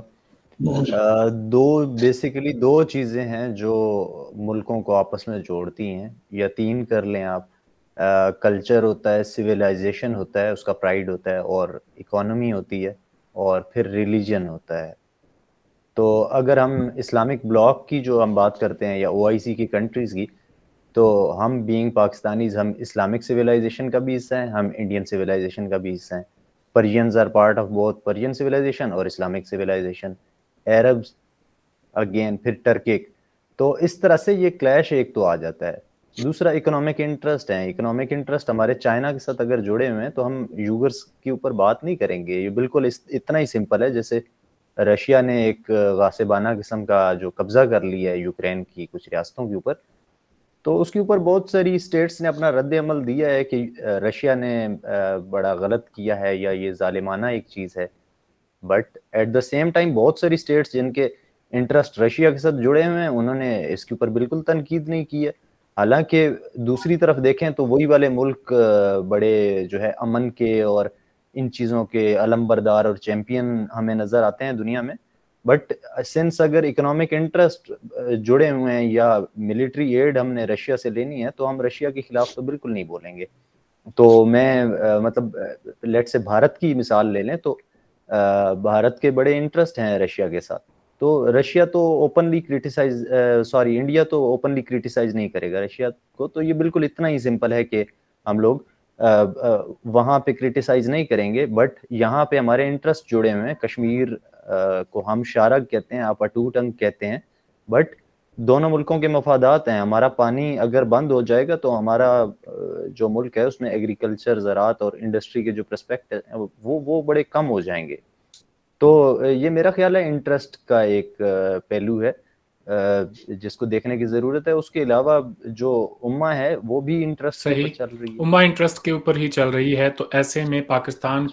बेसिकली दो चीजें हैं जो मुल्कों को आपस में जोड़ती हैं, या तीन कर लें आप। कल्चर होता है, सिविलाइजेशन होता है, उसका प्राइड होता है, और इकोनॉमी होती है, और फिर रिलीजन होता है। तो अगर हम इस्लामिक ब्लॉक की जो हम बात करते हैं या ओआईसी की कंट्रीज की, तो हम बीइंग पाकिस्तानीज, हम इस्लामिक सिविलाइजेशन का भी हिस्सा हैं, हम इंडियन सिविलाइजेशन का भी हिस्सा हैं। Persians are part of both Persian civilisation और इस्लामिक सिविलाइजेशन। अरब्स अगेन, फिर टर्किक। तो इस तरह से ये क्लैश एक तो आ जाता है। दूसरा इकोनॉमिक इंटरेस्ट है। इकोनॉमिक इंटरेस्ट हमारे चाइना के साथ अगर जुड़े हुए हैं तो हम यूगर्स के ऊपर बात नहीं करेंगे। ये बिल्कुल इतना ही सिंपल है जैसे रशिया ने एक गासिबाना किस्म का जो कब्जा कर लिया है यूक्रेन की कुछ रियासतों के ऊपर, तो उसके ऊपर बहुत सारी स्टेट्स ने अपना रद्द अमल दिया है कि रशिया ने बड़ा गलत किया है या ये जालिमाना एक चीज़ है। But at the same time बहुत सारी स्टेट्स जिनके इंटरेस्ट रशिया के साथ जुड़े हुए हैं, उन्होंने इसके ऊपर बिल्कुल तनकीद नहीं की है। हालांकि दूसरी तरफ देखें तो वही वाले मुल्क बड़े जो है अमन के और इन चीज़ों के अलमबरदार और चैंपियन हमें नज़र आते हैं दुनिया में। बट सिंस अगर इकोनॉमिक इंटरेस्ट जुड़े हुए हैं या मिलिट्री एड हमने रशिया से लेनी है, तो हम रशिया के खिलाफ तो बिल्कुल नहीं बोलेंगे। तो मैं मतलब लेट से भारत की मिसाल ले लें, तो भारत के बड़े इंटरेस्ट हैं रशिया के साथ, तो रशिया तो ओपनली क्रिटिसाइज इंडिया तो ओपनली क्रिटिसाइज नहीं करेगा रशिया को। तो ये बिल्कुल इतना ही सिंपल है कि हम लोग वहां पे क्रिटिसाइज नहीं करेंगे, बट यहाँ पे हमारे इंटरेस्ट जुड़े हुए हैं। कश्मीर को हम शारग कहते हैं, आप अटूट अंग कहते हैं, बट दोनों मुल्कों के मफादात हैं। हमारा पानी अगर बंद हो जाएगा तो हमारा जो मुल्क है उसमें एग्रीकल्चर, ज़राअत और इंडस्ट्री के जो प्रोस्पेक्ट है वो बड़े कम हो जाएंगे। तो ये मेरा ख्याल है इंटरेस्ट का एक पहलू है जिसको देखने की जरूरत है। उसके अलावा जो उम्मा है वो भी इंटरेस्ट के ऊपर चल रही है, उम्मा इंटरेस्ट के ऊपर ही चल रही है। तो ऐसे में पाकिस्तान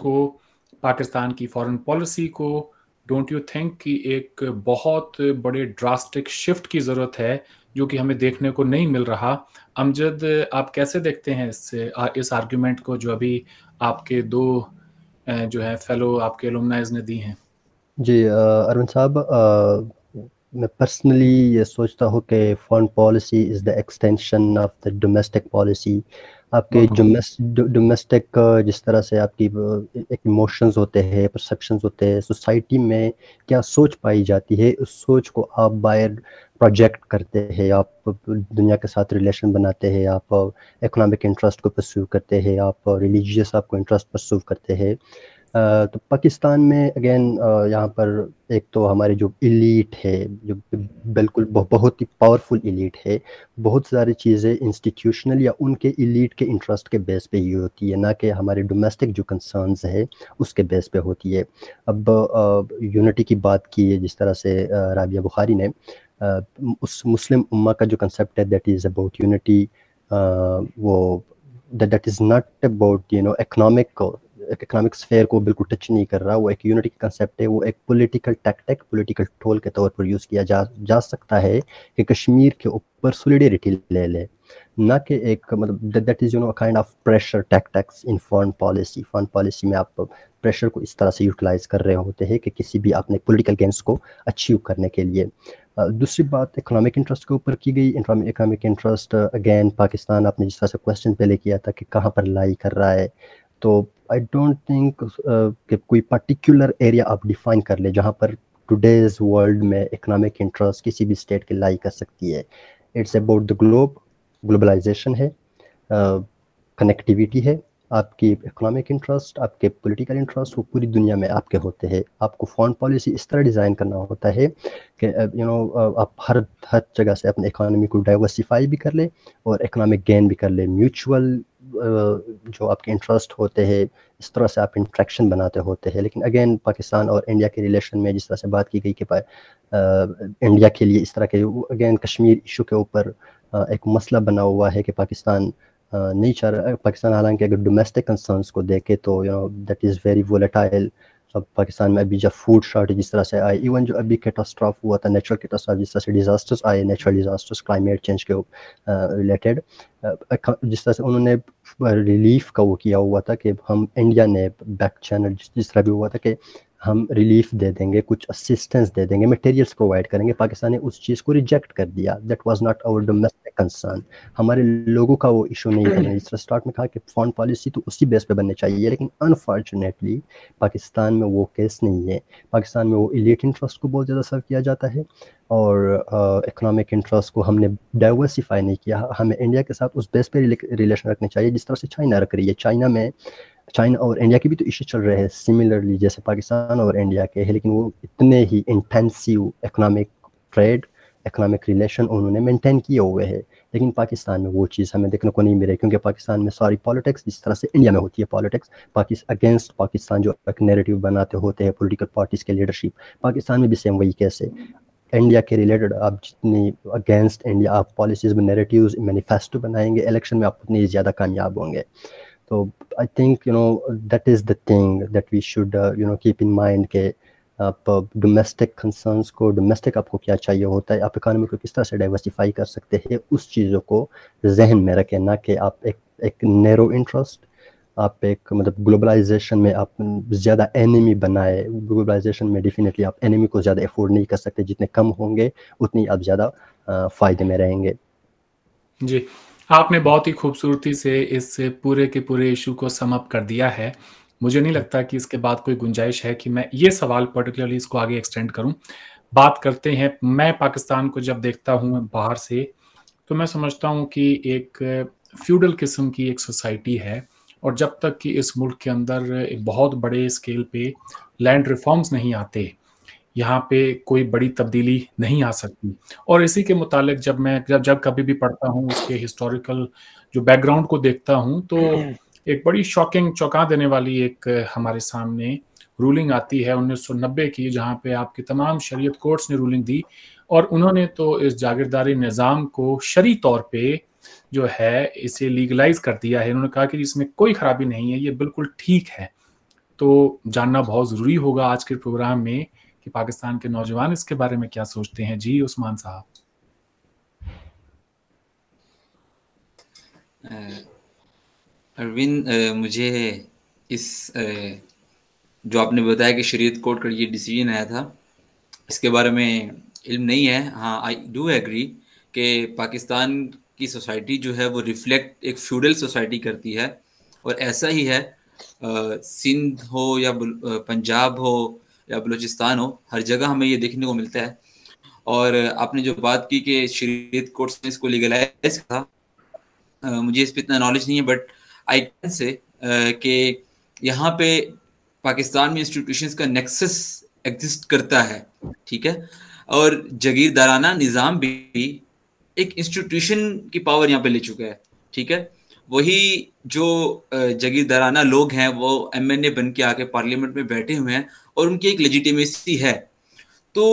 की फॉरेन पॉलिसी को डोंट यू थिंक कि एक बहुत बड़े ड्रास्टिक शिफ्ट की जरूरत है, जो कि हमें देखने को नहीं मिल रहा। अमजद, आप कैसे देखते हैं इस आर्ग्यूमेंट को जो अभी आपके दो जो है फेलो आपके एलुमनाइज ने दी हैं? जी अरविंद साहब, मैं पर्सनली ये सोचता हूँ कि foreign policy is the extension of the domestic policy. आपके डोमेस्टिक जिस तरह से आपकी एक इमोशंस होते हैं, परसेप्शंस होते हैं, सोसाइटी में क्या सोच पाई जाती है, उस सोच को आप बाहर प्रोजेक्ट करते हैं, आप दुनिया के साथ रिलेशन बनाते हैं, आप इकोनॉमिक इंटरेस्ट को परस्यू करते हैं, आप रिलीजियस आपको इंटरेस्ट परस्यू करते हैं। तो पाकिस्तान में अगेन यहाँ पर एक तो हमारी जो इलीट है, जो बिल्कुल बहुत ही पावरफुल इलीट है, बहुत सारी चीज़ें इंस्टीट्यूशनल या उनके इलीट के इंटरेस्ट के बेस पे ही होती है, ना कि हमारे डोमेस्टिक जो कंसर्न्स है उसके बेस पे होती है। अब यूनिटी की बात की है जिस तरह से राबिया बुखारी ने, उस मुस्लिम उम्मा का जो कंसेप्ट है दैट इज़ अबाउट यूनिटी, वो that is not about economic sphere को बिल्कुल टच नहीं कर रहा। वो एक यूनिटी का कंसेप्ट है, वो एक पॉलिटिकल टैक्टिक, पॉलिटिकल टूल के तौर पर यूज़ किया जा सकता है कि कश्मीर के ऊपर सॉलिडेरिटी ले ले, ना कि एक मतलब that is kind of pressure tactics in foreign policy. Foreign policy में आप प्रेशर को इस तरह से यूटिलाइज कर रहे होते हैं कि किसी भी अपने पॉलिटिकल गेन्स को अचीव करने के लिए। दूसरी बात इकोनॉमिक इंटरेस्ट के ऊपर की गई। इकोनॉमिक इंटरेस्ट अगेन पाकिस्तान, आपने जिस तरह से क्वेश्चन पहले किया था कि कहाँ पर लाई कर रहा है, तो आई डोंट थिंक कि कोई पर्टिकुलर एरिया आप डिफाइन कर ले जहाँ पर टुडेज वर्ल्ड में इकोनॉमिक इंटरेस्ट किसी भी स्टेट की लाई कर सकती है। इट्स अबाउट द ग्लोबलाइजेशन है, कनेक्टिविटी है, आपकी इकोनॉमिक इंटरेस्ट, आपके पॉलिटिकल इंटरेस्ट वो पूरी दुनिया में आपके होते हैं। आपको फॉरेन पॉलिसी इस तरह डिज़ाइन करना होता है कि आप हर जगह से अपने इकोनॉमी को डाइवर्सिफाई भी कर ले और इकोनॉमिक गेन भी कर ले। म्यूचुअल जो आपके इंटरेस्ट होते हैं, इस तरह से आप इंट्रैक्शन बनाते होते हैं। लेकिन अगेन पाकिस्तान और इंडिया के रिलेशन में जिस तरह से बात की गई कि इंडिया के लिए इस तरह के अगेन कश्मीर इशू के ऊपर एक मसला बना हुआ है कि पाकिस्तान नहीं चाह रहा। पाकिस्तान हालांकि अगर डोमेस्टिक कंसर्न्स को देखे तो दैट इज़ वेरी वोलेटाइल। अब पाकिस्तान में अभी जब फूड शॉर्टेज जिस तरह से आए, इवन जो अभी कैटास्ट्रॉफ हुआ था, नेचुरल कैटास्ट्रॉफ जिस तरह से डिज़ास्टर्स आए, नेचुरल डिज़ास्टर्स क्लाइमेट चेंज के रिलेटेड, जिस तरह से उन्होंने रिलीफ का वो किया हुआ था कि हम इंडिया ने बैक चैनल जिस तरह भी हुआ था कि हम रिलीफ दे देंगे, कुछ असिस्टेंस दे देंगे, मटेरियल्स प्रोवाइड करेंगे। पाकिस्तान ने उस चीज़ को रिजेक्ट कर दिया। That was not our domestic concern, हमारे लोगों का वो इशू नहीं है। जिस तरह स्टार्ट में कहा कि फॉरेन पॉलिसी तो उसी बेस पे बननी चाहिए, लेकिन अनफॉर्चुनेटली पाकिस्तान में वो केस नहीं है। पाकिस्तान में वो इलीट इंटरेस्ट को बहुत ज़्यादा सर्व किया जाता है और इकोनॉमिक इंटरेस्ट को हमने डाइवर्सिफाई नहीं किया। हमें इंडिया के साथ उस बेस पे रिलेशन रखने चाहिए जिस तरह से चाइना रख रही है। चाइना और इंडिया के भी तो इश्यू चल रहे हैं सिमिलरली जैसे पाकिस्तान और इंडिया के हैं, लेकिन वो इतने ही intensive economic trade, economic relation उन्होंने मेंटेन किए हुए हैं। लेकिन पाकिस्तान में वो चीज़ हमें देखने को नहीं मिल रही, क्योंकि पाकिस्तान में सारी पॉलिटिक्स जिस तरह से इंडिया में होती है पॉलिटिक्स अगेंस्ट पाकिस्तान जो एक नैरेटिव बनाते होते हैं पॉलिटिकल पार्टीज के लीडरशिप, पाकिस्तान में भी सेम वही कैसे इंडिया के रिलेटेड आप जितनी अगेंस्ट इंडिया आप पॉलिसीज में नैरेटिव्स मैनिफेस्टो बनाएंगे, इलेक्शन में आप उतनी ज़्यादा कामयाब होंगे। तो I think that is the thing that we should keep in mind के आप डोमेस्टिक कंसर्न्स को, डोमेस्टिक आपको क्या चाहिए होता है, आप इकोनॉमी को किस तरह से डाइवर्सिफाई कर सकते हैं, उस चीज़ों को जहन में रखें, ना कि आप एक नैरो इंटरेस्ट आप एक मतलब ग्लोबलाइजेशन में आप ज़्यादा एनिमी बनाए, ग्लोबलाइजेशन में डेफिनेटली आप एनिमी को ज़्यादा अफोर्ड नहीं कर सकते, जितने कम होंगे उतनी आप ज़्यादा फ़ायदे में रहेंगे। जी, आपने बहुत ही खूबसूरती से इस पूरे के पूरे इश्यू को सम अप कर दिया है। मुझे नहीं लगता कि इसके बाद कोई गुंजाइश है कि मैं ये सवाल पर्टिकुलरली इसको आगे एक्सटेंड करूँ। बात करते हैं, मैं पाकिस्तान को जब देखता हूँ बाहर से, तो मैं समझता हूँ कि एक फ्यूडल किस्म की एक सोसाइटी है, और जब तक कि इस मुल्क के अंदर एक बहुत बड़े स्केल पे लैंड रिफॉर्म्स नहीं आते, यहाँ पे कोई बड़ी तब्दीली नहीं आ सकती। और इसी के मुतालिक जब मैं जब जब कभी भी पढ़ता हूँ, उसके हिस्टोरिकल जो बैकग्राउंड को देखता हूँ, तो एक बड़ी शॉकिंग, चौंका देने वाली एक हमारे सामने रूलिंग आती है 1990 की, जहाँ पे आपकी तमाम शरीयत कोर्ट्स ने रूलिंग दी, और उन्होंने तो इस जागीरदारी निज़ाम को शरई तौर पे जो है इसे लीगलाइज कर दिया है। उन्होंने कहा कि इसमें कोई खराबी नहीं है, ये बिल्कुल ठीक है। तो जानना बहुत ज़रूरी होगा आज के प्रोग्राम में कि पाकिस्तान के नौजवान इसके बारे में क्या सोचते हैं। जी उस्मान साहब। अरविंद, मुझे इस जो आपने बताया कि शरीयत कोर्ट का ये डिसीजन आया था, इसके बारे में इल्म नहीं है। हाँ, आई डू एग्री कि पाकिस्तान की सोसाइटी जो है वो रिफ्लेक्ट एक फ्यूडल सोसाइटी करती है, और ऐसा ही है। सिंध हो या पंजाब हो या बलूचिस्तान हो, हर जगह हमें ये देखने को मिलता है। और आपने जो बात की कि शरीयत कोर्ट्स ने इसको लीगलाइज करा, मुझे इस पर इतना नॉलेज नहीं है, बट आई कैन से कि यहाँ पे पाकिस्तान में इंस्टीट्यूशंस का नेक्सस एग्जिस्ट करता है, ठीक है। और जगीरदाराना निज़ाम भी एक इंस्टीट्यूशन की पावर यहाँ पे ले चुका है, ठीक है। वही जो जगीरदाराना लोग हैं वो एमएनए बन के आके पार्लियामेंट में बैठे हुए हैं, और उनकी एक लेजिटिमेसी है। तो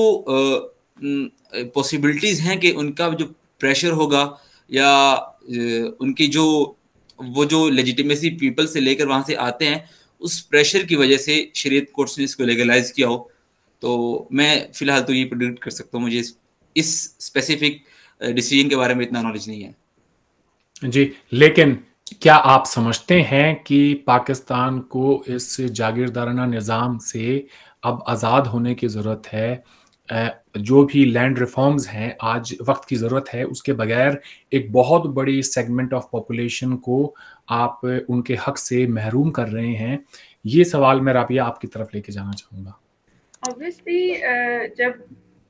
पॉसिबिलिटीज़ हैं कि उनका जो प्रेशर होगा, या उनकी जो वो जो लेजिटिमेसी पीपल से लेकर वहाँ से आते हैं, उस प्रेशर की वजह से शरीयत कोर्ट्स ने इसको लीगलाइज किया हो। तो मैं फ़िलहाल तो ये प्रेडिक्ट कर सकता हूँ, मुझे इस स्पेसिफिक डिसीजन के बारे में इतना नॉलेज नहीं है। जी, लेकिन क्या आप समझते हैं कि पाकिस्तान को इस जागीरदाराना निज़ाम से अब आज़ाद होने की ज़रूरत है? जो भी लैंड रिफॉर्म्स हैं, आज वक्त की ज़रूरत है, उसके बगैर एक बहुत बड़ी सेगमेंट ऑफ पॉपुलेशन को आप उनके हक से महरूम कर रहे हैं। ये सवाल मैं राबिया आपकी तरफ लेके जाना चाहूँगा। ऑब्वियसली जब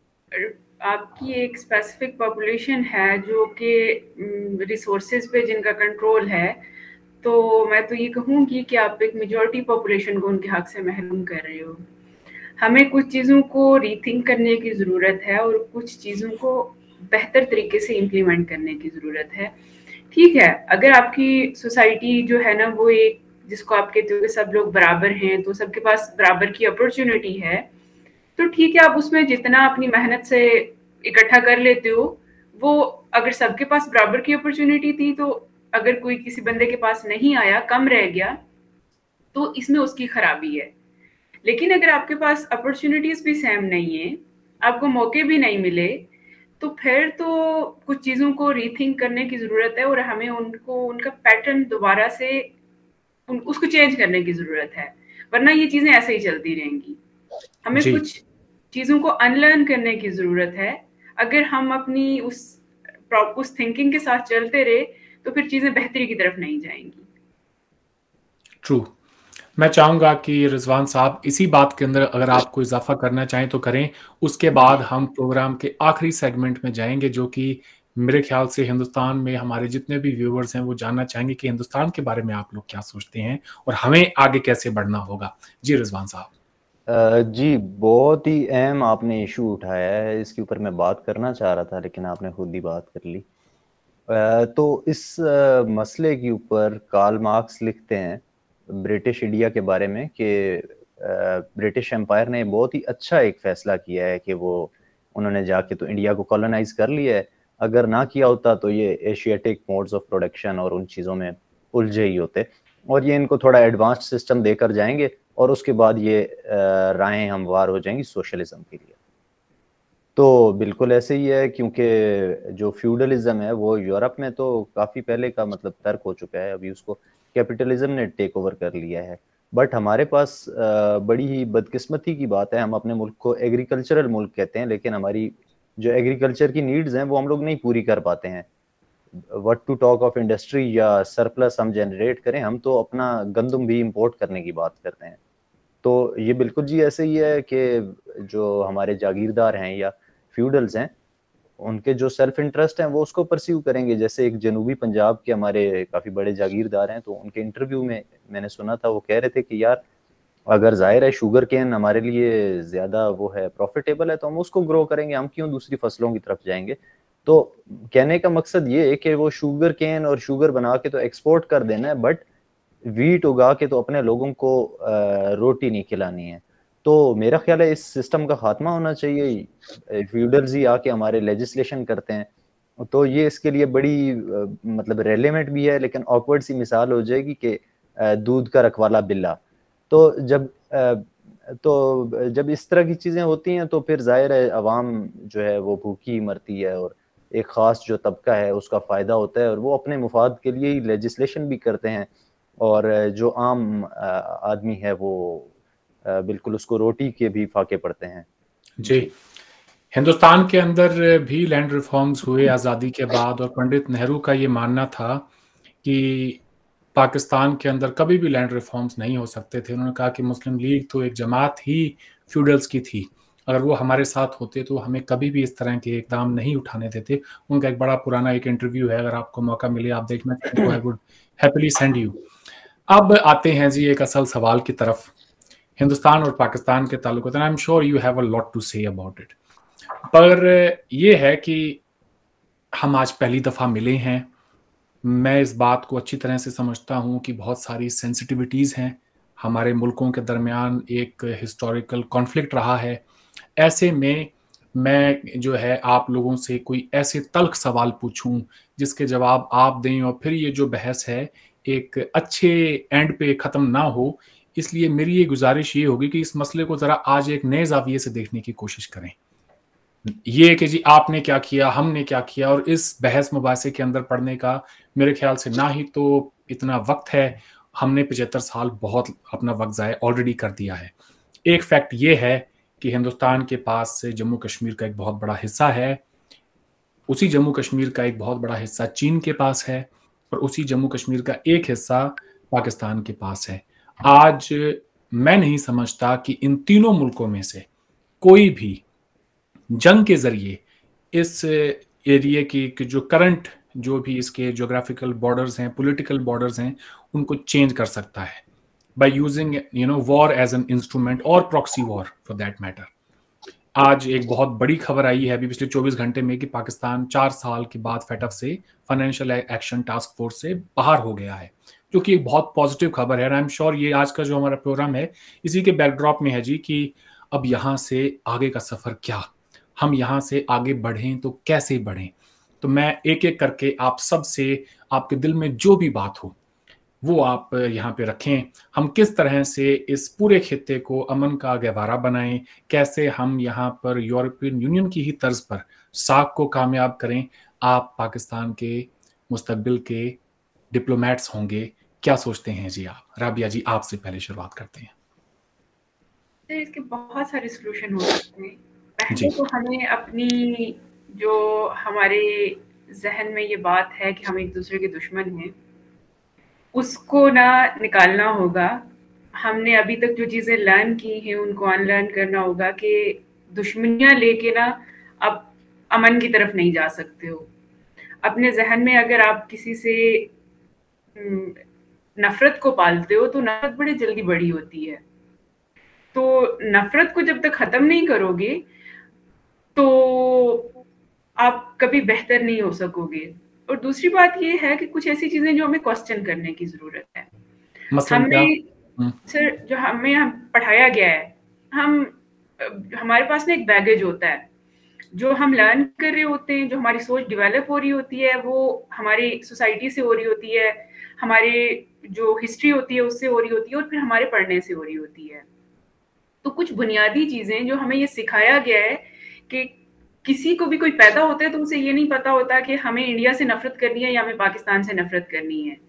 आपकी एक स्पेसिफिक पॉपुलेशन है जो कि रिसोर्सेज पे जिनका कंट्रोल है, तो मैं तो ये कहूँगी कि आप एक मेजॉरिटी पॉपुलेशन को उनके हक से महरूम कर रहे हो। हमें कुछ चीज़ों को रीथिंक करने की ज़रूरत है, और कुछ चीज़ों को बेहतर तरीके से इम्प्लीमेंट करने की ज़रूरत है। ठीक है, अगर आपकी सोसाइटी जो है ना वो एक जिसको आप कहते हो कि सब लोग बराबर हैं, तो सबके पास बराबर की अपॉर्चुनिटी है, तो ठीक है, आप उसमें जितना अपनी मेहनत से इकट्ठा कर लेते हो, वो अगर सबके पास बराबर की अपॉर्चुनिटी थी, तो अगर कोई किसी बंदे के पास नहीं आया, कम रह गया, तो इसमें उसकी खराबी है। लेकिन अगर आपके पास अपॉर्चुनिटीज भी सेम नहीं है, आपको मौके भी नहीं मिले, तो फिर तो कुछ चीज़ों को रीथिंक करने की ज़रूरत है, और हमें उनको उनका पैटर्न दोबारा से उसको चेंज करने की ज़रूरत है, वरना ये चीज़ें ऐसे ही चलती रहेंगी। हमें जी। कुछ चीज़ों को अनलर्न करने की ज़रूरत है। अगर हम अपनी उस थिंकिंग के साथ चलते रहे, तो फिर चीज़ें बेहतरी की तरफ नहीं जाएंगी। ट्रू। मैं चाहूँगा कि रिजवान साहब इसी बात के अंदर अगर आप कोई इजाफा करना चाहें तो करें। उसके बाद हम प्रोग्राम के आखिरी सेगमेंट में जाएंगे, जो कि मेरे ख्याल से हिंदुस्तान में हमारे जितने भी व्यूअर्स हैं वो जानना चाहेंगे कि हिंदुस्तान के बारे में आप लोग क्या सोचते हैं और हमें आगे कैसे बढ़ना होगा। जी रिजवान साहब। जी, बहुत ही अहम आपने इशू उठाया है, इसके ऊपर मैं बात करना चाह रहा था लेकिन आपने खुद ही बात कर ली। तो इस मसले के ऊपर कार्ल मार्क्स लिखते हैं ब्रिटिश इंडिया के बारे में कि ब्रिटिश एम्पायर ने बहुत ही अच्छा एक फैसला किया है कि वो उन्होंने जाके तो इंडिया को कॉलोनाइज कर लिया है। अगर ना किया होता तो ये एशियाटिक मोड्स ऑफ प्रोडक्शन और उन चीज़ों में उलझे ही होते, और ये इनको थोड़ा एडवांस्ड सिस्टम देकर जाएंगे और उसके बाद ये राहें हमवार हो जाएंगी सोशलिज्म के लिए। तो बिल्कुल ऐसे ही है, क्योंकि जो फ्यूडलिज्म है वो यूरोप में तो काफ़ी पहले का मतलब तर्क हो चुका है, अभी उसको कैपिटलिज्म ने टेक ओवर कर लिया है। बट हमारे पास बड़ी ही बदकिस्मती की बात है, हम अपने मुल्क को एग्रीकल्चरल मुल्क कहते हैं, लेकिन हमारी जो एग्रीकल्चर की नीड्स हैं वो हम लोग नहीं पूरी कर पाते हैं। What to talk of industry या सरप्लस हम जनरेट करें, हम तो अपना गंदम भी इंपोर्ट करने की बात करते हैं। तो ये बिल्कुल जी ऐसे ही है कि जो हमारे जागीरदार हैं या फ्यूडल्स हैं, उनके जो सेल्फ इंटरेस्ट हैं वो उसको परस्यू करेंगे। जैसे एक जनूबी पंजाब के हमारे काफ़ी बड़े जागीरदार हैं, तो उनके इंटरव्यू में मैंने सुना था, वो कह रहे थे कि यार अगर जाहिर है शुगर केन हमारे लिए ज़्यादा वो है, प्रॉफिटेबल है, तो हम उसको ग्रो करेंगे, हम क्यों दूसरी फसलों की तरफ जाएंगे। तो कहने का मकसद ये है कि वो शुगर केन और शुगर बना के तो एक्सपोर्ट कर देना है, बट वीट उगा के तो अपने लोगों को रोटी नहीं खिलानी है। तो मेरा ख्याल है इस सिस्टम का खात्मा होना चाहिए। फ्यूडल्स ही आके हमारे लेजिस्लेशन करते हैं, तो ये इसके लिए बड़ी मतलब रेलेवेंट भी है, लेकिन ऑकवर्ड सी मिसाल हो जाएगी कि दूध का रखवाला बिल्ला। तो जब इस तरह की चीज़ें होती हैं तो फिर जाहिर है अवाम जो है वो भूखी मरती है, और एक ख़ास जो तबका है उसका फ़ायदा होता है, और वो अपने मुफाद के लिए ही लेजिस्लेशन भी करते हैं, और जो आम आदमी है वो बिल्कुल उसको रोटी के भी फाके पड़ते हैं। जी, हिंदुस्तान के अंदर भी लैंड रिफॉर्म्स हुए आज़ादी के बाद, और पंडित नेहरू का ये मानना था कि पाकिस्तान के अंदर कभी भी लैंड रिफॉर्म्स नहीं हो सकते थे। उन्होंने कहा कि मुस्लिम लीग तो एक जमात ही फ्यूडल्स की थी, अगर वो हमारे साथ होते तो हमें कभी भी इस तरह के इकदाम नहीं उठाने देते। उनका एक बड़ा पुराना एक इंटरव्यू है, अगर आपको मौका मिले आप देखना चाहें तो I would happily send you. अब आते हैं जी एक असल सवाल की तरफ, हिंदुस्तान और पाकिस्तान के ताल्लुकात। I am sure you have a lot to say about it, पर ये है कि हम आज पहली दफ़ा मिले हैं। मैं इस बात को अच्छी तरह से समझता हूँ कि बहुत सारी सेंसिटिविटीज़ हैं, हमारे मुल्कों के दरमियान एक हिस्टोरिकल कॉन्फ्लिक्ट रहा है। ऐसे में मैं जो है आप लोगों से कोई ऐसे तल्ख सवाल पूछूं जिसके जवाब आप दें, और फिर ये जो बहस है एक अच्छे एंड पे ख़त्म ना हो। इसलिए मेरी ये गुजारिश ये होगी कि इस मसले को ज़रा आज एक नए ज़ाविये से देखने की कोशिश करें। ये कि जी आपने क्या किया, हमने क्या किया, और इस बहस मुबासे के अंदर पढ़ने का मेरे ख्याल से ना ही तो इतना वक्त है। हमने 75 साल बहुत अपना वक्त ज़ाया ऑलरेडी कर दिया है। एक फैक्ट ये है कि हिंदुस्तान के पास से जम्मू कश्मीर का एक बहुत बड़ा हिस्सा है, उसी जम्मू कश्मीर का एक बहुत बड़ा हिस्सा चीन के पास है, और उसी जम्मू कश्मीर का एक हिस्सा पाकिस्तान के पास है। आज मैं नहीं समझता कि इन तीनों मुल्कों में से कोई भी जंग के जरिए इस एरिया की जो करंट जो भी इसके ज्योग्राफिकल बॉर्डर्स हैं, पॉलिटिकल बॉर्डर्स हैं, उनको चेंज कर सकता है by using war as an instrument, और proxy war for that matter. आज एक बहुत बड़ी खबर आई है अभी पिछले 24 घंटे में कि पाकिस्तान 4 साल के बाद फेटअप से फाइनेंशियल एक्शन टास्क फोर्स से बाहर हो गया है, जो कि एक बहुत पॉजिटिव खबर है। आई एम श्योर ये आज का जो हमारा प्रोग्राम है इसी के बैकड्रॉप में है जी कि अब यहाँ से आगे का सफर क्या, हम यहाँ से आगे बढ़ें तो कैसे बढ़ें। तो मैं एक एक करके आप सब से आपके दिल में जो भी बात हो वो आप यहाँ पे रखें। हम किस तरह से इस पूरे खित्ते को अमन का गहवारा बनाएं, कैसे हम यहाँ पर यूरोपियन यूनियन की ही तर्ज पर साख को कामयाब करें। आप पाकिस्तान के मुस्तकबिल के डिप्लोमेट्स होंगे, क्या सोचते हैं जी आप? राबिया जी आपसे पहले शुरुआत करते हैं। इसके बहुत सारे सॉल्यूशन हो सकते हैं। पहले तो हमें अपनी जो हमारे जहन में ये बात है कि हम एक दूसरे के दुश्मन हैं, उसको ना निकालना होगा। हमने अभी तक जो चीजें लर्न की हैं उनको अनलर्न करना होगा कि दुश्मनियां लेके ना अब अमन की तरफ नहीं जा सकते हो। अपने जहन में अगर आप किसी से नफरत को पालते हो तो नफरत बड़ी जल्दी बड़ी होती है। तो नफरत को जब तक खत्म नहीं करोगे तो आप कभी बेहतर नहीं हो सकोगे। और दूसरी बात ये है कि कुछ ऐसी चीजें जो हमें क्वेश्चन करने की जरूरत है। सर जो हमें पढ़ाया गया है, हमारे पास ना एक बैगेज होता है जो हम लर्न कर रहे होते हैं, जो हमारी सोच डेवलप हो रही होती है, वो हमारी सोसाइटी से हो रही होती है, हमारे जो हिस्ट्री होती है उससे हो रही होती है, और फिर हमारे पढ़ने से हो रही होती है। तो कुछ बुनियादी चीजें जो हमें ये सिखाया गया है कि किसी को भी कोई पैदा होता है तो उसे ये नहीं पता होता कि हमें इंडिया से नफरत करनी है या हमें पाकिस्तान से नफरत करनी है।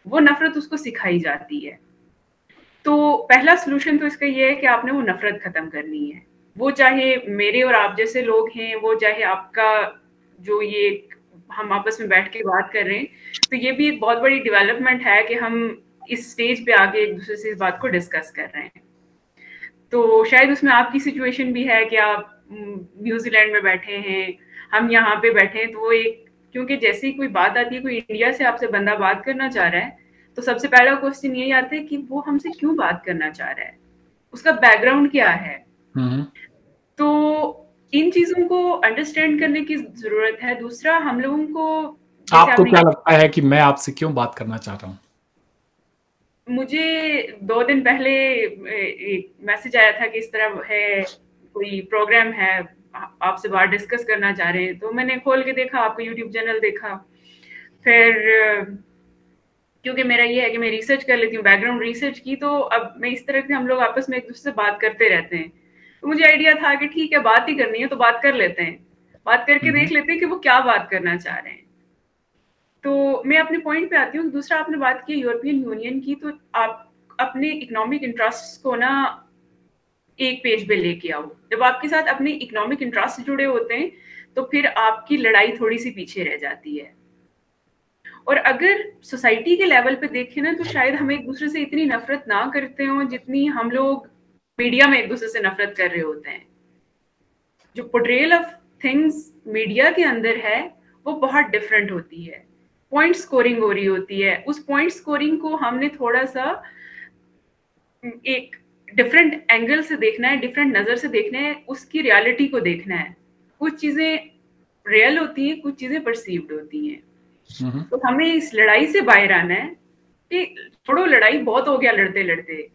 वो नफरत उसको सिखाई जाती है। तो पहला सोल्यूशन तो इसका ये है कि आपने वो नफरत खत्म करनी है। वो चाहे मेरे और आप जैसे लोग हैं, वो चाहे आपका जो ये हम आपस में बैठ के बात कर रहे हैं, तो ये भी एक बहुत बड़ी डेवलपमेंट है कि हम इस स्टेज पे आगे एक दूसरे से इस बात को डिस्कस कर रहे हैं। तो शायद उसमें आपकी सिचुएशन भी है कि आप न्यूजीलैंड में बैठे हैं, हम यहाँ पे बैठे हैं, तो वो एक, क्योंकि जैसे ही कोई बात आती है, कोई इंडिया से आपसे बंदा बात करना चाह रहा है, तो सबसे पहला क्वेश्चन यही आता है कि वो हमसे क्यों बात करना चाह रहा है, उसका बैकग्राउंड क्या है। तो इन चीजों को अंडरस्टैंड करने की जरूरत है। दूसरा, हम लोगों को, आपको क्या लगता है कि मैं आपसे क्यों बात करना चाह रहा हूँ? मुझे 2 दिन पहले एक मैसेज आया था कि इस तरह है, कोई प्रोग्राम है, आपसे बात डिस्कस करना चाह रहे हैं। तो मैंने खोल के देखा, आपका यूट्यूब चैनल देखा, फिर क्योंकि मेरा ये है कि मैं रिसर्च कर लेती हूँ, बैकग्राउंड रिसर्च की, तो अब मैं इस तरह से हम लोग आपस में एक दूसरे से बात करते रहते हैं। तो मुझे आइडिया था कि ठीक है, बात ही करनी है तो बात कर लेते हैं, बात करके देख लेते हैं कि वो क्या बात करना चाह रहे हैं। तो मैं अपने पॉइंट पे आती हूँ। दूसरा, आपने बात की यूरोपियन यूनियन की, तो आप अपने इकोनॉमिक इंटरेस्ट को ना एक पेज पे लेके आओ। जब आपके साथ अपने इकोनॉमिक इंटरेस्ट जुड़े होते हैं, तो फिर आपकी लड़ाई थोड़ी सी पीछे रह जाती है। और अगर सोसाइटी के लेवल पे देखें ना, तो शायद हम एक दूसरे से इतनी नफरत ना करते हो जितनी हम लोग मीडिया में एक दूसरे से नफरत कर रहे होते हैं। जो पोर्ट्रेयल ऑफ थिंग्स मीडिया के अंदर है, वो बहुत डिफरेंट होती है। पॉइंट स्कोरिंग हो रही होती है, उस पॉइंट स्कोरिंग को हमने थोड़ा सा एक डिफरेंट एंगल से देखना है, डिफरेंट नजर से देखना है, उसकी रियलिटी को देखना है। कुछ चीजें रियल होती हैं, कुछ चीजें परसीव्ड होती हैं। तो हमें इस लड़ाई से बाहर आना है कि छोड़ो, लड़ाई बहुत हो गया लड़ते लड़ते।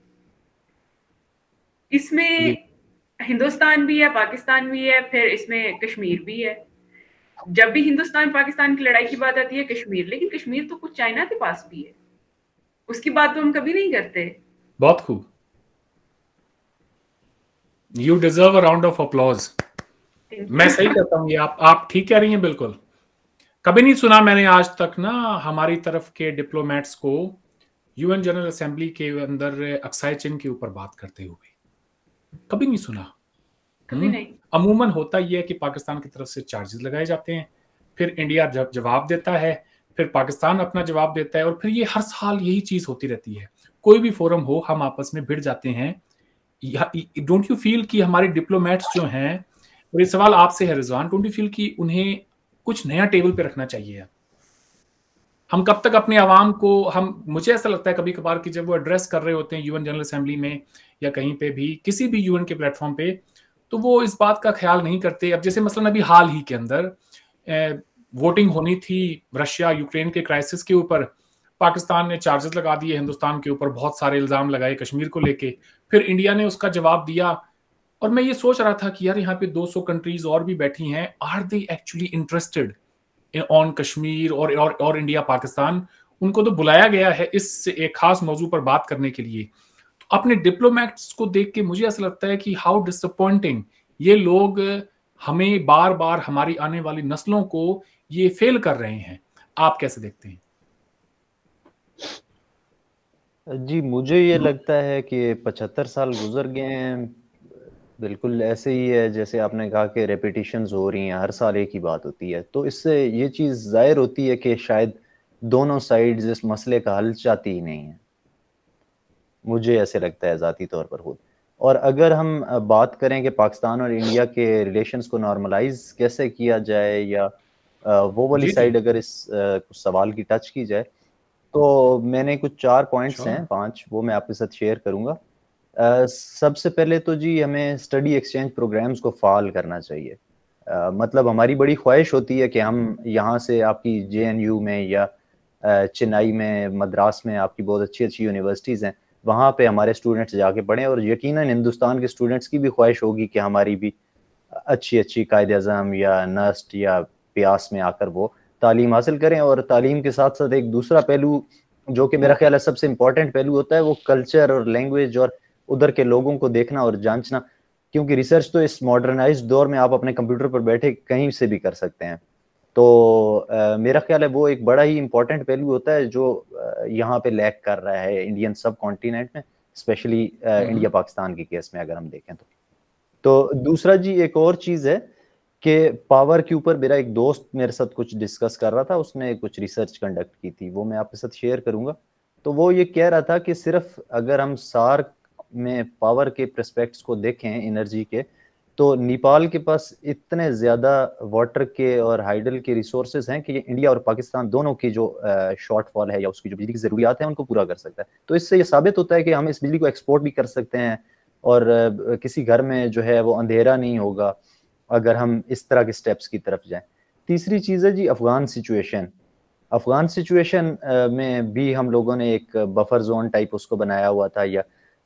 इसमें हिंदुस्तान भी है, पाकिस्तान भी है, फिर इसमें कश्मीर भी है। जब भी हिंदुस्तान पाकिस्तान की लड़ाई की बात आती है कश्मीर, लेकिन कश्मीर तो कुछ चाइना के पास भी है, उसकी बात तो हम कभी नहीं करते। बहुत खूब, you deserve a round of applause. मैं सही कहता हूँ, ये आप ठीक कह रही हैं बिल्कुल। कभी नहीं सुना मैंने आज तक ना हमारी तरफ के डिप्लोमेट्स को यूएन जनरल असेंबली के अंदर अक्साई चिन के ऊपर बात करते हुए, कभी नहीं सुना। कभी नहीं। अमूमन होता यह है कि पाकिस्तान की तरफ से चार्जेस लगाए जाते हैं, फिर इंडिया जब जवाब देता है, फिर पाकिस्तान अपना जवाब देता है, और फिर ये हर साल यही चीज होती रहती है। कोई भी फोरम हो, हम आपस में भिड़ जाते हैं। डोंट यू फील कि हमारे डिप्लोमेट्स जो हैं, और ये सवाल आपसे है रिजवान, डोंट यू फील कि उन्हें कुछ नया टेबल पे रखना चाहिए? हम कब तक अपने आवाम को, मुझे ऐसा लगता है कभी कभार कि जब वो एड्रेस कर रहे होते हैं यूएन जनरल असेंबली में या कहीं पे भी, किसी भी यूएन के प्लेटफॉर्म पे, तो वो इस बात का ख्याल नहीं करते। अब जैसे मसलन अभी हाल ही के अंदर वोटिंग होनी थी रशिया यूक्रेन के क्राइसिस के ऊपर, पाकिस्तान ने चार्जेस लगा दिए हिंदुस्तान के ऊपर, बहुत सारे इल्जाम लगाए कश्मीर को लेके, फिर इंडिया ने उसका जवाब दिया। और मैं ये सोच रहा था कि यार यहाँ पे 200 कंट्रीज और भी बैठी हैं, are they actually interested on Kashmir और इंडिया पाकिस्तान? उनको तो बुलाया गया है इस एक खास मौजू पर बात करने के लिए। तो अपने डिप्लोमेट्स को देख के मुझे ऐसा लगता है कि हाउ डिसअपॉइंटिंग, ये लोग हमें बार बार, हमारी आने वाली नस्लों को ये फेल कर रहे हैं। आप कैसे देखते हैं? जी, मुझे ये लगता है कि 75 साल गुजर गए हैं, बिल्कुल ऐसे ही है जैसे आपने कहा कि रेपिटिशंस हो रही हैं, हर साल एक ही बात होती है। तो इससे ये चीज़ जाहिर होती है कि शायद दोनों साइड्स इस मसले का हल चाहती ही नहीं है, मुझे ऐसे लगता है ज़ाती तौर पर खुद। और अगर हम बात करें कि पाकिस्तान और इंडिया के रिलेशंस को नॉर्मलाइज कैसे किया जाए, या वो वाली साइड अगर इस सवाल की टच की जाए, तो मैंने कुछ 4 पॉइंट्स हैं, 5, वो मैं आपके साथ शेयर करूंगा। सबसे पहले तो जी हमें स्टडी एक्सचेंज प्रोग्राम्स को फाल करना चाहिए। मतलब हमारी बड़ी ख्वाहिश होती है कि हम यहाँ से आपकी जेएनयू में या चेन्नई में, मद्रास में आपकी बहुत अच्छी अच्छी यूनिवर्सिटीज़ हैं, वहाँ पे हमारे स्टूडेंट्स जाके पढ़ें। और यकीनन हिंदुस्तान के स्टूडेंट्स की भी ख्वाहिश होगी कि हमारी भी अच्छी अच्छी कायद-ए-आज़म या नस्ट या प्यास में आकर वो तालीम हासिल करें। और तालीम के साथ साथ एक दूसरा पहलू जो कि मेरा ख्याल है सबसे इम्पोर्टेंट पहलू होता है, वो कल्चर और लैंग्वेज और उधर के लोगों को देखना और जांचना, क्योंकि रिसर्च तो इस मॉडर्नाइज्ड दौर में आप अपने कंप्यूटर पर बैठे कहीं से भी कर सकते हैं। तो मेरा ख्याल है वो एक बड़ा ही इम्पोर्टेंट पहलू होता है जो यहाँ पे लैक कर रहा है इंडियन सब कॉन्टिनेंट में, स्पेशली इंडिया पाकिस्तान के केस में अगर हम देखें तो दूसरा जी एक और चीज है कि पावर के ऊपर मेरा एक दोस्त मेरे साथ कुछ डिस्कस कर रहा था, उसने कुछ रिसर्च कंडक्ट की थी, वो मैं आपके साथ शेयर करूंगा। तो वो ये कह रहा था कि सिर्फ अगर हम सार्क में पावर के प्रोस्पेक्ट्स को देखें एनर्जी के, तो नेपाल के पास इतने ज्यादा वाटर के और हाइडल के रिसोर्सेज हैं कि ये इंडिया और पाकिस्तान दोनों की जो शॉर्टफॉल है या उसकी जो बिजली की जरूरियात है उनको पूरा कर सकता है। तो इससे ये साबित होता है कि हम इस बिजली को एक्सपोर्ट भी कर सकते हैं और किसी घर में जो है वो अंधेरा नहीं होगा अगर हम इस तरह के स्टेप्स की तरफ जाएं। तीसरी चीज़ है जी अफगान सिचुएशन। अफगान सिचुएशन में भी हम लोगों ने एक बफर जोन टाइप उसको बनाया हुआ था, या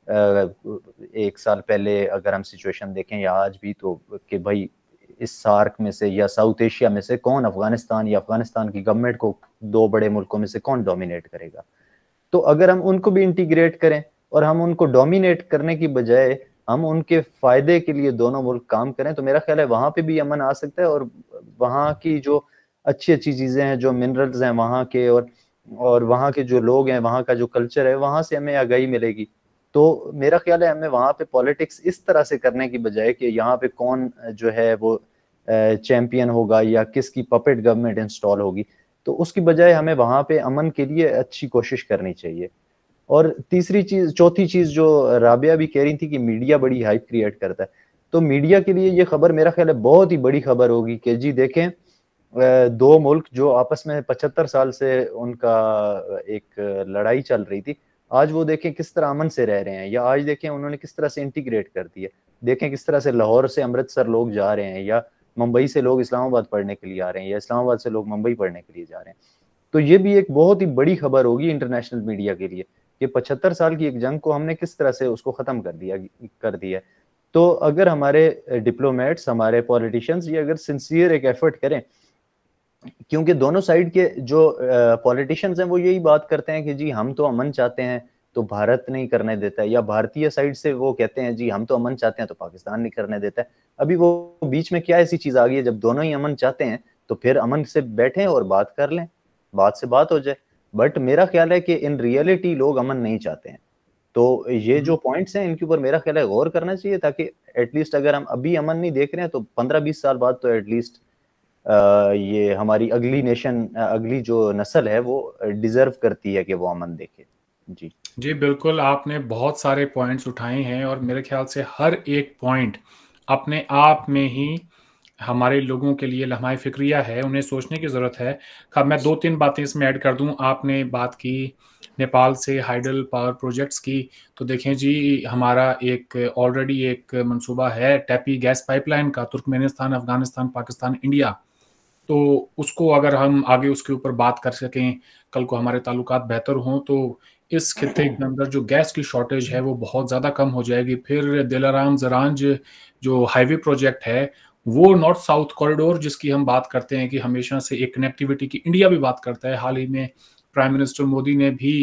एक साल पहले अगर हम सिचुएशन देखें या आज भी, तो कि भाई इस सार्क में से या साउथ एशिया में से कौन अफगानिस्तान या अफगानिस्तान की गवर्नमेंट को दो बड़े मुल्कों में से कौन डोमिनेट करेगा। तो अगर हम उनको भी इंटीग्रेट करें और हम उनको डोमिनेट करने की बजाय हम उनके फायदे के लिए दोनों मुल्क काम करें, तो मेरा ख्याल है वहां पे भी अमन आ सकता है और वहां की जो अच्छी अच्छी चीजें हैं, जो मिनरल्स हैं वहां के, और वहां के जो लोग हैं, वहां का जो कल्चर है, वहां से हमें आगाही मिलेगी। तो मेरा ख्याल है हमें वहां पे पॉलिटिक्स इस तरह से करने की बजाय कि यहाँ पे कौन जो है वो चैंपियन होगा या किसकी पपेट गवर्नमेंट इंस्टॉल होगी, तो उसकी बजाय हमें वहां पे अमन के लिए अच्छी कोशिश करनी चाहिए। और चौथी चीज जो राबिया भी कह रही थी कि मीडिया बड़ी हाइप क्रिएट करता है, तो मीडिया के लिए ये खबर मेरा ख्याल है बहुत ही बड़ी खबर होगी कि जी देखें, दो मुल्क जो आपस में 75 साल से उनका एक लड़ाई चल रही थी, आज वो देखें किस तरह अमन से रह रहे हैं, या आज देखें उन्होंने किस तरह से इंटीग्रेट कर दिया। देखें किस तरह से लाहौर से अमृतसर लोग जा रहे हैं, या मुंबई से लोग इस्लामाबाद पढ़ने के लिए आ रहे हैं, या इस्लामाबाद से लोग मुंबई पढ़ने के लिए जा रहे हैं। तो ये भी एक बहुत ही बड़ी खबर होगी इंटरनेशनल मीडिया के लिए कि 75 साल की एक जंग को हमने किस तरह से उसको खत्म कर दिया। तो अगर हमारे डिप्लोमेट्स, हमारे पॉलिटिशियंस ये अगर सिंसियर एक एफर्ट करें, क्योंकि दोनों साइड के जो पॉलिटिशियंस हैं वो यही बात करते हैं कि जी हम तो अमन चाहते हैं तो भारत नहीं करने देता है, या भारतीय साइड से वो कहते हैं जी हम तो अमन चाहते हैं तो पाकिस्तान नहीं करने देता है। अभी वो बीच में क्या ऐसी चीज आ गई है, जब दोनों ही अमन चाहते हैं तो फिर अमन से बैठें और बात कर लें, बात से बात हो जाए। बट मेरा ख्याल है कि इन रियलिटी लोग अमन नहीं चाहते हैं। तो ये जो पॉइंट्स हैं इनके ऊपर मेरा ख्याल है गौर करना चाहिए, ताकि एटलीस्ट अगर हम अभी अमन नहीं देख रहे हैं तो 15-20 साल बाद तो एटलीस्ट ये हमारी अगली नेशन, अगली जो नस्ल है वो डिजर्व करती है कि वो अमन देखे। जी बिल्कुल, आपने बहुत सारे पॉइंट्स उठाए हैं और मेरे ख्याल से हर एक पॉइंट अपने आप में ही हमारे लोगों के लिए लम्हा फिक्रिया है, उन्हें सोचने की ज़रूरत है। मैं 2-3 बातें इसमें ऐड कर दूं। आपने बात की नेपाल से हाइडल पावर प्रोजेक्ट्स की, तो देखें जी हमारा एक ऑलरेडी एक मंसूबा है टैपी गैस पाइपलाइन का, तुर्कमेनिस्तान, अफगानिस्तान, पाकिस्तान, इंडिया। तो उसको अगर हम आगे उसके ऊपर बात कर सकें, कल को हमारे ताल्लुकात बेहतर हों, तो इस खित्ते के अंदर जो गैस की शॉर्टेज है वो बहुत ज़्यादा कम हो जाएगी। फिर दिलाराम जरांज जो हाईवे प्रोजेक्ट है, वो नॉर्थ साउथ कॉरिडोर जिसकी हम बात करते हैं कि हमेशा से एक कनेक्टिविटी की इंडिया भी बात करता है, हाल ही में प्राइम मिनिस्टर मोदी ने भी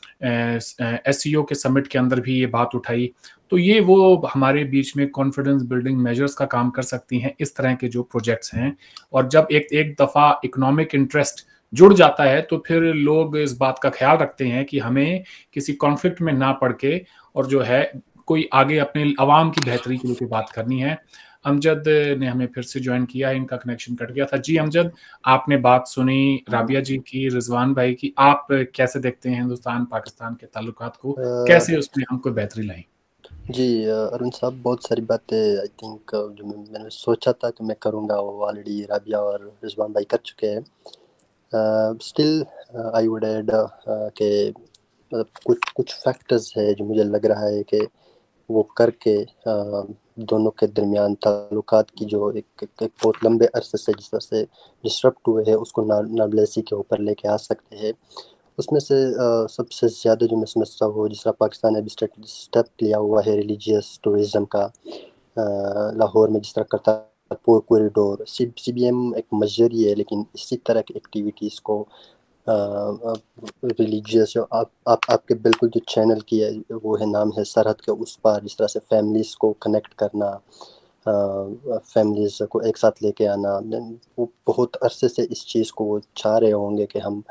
SCO के समिट के अंदर भी ये बात उठाई। तो ये वो हमारे बीच में कॉन्फिडेंस बिल्डिंग मेजर्स का काम कर सकती हैं, इस तरह के जो प्रोजेक्ट्स हैं। और जब एक दफ़ा इकोनॉमिक इंटरेस्ट जुड़ जाता है तो फिर लोग इस बात का ख्याल रखते हैं कि हमें किसी कॉन्फ्लिक्ट में ना पड़ के और जो है कोई आगे अपने अवाम की बेहतरी के लिए बात करनी है। अमजद ने हमें फिर से ज्वाइन किया, इनका कनेक्शन कट गया था। जी अमजद, आपने बात सुनी राबिया जी की, रिजवान भाई की, आप कैसे देखते हैं हिंदुस्तान पाकिस्तान के ताल्लुकात को, कैसे उसमें हमको बेहतरी लाई? जी अरुण साहब, बहुत सारी बातें आई थिंक जो मैंने सोचा था कि मैं करूँगा वो ऑलरेडी राबिया और रिजवान भाई कर चुके हैं। स्टिल आई वुड ऐड के मतलब कुछ फैक्टर्स है जो मुझे लग रहा है कि वो करके दोनों के दरमियान ताल्लुकात की जो एक बहुत लंबे अरसे से जिस तरह से डिस्टर्ब हुए हैं उसको नॉर्मलिटी के ऊपर लेके आ सकते हैं। उसमें से सबसे ज़्यादा जो मैं समझता हूँ, जिस तरह पाकिस्तान ने भी स्टेप लिया हुआ है रिलीजियस टूरिज़म का, लाहौर में जिस तरह करतारपुर कॉरिडोर, CBM एक मजर ही है, लेकिन इसी तरह की एक्टिविटीज़ को रिलीजियस जो आपके बिल्कुल जो चैनल की है वो है, नाम है सरहद के उस पार, जिस तरह से फैमिलीज़ को कनेक्ट करना, फैमिलीज को एक साथ लेके आना, वो बहुत अरसे से इस चीज़ को वो चाह रहे होंगे कि हम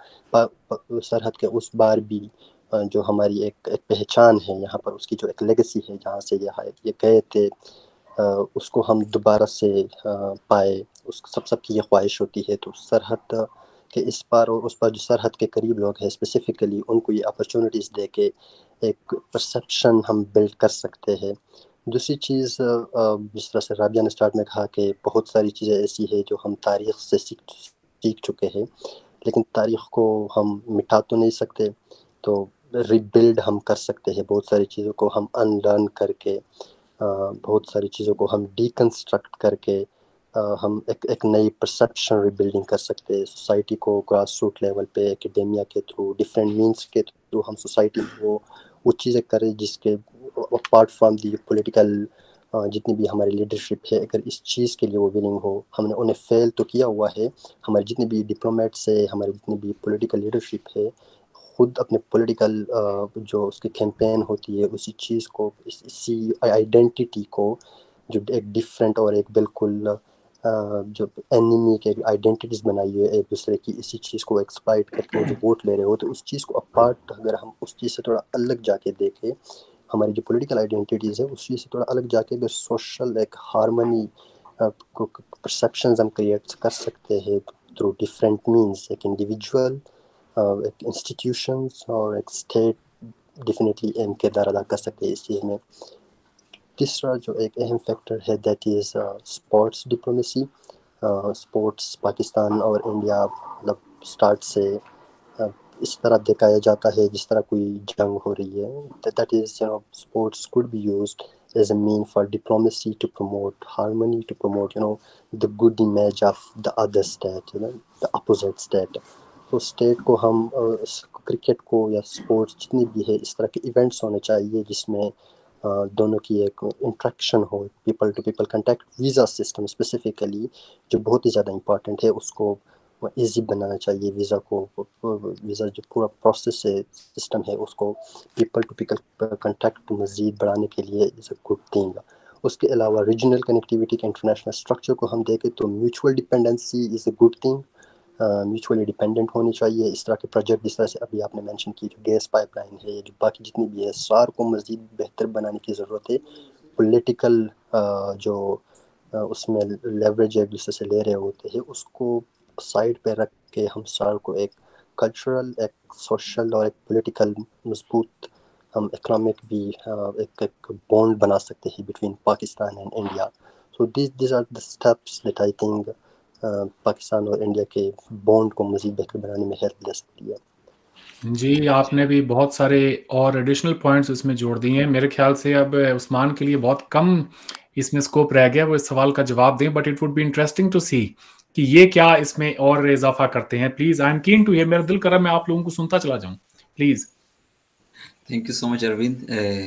सरहद के उस बार भी जो हमारी एक पहचान है यहाँ पर, उसकी जो एक लेगेसी है जहाँ से ये गए थे, उसको हम दोबारा से पाए, उस सबकी ये ख्वाहिश होती है। तो सरहद के इस पार और उस पार जो सरहद के करीब लोग हैं स्पेसिफिकली, उनको ये अपॉर्चुनिटीज़ दे के एक परसेप्शन हम बिल्ड कर सकते हैं। दूसरी चीज़, जिस तरह से राबिया ने स्टार्ट में कहा कि बहुत सारी चीज़ें ऐसी है जो हम तारीख़ से सीख चुके हैं, लेकिन तारीख़ को हम मिटा तो नहीं सकते, तो रिबिल्ड हम कर सकते हैं। बहुत सारी चीज़ों को हम अनलर्न करके, बहुत सारी चीज़ों को हम डिकन्स्ट्रक्ट करके हम एक नई परसेप्शन रिबिल्डिंग कर सकते हैं। सोसाइटी को ग्रास रूट लेवल पे एकेडेमिया के थ्रू, डिफरेंट मीन्स के थ्रू हम सोसाइटी में वो चीज़ें करें जिसके अपार्ट फ्रॉम दी पॉलिटिकल जितनी भी हमारी लीडरशिप है, अगर इस चीज़ के लिए वो विलिंग हो। हमने उन्हें फेल तो किया हुआ है, हमारे जितने भी डिप्लोमेट्स है, हमारी जितनी भी पॉलिटिकल लीडरशिप है, खुद अपने पॉलिटिकल जो उसकी कैंपेन होती है उसी चीज़ को, इसी आइडेंटिटी को जो एक डिफरेंट और एक बिल्कुल जो एनिमी के आइडेंटिटीज़ बनाई हुई है एक दूसरे की, इसी चीज़ को एक्सप्लॉइट करके वो जो वोट ले रहे हो, तो उस चीज़ को अपार्ट अगर हम उस चीज़ से थोड़ा अलग जाके देखें, हमारी जो पॉलिटिकल आइडेंटिटीज़ है उस चीज़ से थोड़ा अलग जाके अगर सोशल एक हारमोनी को परसेप्शंस हम क्रिएट कर सकते हैं थ्रू डिफरेंट मीन्स, एक इंडिविजुअल, एक इंस्टीट्यूशंस और एक स्टेट डेफिनेटली अहम किरदार अदा कर सकते हैं इस चीज़ में। तीसरा जो एक अहम फैक्टर है that is sports diplomacy. Sports Pakistan और इंडिया मतलब स्टार्ट से इस तरह दिखाया जाता है जिस तरह कोई जंग हो रही है। That is sports could be used as a mean for diplomacy to promote harmony, to promote the good image of the other state, the opposite state. तो स्टेट को हम क्रिकेट को या स्पोर्ट्स जितनी भी है इस तरह के इवेंट्स होने चाहिए जिसमें दोनों की एक इंट्रैक्शन हो, people to people contact. Visa system specifically जो बहुत ही ज़्यादा इम्पॉर्टेंट है, उसको इजी बनाना चाहिए। वीज़ा जो पूरा प्रोसेस है, सिस्टम है, उसको पीपल टू पीपल कंटेक्ट मज़ीद बढ़ाने के लिए इज़ अ गुड थिंग। उसके अलावा रीजनल कनेक्टिविटी के इंटरनेशनल स्ट्रक्चर को हम देखें तो mutual dependency is a good thing. Mutually dependent होनी चाहिए। इस तरह के प्रोजेक्ट जिस तरह से अभी आपने मेंशन की, जो गैस पाइपलाइन है, जो बाकी जितनी भी है, सार को मज़ीद बेहतर बनाने की ज़रूरत है। पॉलिटिकल जो उसमें लेवरेज एक दूसरे से ले रहे होते हैं, उसको साइड पे रख के हम सार को एक कल्चरल, एक सोशल और एक पॉलिटिकल मजबूत, हम इकोनॉमिक भी एक बॉन्ड बना सकते हैं between Pakistan and India. So this are the steps that I think Pakistan और इंडिया के बॉन्ड को मज़ीद बेहतर बनाने में हेल्प दे सकती है। जी, आपने भी बहुत सारे और एडिशनल पॉइंट्स इसमें जोड़ दिए हैं। मेरे ख्याल से अब उस्मान के लिए बहुत कम इसमें स्कोप रह गया वो इस सवाल का जवाब दें, but it would be interesting to see कि ये क्या इसमें और इजाफा करते हैं। Please, I am keen to hear. मेरा दिल कर रहा है मैं आप लोगों को सुनता चला जाऊं, please. Thank you so much Arvind.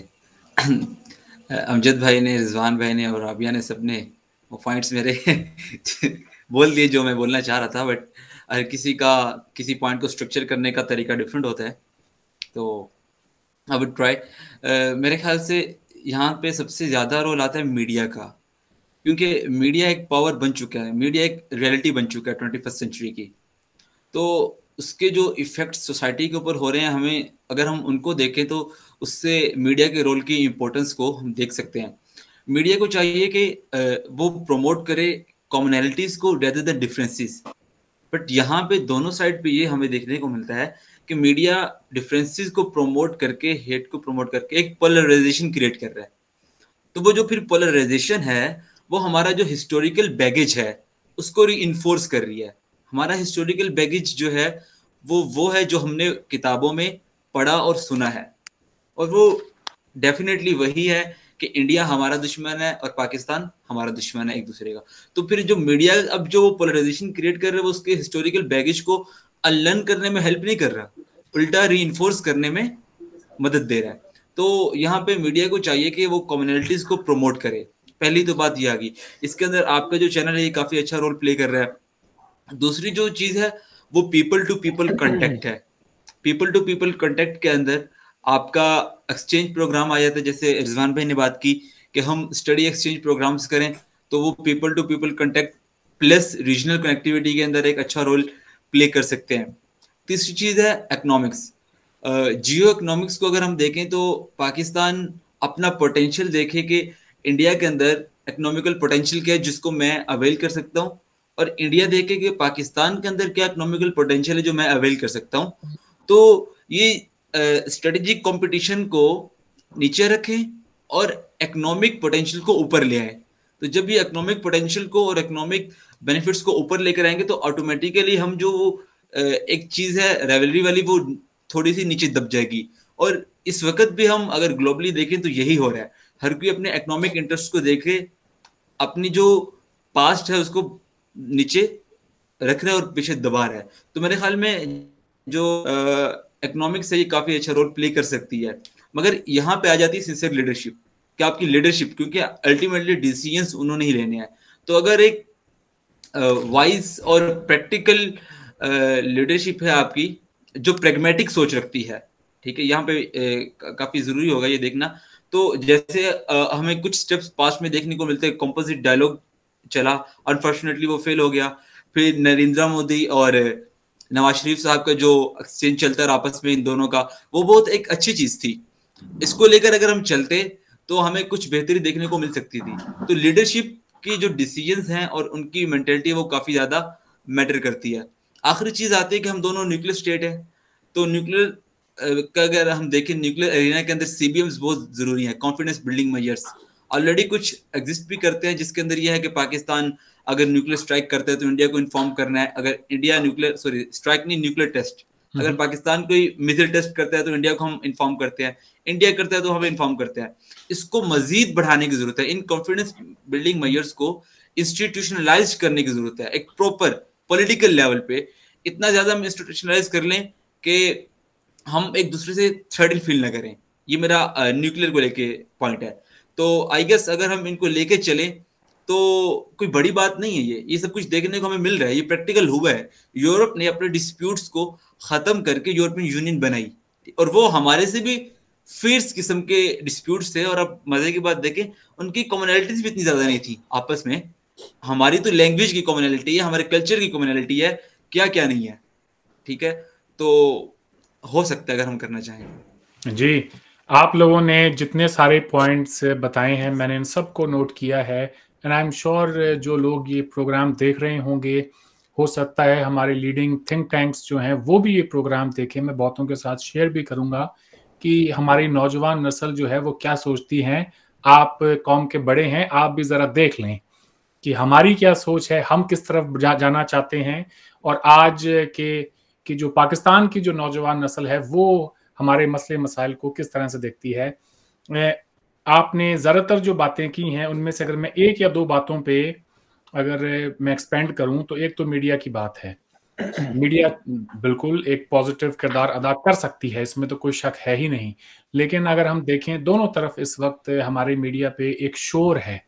Amjad भाई ने, रिजवान भाई ने और राबिया ने सबने वो पॉइंट्स मेरे बोल दिए जो मैं बोलना चाह रहा था, बट हर किसी का किसी पॉइंट को स्ट्रक्चर करने का तरीका डिफरेंट होता है, तो आई वुड ट्राई। मेरे ख्याल से यहाँ पे सबसे ज़्यादा रोल आता है मीडिया का, क्योंकि मीडिया एक पावर बन चुका है, मीडिया एक रियलिटी बन चुका है 21st सेंचुरी की। तो उसके जो इफ़ेक्ट सोसाइटी के ऊपर हो रहे हैं, हमें अगर हम उनको देखें तो उससे मीडिया के रोल की इम्पोर्टेंस को हम देख सकते हैं। मीडिया को चाहिए कि वो प्रमोट करे कॉमनैलिटीज़ को रेदर देन डिफरेंसेस, बट यहाँ पे दोनों साइड पे ये हमें देखने को मिलता है कि मीडिया डिफरेंसेस को प्रमोट करके, हेट को प्रमोट करके एक पोलराइजेशन क्रिएट कर रहा है। तो वो जो फिर पोलराइजेशन है वो हमारा जो हिस्टोरिकल बैगेज है उसको रीइंफोर्स कर रही है। हमारा हिस्टोरिकल बैगेज जो है वो है जो हमने किताबों में पढ़ा और सुना है, और वो डेफिनेटली वही है कि इंडिया हमारा दुश्मन है और पाकिस्तान हमारा दुश्मन है एक दूसरे का। तो फिर जो मीडिया अब जो पोलराइजेशन क्रिएट कर रहा है वो उसके हिस्टोरिकल बैगेज को अनलर्न करने में हेल्प नहीं कर रहा, उल्टा रीइंफोर्स करने में मदद दे रहा है। तो यहाँ पे मीडिया को चाहिए कि वो कम्युनिटीज को प्रमोट करे। पहली तो बात ये आ गई। इसके अंदर आपका जो चैनल है ये काफी अच्छा रोल प्ले कर रहा है। दूसरी जो चीज है वो पीपल टू पीपल कांटेक्ट है। पीपल टू पीपल कांटेक्ट के अंदर आपका एक्सचेंज प्रोग्राम आ जाता है, जैसे रिजवान भाई ने बात की कि हम स्टडी एक्सचेंज प्रोग्राम्स करें, तो वो people to people contact plus regional connectivity के अंदर एक अच्छा रोल प्ले कर सकते हैं। तीसरी चीज है इकोनॉमिक्स। जियो इकोनॉमिक्स को अगर हम देखें तो पाकिस्तान अपना पोटेंशियल देखे कि इंडिया के अंदर इकोनॉमिकल पोटेंशियल क्या है जिसको मैं अवेल कर सकता हूँ, और इंडिया देखे कि पाकिस्तान के अंदर क्या इकोनॉमिकल पोटेंशियल है जो मैं अवेल कर सकता हूँ। तो ये स्ट्रेटेजिक कंपटीशन को नीचे रखें और इकोनॉमिक पोटेंशियल को ऊपर ले आए। तो जब ये इकोनॉमिक पोटेंशियल को और इकोनॉमिक बेनिफिट्स को ऊपर लेकर आएंगे तो ऑटोमेटिकली हम जो एक चीज है रेवलरी वाली वो थोड़ी सी नीचे दब जाएगी। और इस वक्त भी हम अगर ग्लोबली देखें तो यही हो रहा है, हर कोई अपने इकोनॉमिक इंटरेस्ट को देखे, अपनी जो पास्ट है उसको नीचे रख रहा है और पीछे दबा रहा है। तो मेरे ख्याल में जो इकोनॉमिक्स है ये काफी अच्छा रोल प्ले कर सकती है। मगर यहाँ पे आ जाती है सिंसियर लीडरशिप, कि आपकी लीडरशिप, क्योंकि अल्टीमेटली डिसीजंस उन्होंने ही लेने हैं। तो अगर एक वाइज और प्रैक्टिकल लीडरशिप है आपकी जो प्रेगमेटिक सोच रखती है, ठीक है, यहाँ पे काफी जरूरी होगा ये देखना। तो जैसे हमें कुछ स्टेप्स पास्ट में देखने को मिलते हैं, कंपोजिट डायलॉग चला, अनफॉर्चुनेटली वो फेल हो गया। फिर नरेंद्र मोदी और नवाज शरीफ साहब का जो एक्सचेंज चलता है आपस में इन दोनों का, वो बहुत एक अच्छी चीज थी। इसको लेकर अगर हम चलते तो हमें कुछ बेहतरी देखने को मिल सकती थी। तो लीडरशिप की जो डिसीजंस हैं और उनकी मेंटेलिटी वो काफी ज्यादा मैटर करती है। आखिरी चीज आती है कि हम दोनों न्यूक्लियर स्टेट है, तो न्यूक्लियर का अगर हम देखें न्यूक्लियर एरिना के अंदर सीबीएम्स बहुत जरूरी है, कॉन्फिडेंस बिल्डिंग मेजर्स ऑलरेडी कुछ एग्जिस्ट भी करते हैं, जिसके अंदर यह है कि पाकिस्तान अगर न्यूक्लियर स्ट्राइक करता है तो इंडिया को इन्फॉर्म करना है। अगर इंडिया स्ट्राइक नहीं, न्यूक्लियर टेस्ट, अगर पाकिस्तान कोई मिसाइल टेस्ट करता है तो इंडिया को हम इन्फॉर्म करते हैं, इंडिया करता है तो हमें इन्फॉर्म करते हैं। इसको मजीद बढ़ाने की जरूरत है, इन कॉन्फिडेंस बिल्डिंग मेजर्स को इंस्टीट्यूशनलाइज करने की जरूरत है। एक प्रॉपर पॉलिटिकल लेवल पे इतना ज्यादा हम इंस्टीट्यूशनलाइज कर लें कि हम एक दूसरे से थ्रेटन फील ना करें। ये मेरा न्यूक्लियर को लेके पॉइंट है। तो आई गेस अगर हम इनको लेके चले तो कोई बड़ी बात नहीं है। ये सब कुछ देखने को हमें मिल रहा है, ये प्रैक्टिकल हुआ है। यूरोप ने अपने डिस्प्यूट्स को खत्म करके यूरोपियन यूनियन बनाई, और वो हमारे से भी फियर्स किस्म के डिस्प्यूट्स थे। और अब मजे की बात देखें, उनकी कॉमनैलिटीज भी इतनी ज्यादा नहीं थी आपस में। हमारी तो लैंग्वेज की कॉमनैलिटी है, हमारे कल्चर की कॉमनैलिटी है, क्या क्या नहीं है, ठीक है। तो हो सकता है अगर हम करना चाहें। जी, आप लोगों ने जितने सारे पॉइंट्स बताए हैं मैंने इन सबको नोट किया है, एंड आई एम श्योर जो लोग ये प्रोग्राम देख रहे होंगे, हो सकता है हमारे लीडिंग थिंक टैंक्स जो हैं वो भी ये प्रोग्राम देखें। मैं बहुतों के साथ शेयर भी करूंगा कि हमारी नौजवान नस्ल जो है वो क्या सोचती हैं। आप कौम के बड़े हैं, आप भी ज़रा देख लें कि हमारी क्या सोच है, हम किस तरफ जाना चाहते हैं, और आज कि जो पाकिस्तान की जो नौजवान नस्ल है वो हमारे मसले मसाइल को किस तरह से देखती है। आपने ज़्यादातर जो बातें की हैं उनमें से अगर मैं एक या दो बातों पे अगर मैं एक्सपेंड करूं तो एक तो मीडिया की बात है। मीडिया बिल्कुल एक पॉजिटिव किरदार अदा कर सकती है, इसमें तो कोई शक है ही नहीं। लेकिन अगर हम देखें दोनों तरफ इस वक्त हमारे मीडिया पे एक शोर है,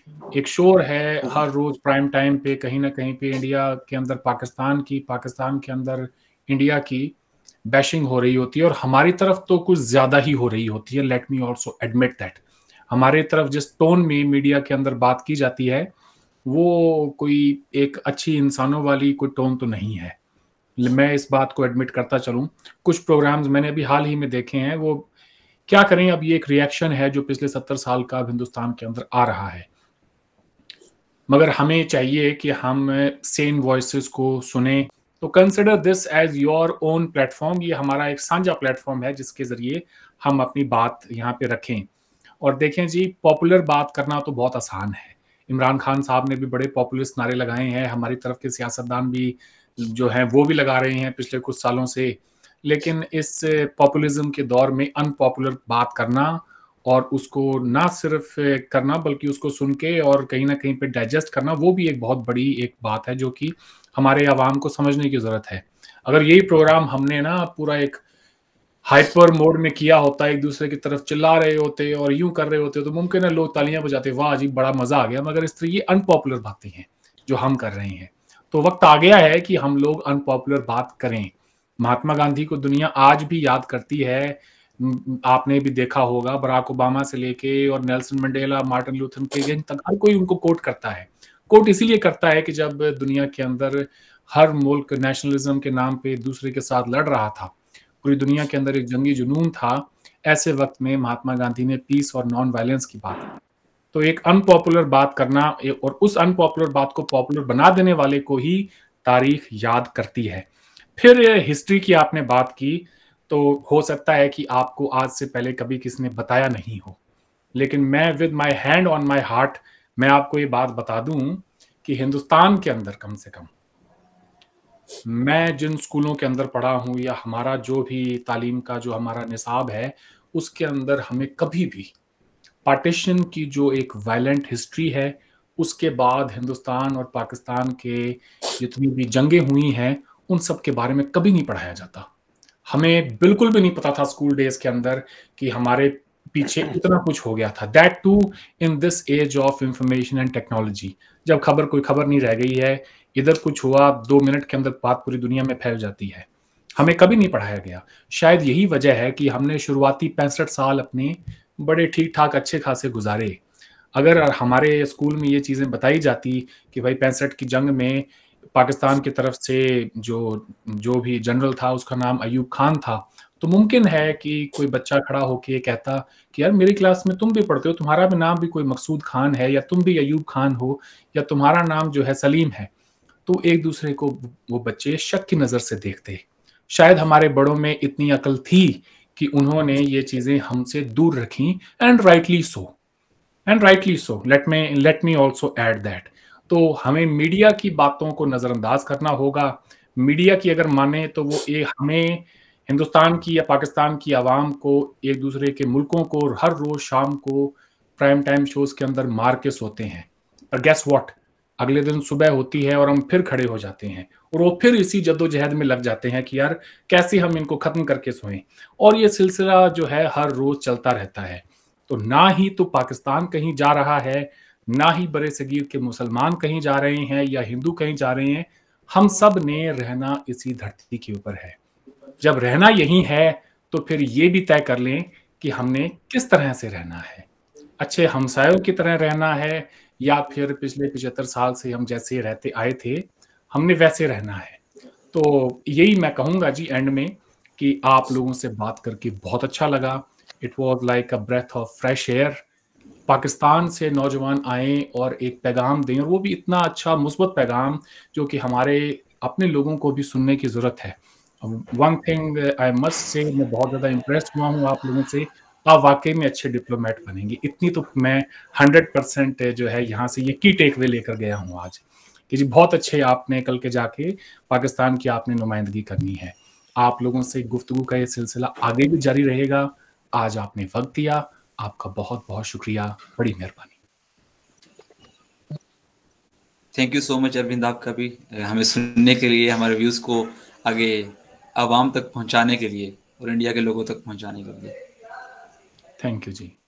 हर रोज प्राइम टाइम पे कहीं ना कहीं पे इंडिया के अंदर पाकिस्तान के अंदर इंडिया की बैशिंग हो रही होती है, और हमारी तरफ तो कुछ ज्यादा ही हो रही होती है। Let me also admit that हमारी तरफ जिस टोन में मीडिया के अंदर बात की जाती है वो कोई एक अच्छी इंसानों वाली कोई टोन तो नहीं है। मैं इस बात को एडमिट करता चलूं, कुछ प्रोग्राम्स मैंने अभी हाल ही में देखे हैं, वो क्या करें, अब ये एक रिएक्शन है जो पिछले 70 साल का हिंदुस्तान के अंदर आ रहा है। मगर हमें चाहिए कि हम सेन वॉइसेस को सुने। तो consider this as your own platform, ये हमारा एक साझा प्लेटफॉर्म है जिसके जरिए हम अपनी बात यहाँ पे रखें। और देखें जी, पॉपुलर बात करना तो बहुत आसान है। इमरान खान साहब ने भी बड़े पॉपुलिस्ट नारे लगाए हैं, हमारी तरफ के सियासतदान भी जो हैं वो भी लगा रहे हैं पिछले कुछ सालों से। लेकिन इस पॉपुलिज्म के दौर में अनपॉपुलर बात करना और उसको ना सिर्फ करना बल्कि उसको सुन के और कहीं ना कहीं पे डाइजेस्ट करना, वो भी एक बहुत बड़ी एक बात है जो कि हमारे आवाम को समझने की ज़रूरत है। अगर यही प्रोग्राम हमने ना पूरा एक हाइपर मोड में किया होता, एक दूसरे की तरफ चिल्ला रहे होते और यूं कर रहे होते, तो मुमकिन है लोग तालियां बजाते, वाह जी बड़ा मजा आ गया। मगर इस तरह ये अनपॉपुलर बातें हैं जो हम कर रहे हैं। तो वक्त आ गया है कि हम लोग अनपॉपुलर बात करें। महात्मा गांधी को दुनिया आज भी याद करती है, आपने भी देखा होगा, बराक ओबामा से लेके और Nelson Mandela, Martin Luther King तक हर कोई उनको कोट करता है। कोट इसीलिए करता है कि जब दुनिया के अंदर हर मुल्क नेशनलिज्म के नाम पे दूसरे के साथ लड़ रहा था, पूरी दुनिया के अंदर एक जंगी जुनून था, ऐसे वक्त में महात्मा गांधी ने पीस और नॉन वायलेंस की बात की। तो एक अनपॉपुलर बात करना और उस अनपॉपुलर बात को पॉपुलर बना देने वाले को ही तारीख याद करती है। फिर हिस्ट्री की आपने बात की, तो हो सकता है कि आपको आज से पहले कभी किसी ने बताया नहीं हो, लेकिन मैं with my hand on my heart मैं आपको ये बात बता दूं कि हिंदुस्तान के अंदर कम से कम मैं जिन स्कूलों के अंदर पढ़ा हूं या हमारा जो भी तालीम का जो हमारा निसाब है, उसके अंदर हमें कभी भी पार्टीशन की जो एक वायलेंट हिस्ट्री है, उसके बाद हिंदुस्तान और पाकिस्तान के जितनी भी जंगें हुई हैं, उन सब के बारे में कभी नहीं पढ़ाया जाता। हमें बिल्कुल भी नहीं पता था स्कूल डेज के अंदर कि हमारे पीछे इतना कुछ हो गया था, that too in this age of information and technology. जब कोई खबर नहीं रह गई है, इधर कुछ हुआ 2 मिनट के अंदर बात पूरी दुनिया में फैल जाती है, हमें कभी नहीं पढ़ाया गया। शायद यही वजह है कि हमने शुरुआती 65 साल अपने बड़े ठीक ठाक अच्छे खासे गुजारे। अगर हमारे स्कूल में ये चीज़ें बताई जाती कि भाई 65 की जंग में पाकिस्तान की तरफ से जो भी जनरल था उसका नाम अयूब खान था, तो मुमकिन है कि कोई बच्चा खड़ा होके कहता कि यार मेरी क्लास में तुम भी पढ़ते हो, तुम्हारा भी नाम भी कोई मकसूद खान है या तुम भी अयूब खान हो या तुम्हारा नाम जो है सलीम है। तो एक दूसरे को वो बच्चे शक की नज़र से देखते। शायद हमारे बड़ों में इतनी अकल थी कि उन्होंने ये चीज़ें हमसे दूर रखी, and rightly so. Let me also add that. तो हमें मीडिया की बातों को नज़रअंदाज करना होगा। मीडिया की अगर माने तो वो हमें हिंदुस्तान की या पाकिस्तान की आवाम को एक दूसरे के मुल्कों को हर रोज शाम को प्राइम टाइम शोज के अंदर मार के सोते हैं, और गेस व्हाट, अगले दिन सुबह होती है और हम फिर खड़े हो जाते हैं और वो फिर इसी जद्दोजहद में लग जाते हैं कि यार कैसे हम इनको खत्म करके सोएं, और ये सिलसिला जो है हर रोज चलता रहता है। तो ना ही तो पाकिस्तान कहीं जा रहा है, ना ही बड़े सगीर के मुसलमान कहीं जा रहे हैं या हिंदू कहीं जा रहे हैं, हम सब ने रहना इसी धरती के ऊपर है। जब रहना यही है तो फिर ये भी तय कर लें कि हमने किस तरह से रहना है, अच्छे हमसायों की तरह रहना है या फिर पिछले 75 साल से हम जैसे रहते आए थे हमने वैसे रहना है। तो यही मैं कहूँगा जी एंड में कि आप लोगों से बात करके बहुत अच्छा लगा। It was like a breath of fresh air. Pakistan से नौजवान आए और एक पैगाम दें, और वो भी इतना अच्छा मुस्बत पैगाम जो कि हमारे अपने लोगों को भी सुनने की ज़रूरत है। One thing I must say, मैं बहुत ज़्यादा इम्प्रेस हुआ हूँ आप लोगों से। आप वाकई में अच्छे डिप्लोमेट बनेंगे, इतनी तो मैं 100% जो है यहाँ से ये की टेक वे लेकर गया हूँ आज कि जी बहुत अच्छे आपने कल के जाके पाकिस्तान की आपने नुमाइंदगी करनी है। आप लोगों से गुफ्तगू का ये सिलसिला आगे भी जारी रहेगा। आज आपने वक्त दिया, आपका बहुत बहुत शुक्रिया, बड़ी मेहरबानी। Thank you so much Arvind, आपका भी हमें सुनने के लिए, हमारे व्यूज़ को आगे आवाम तक पहुंचाने के लिए और इंडिया के लोगों तक पहुंचाने के लिए। Thank you ji.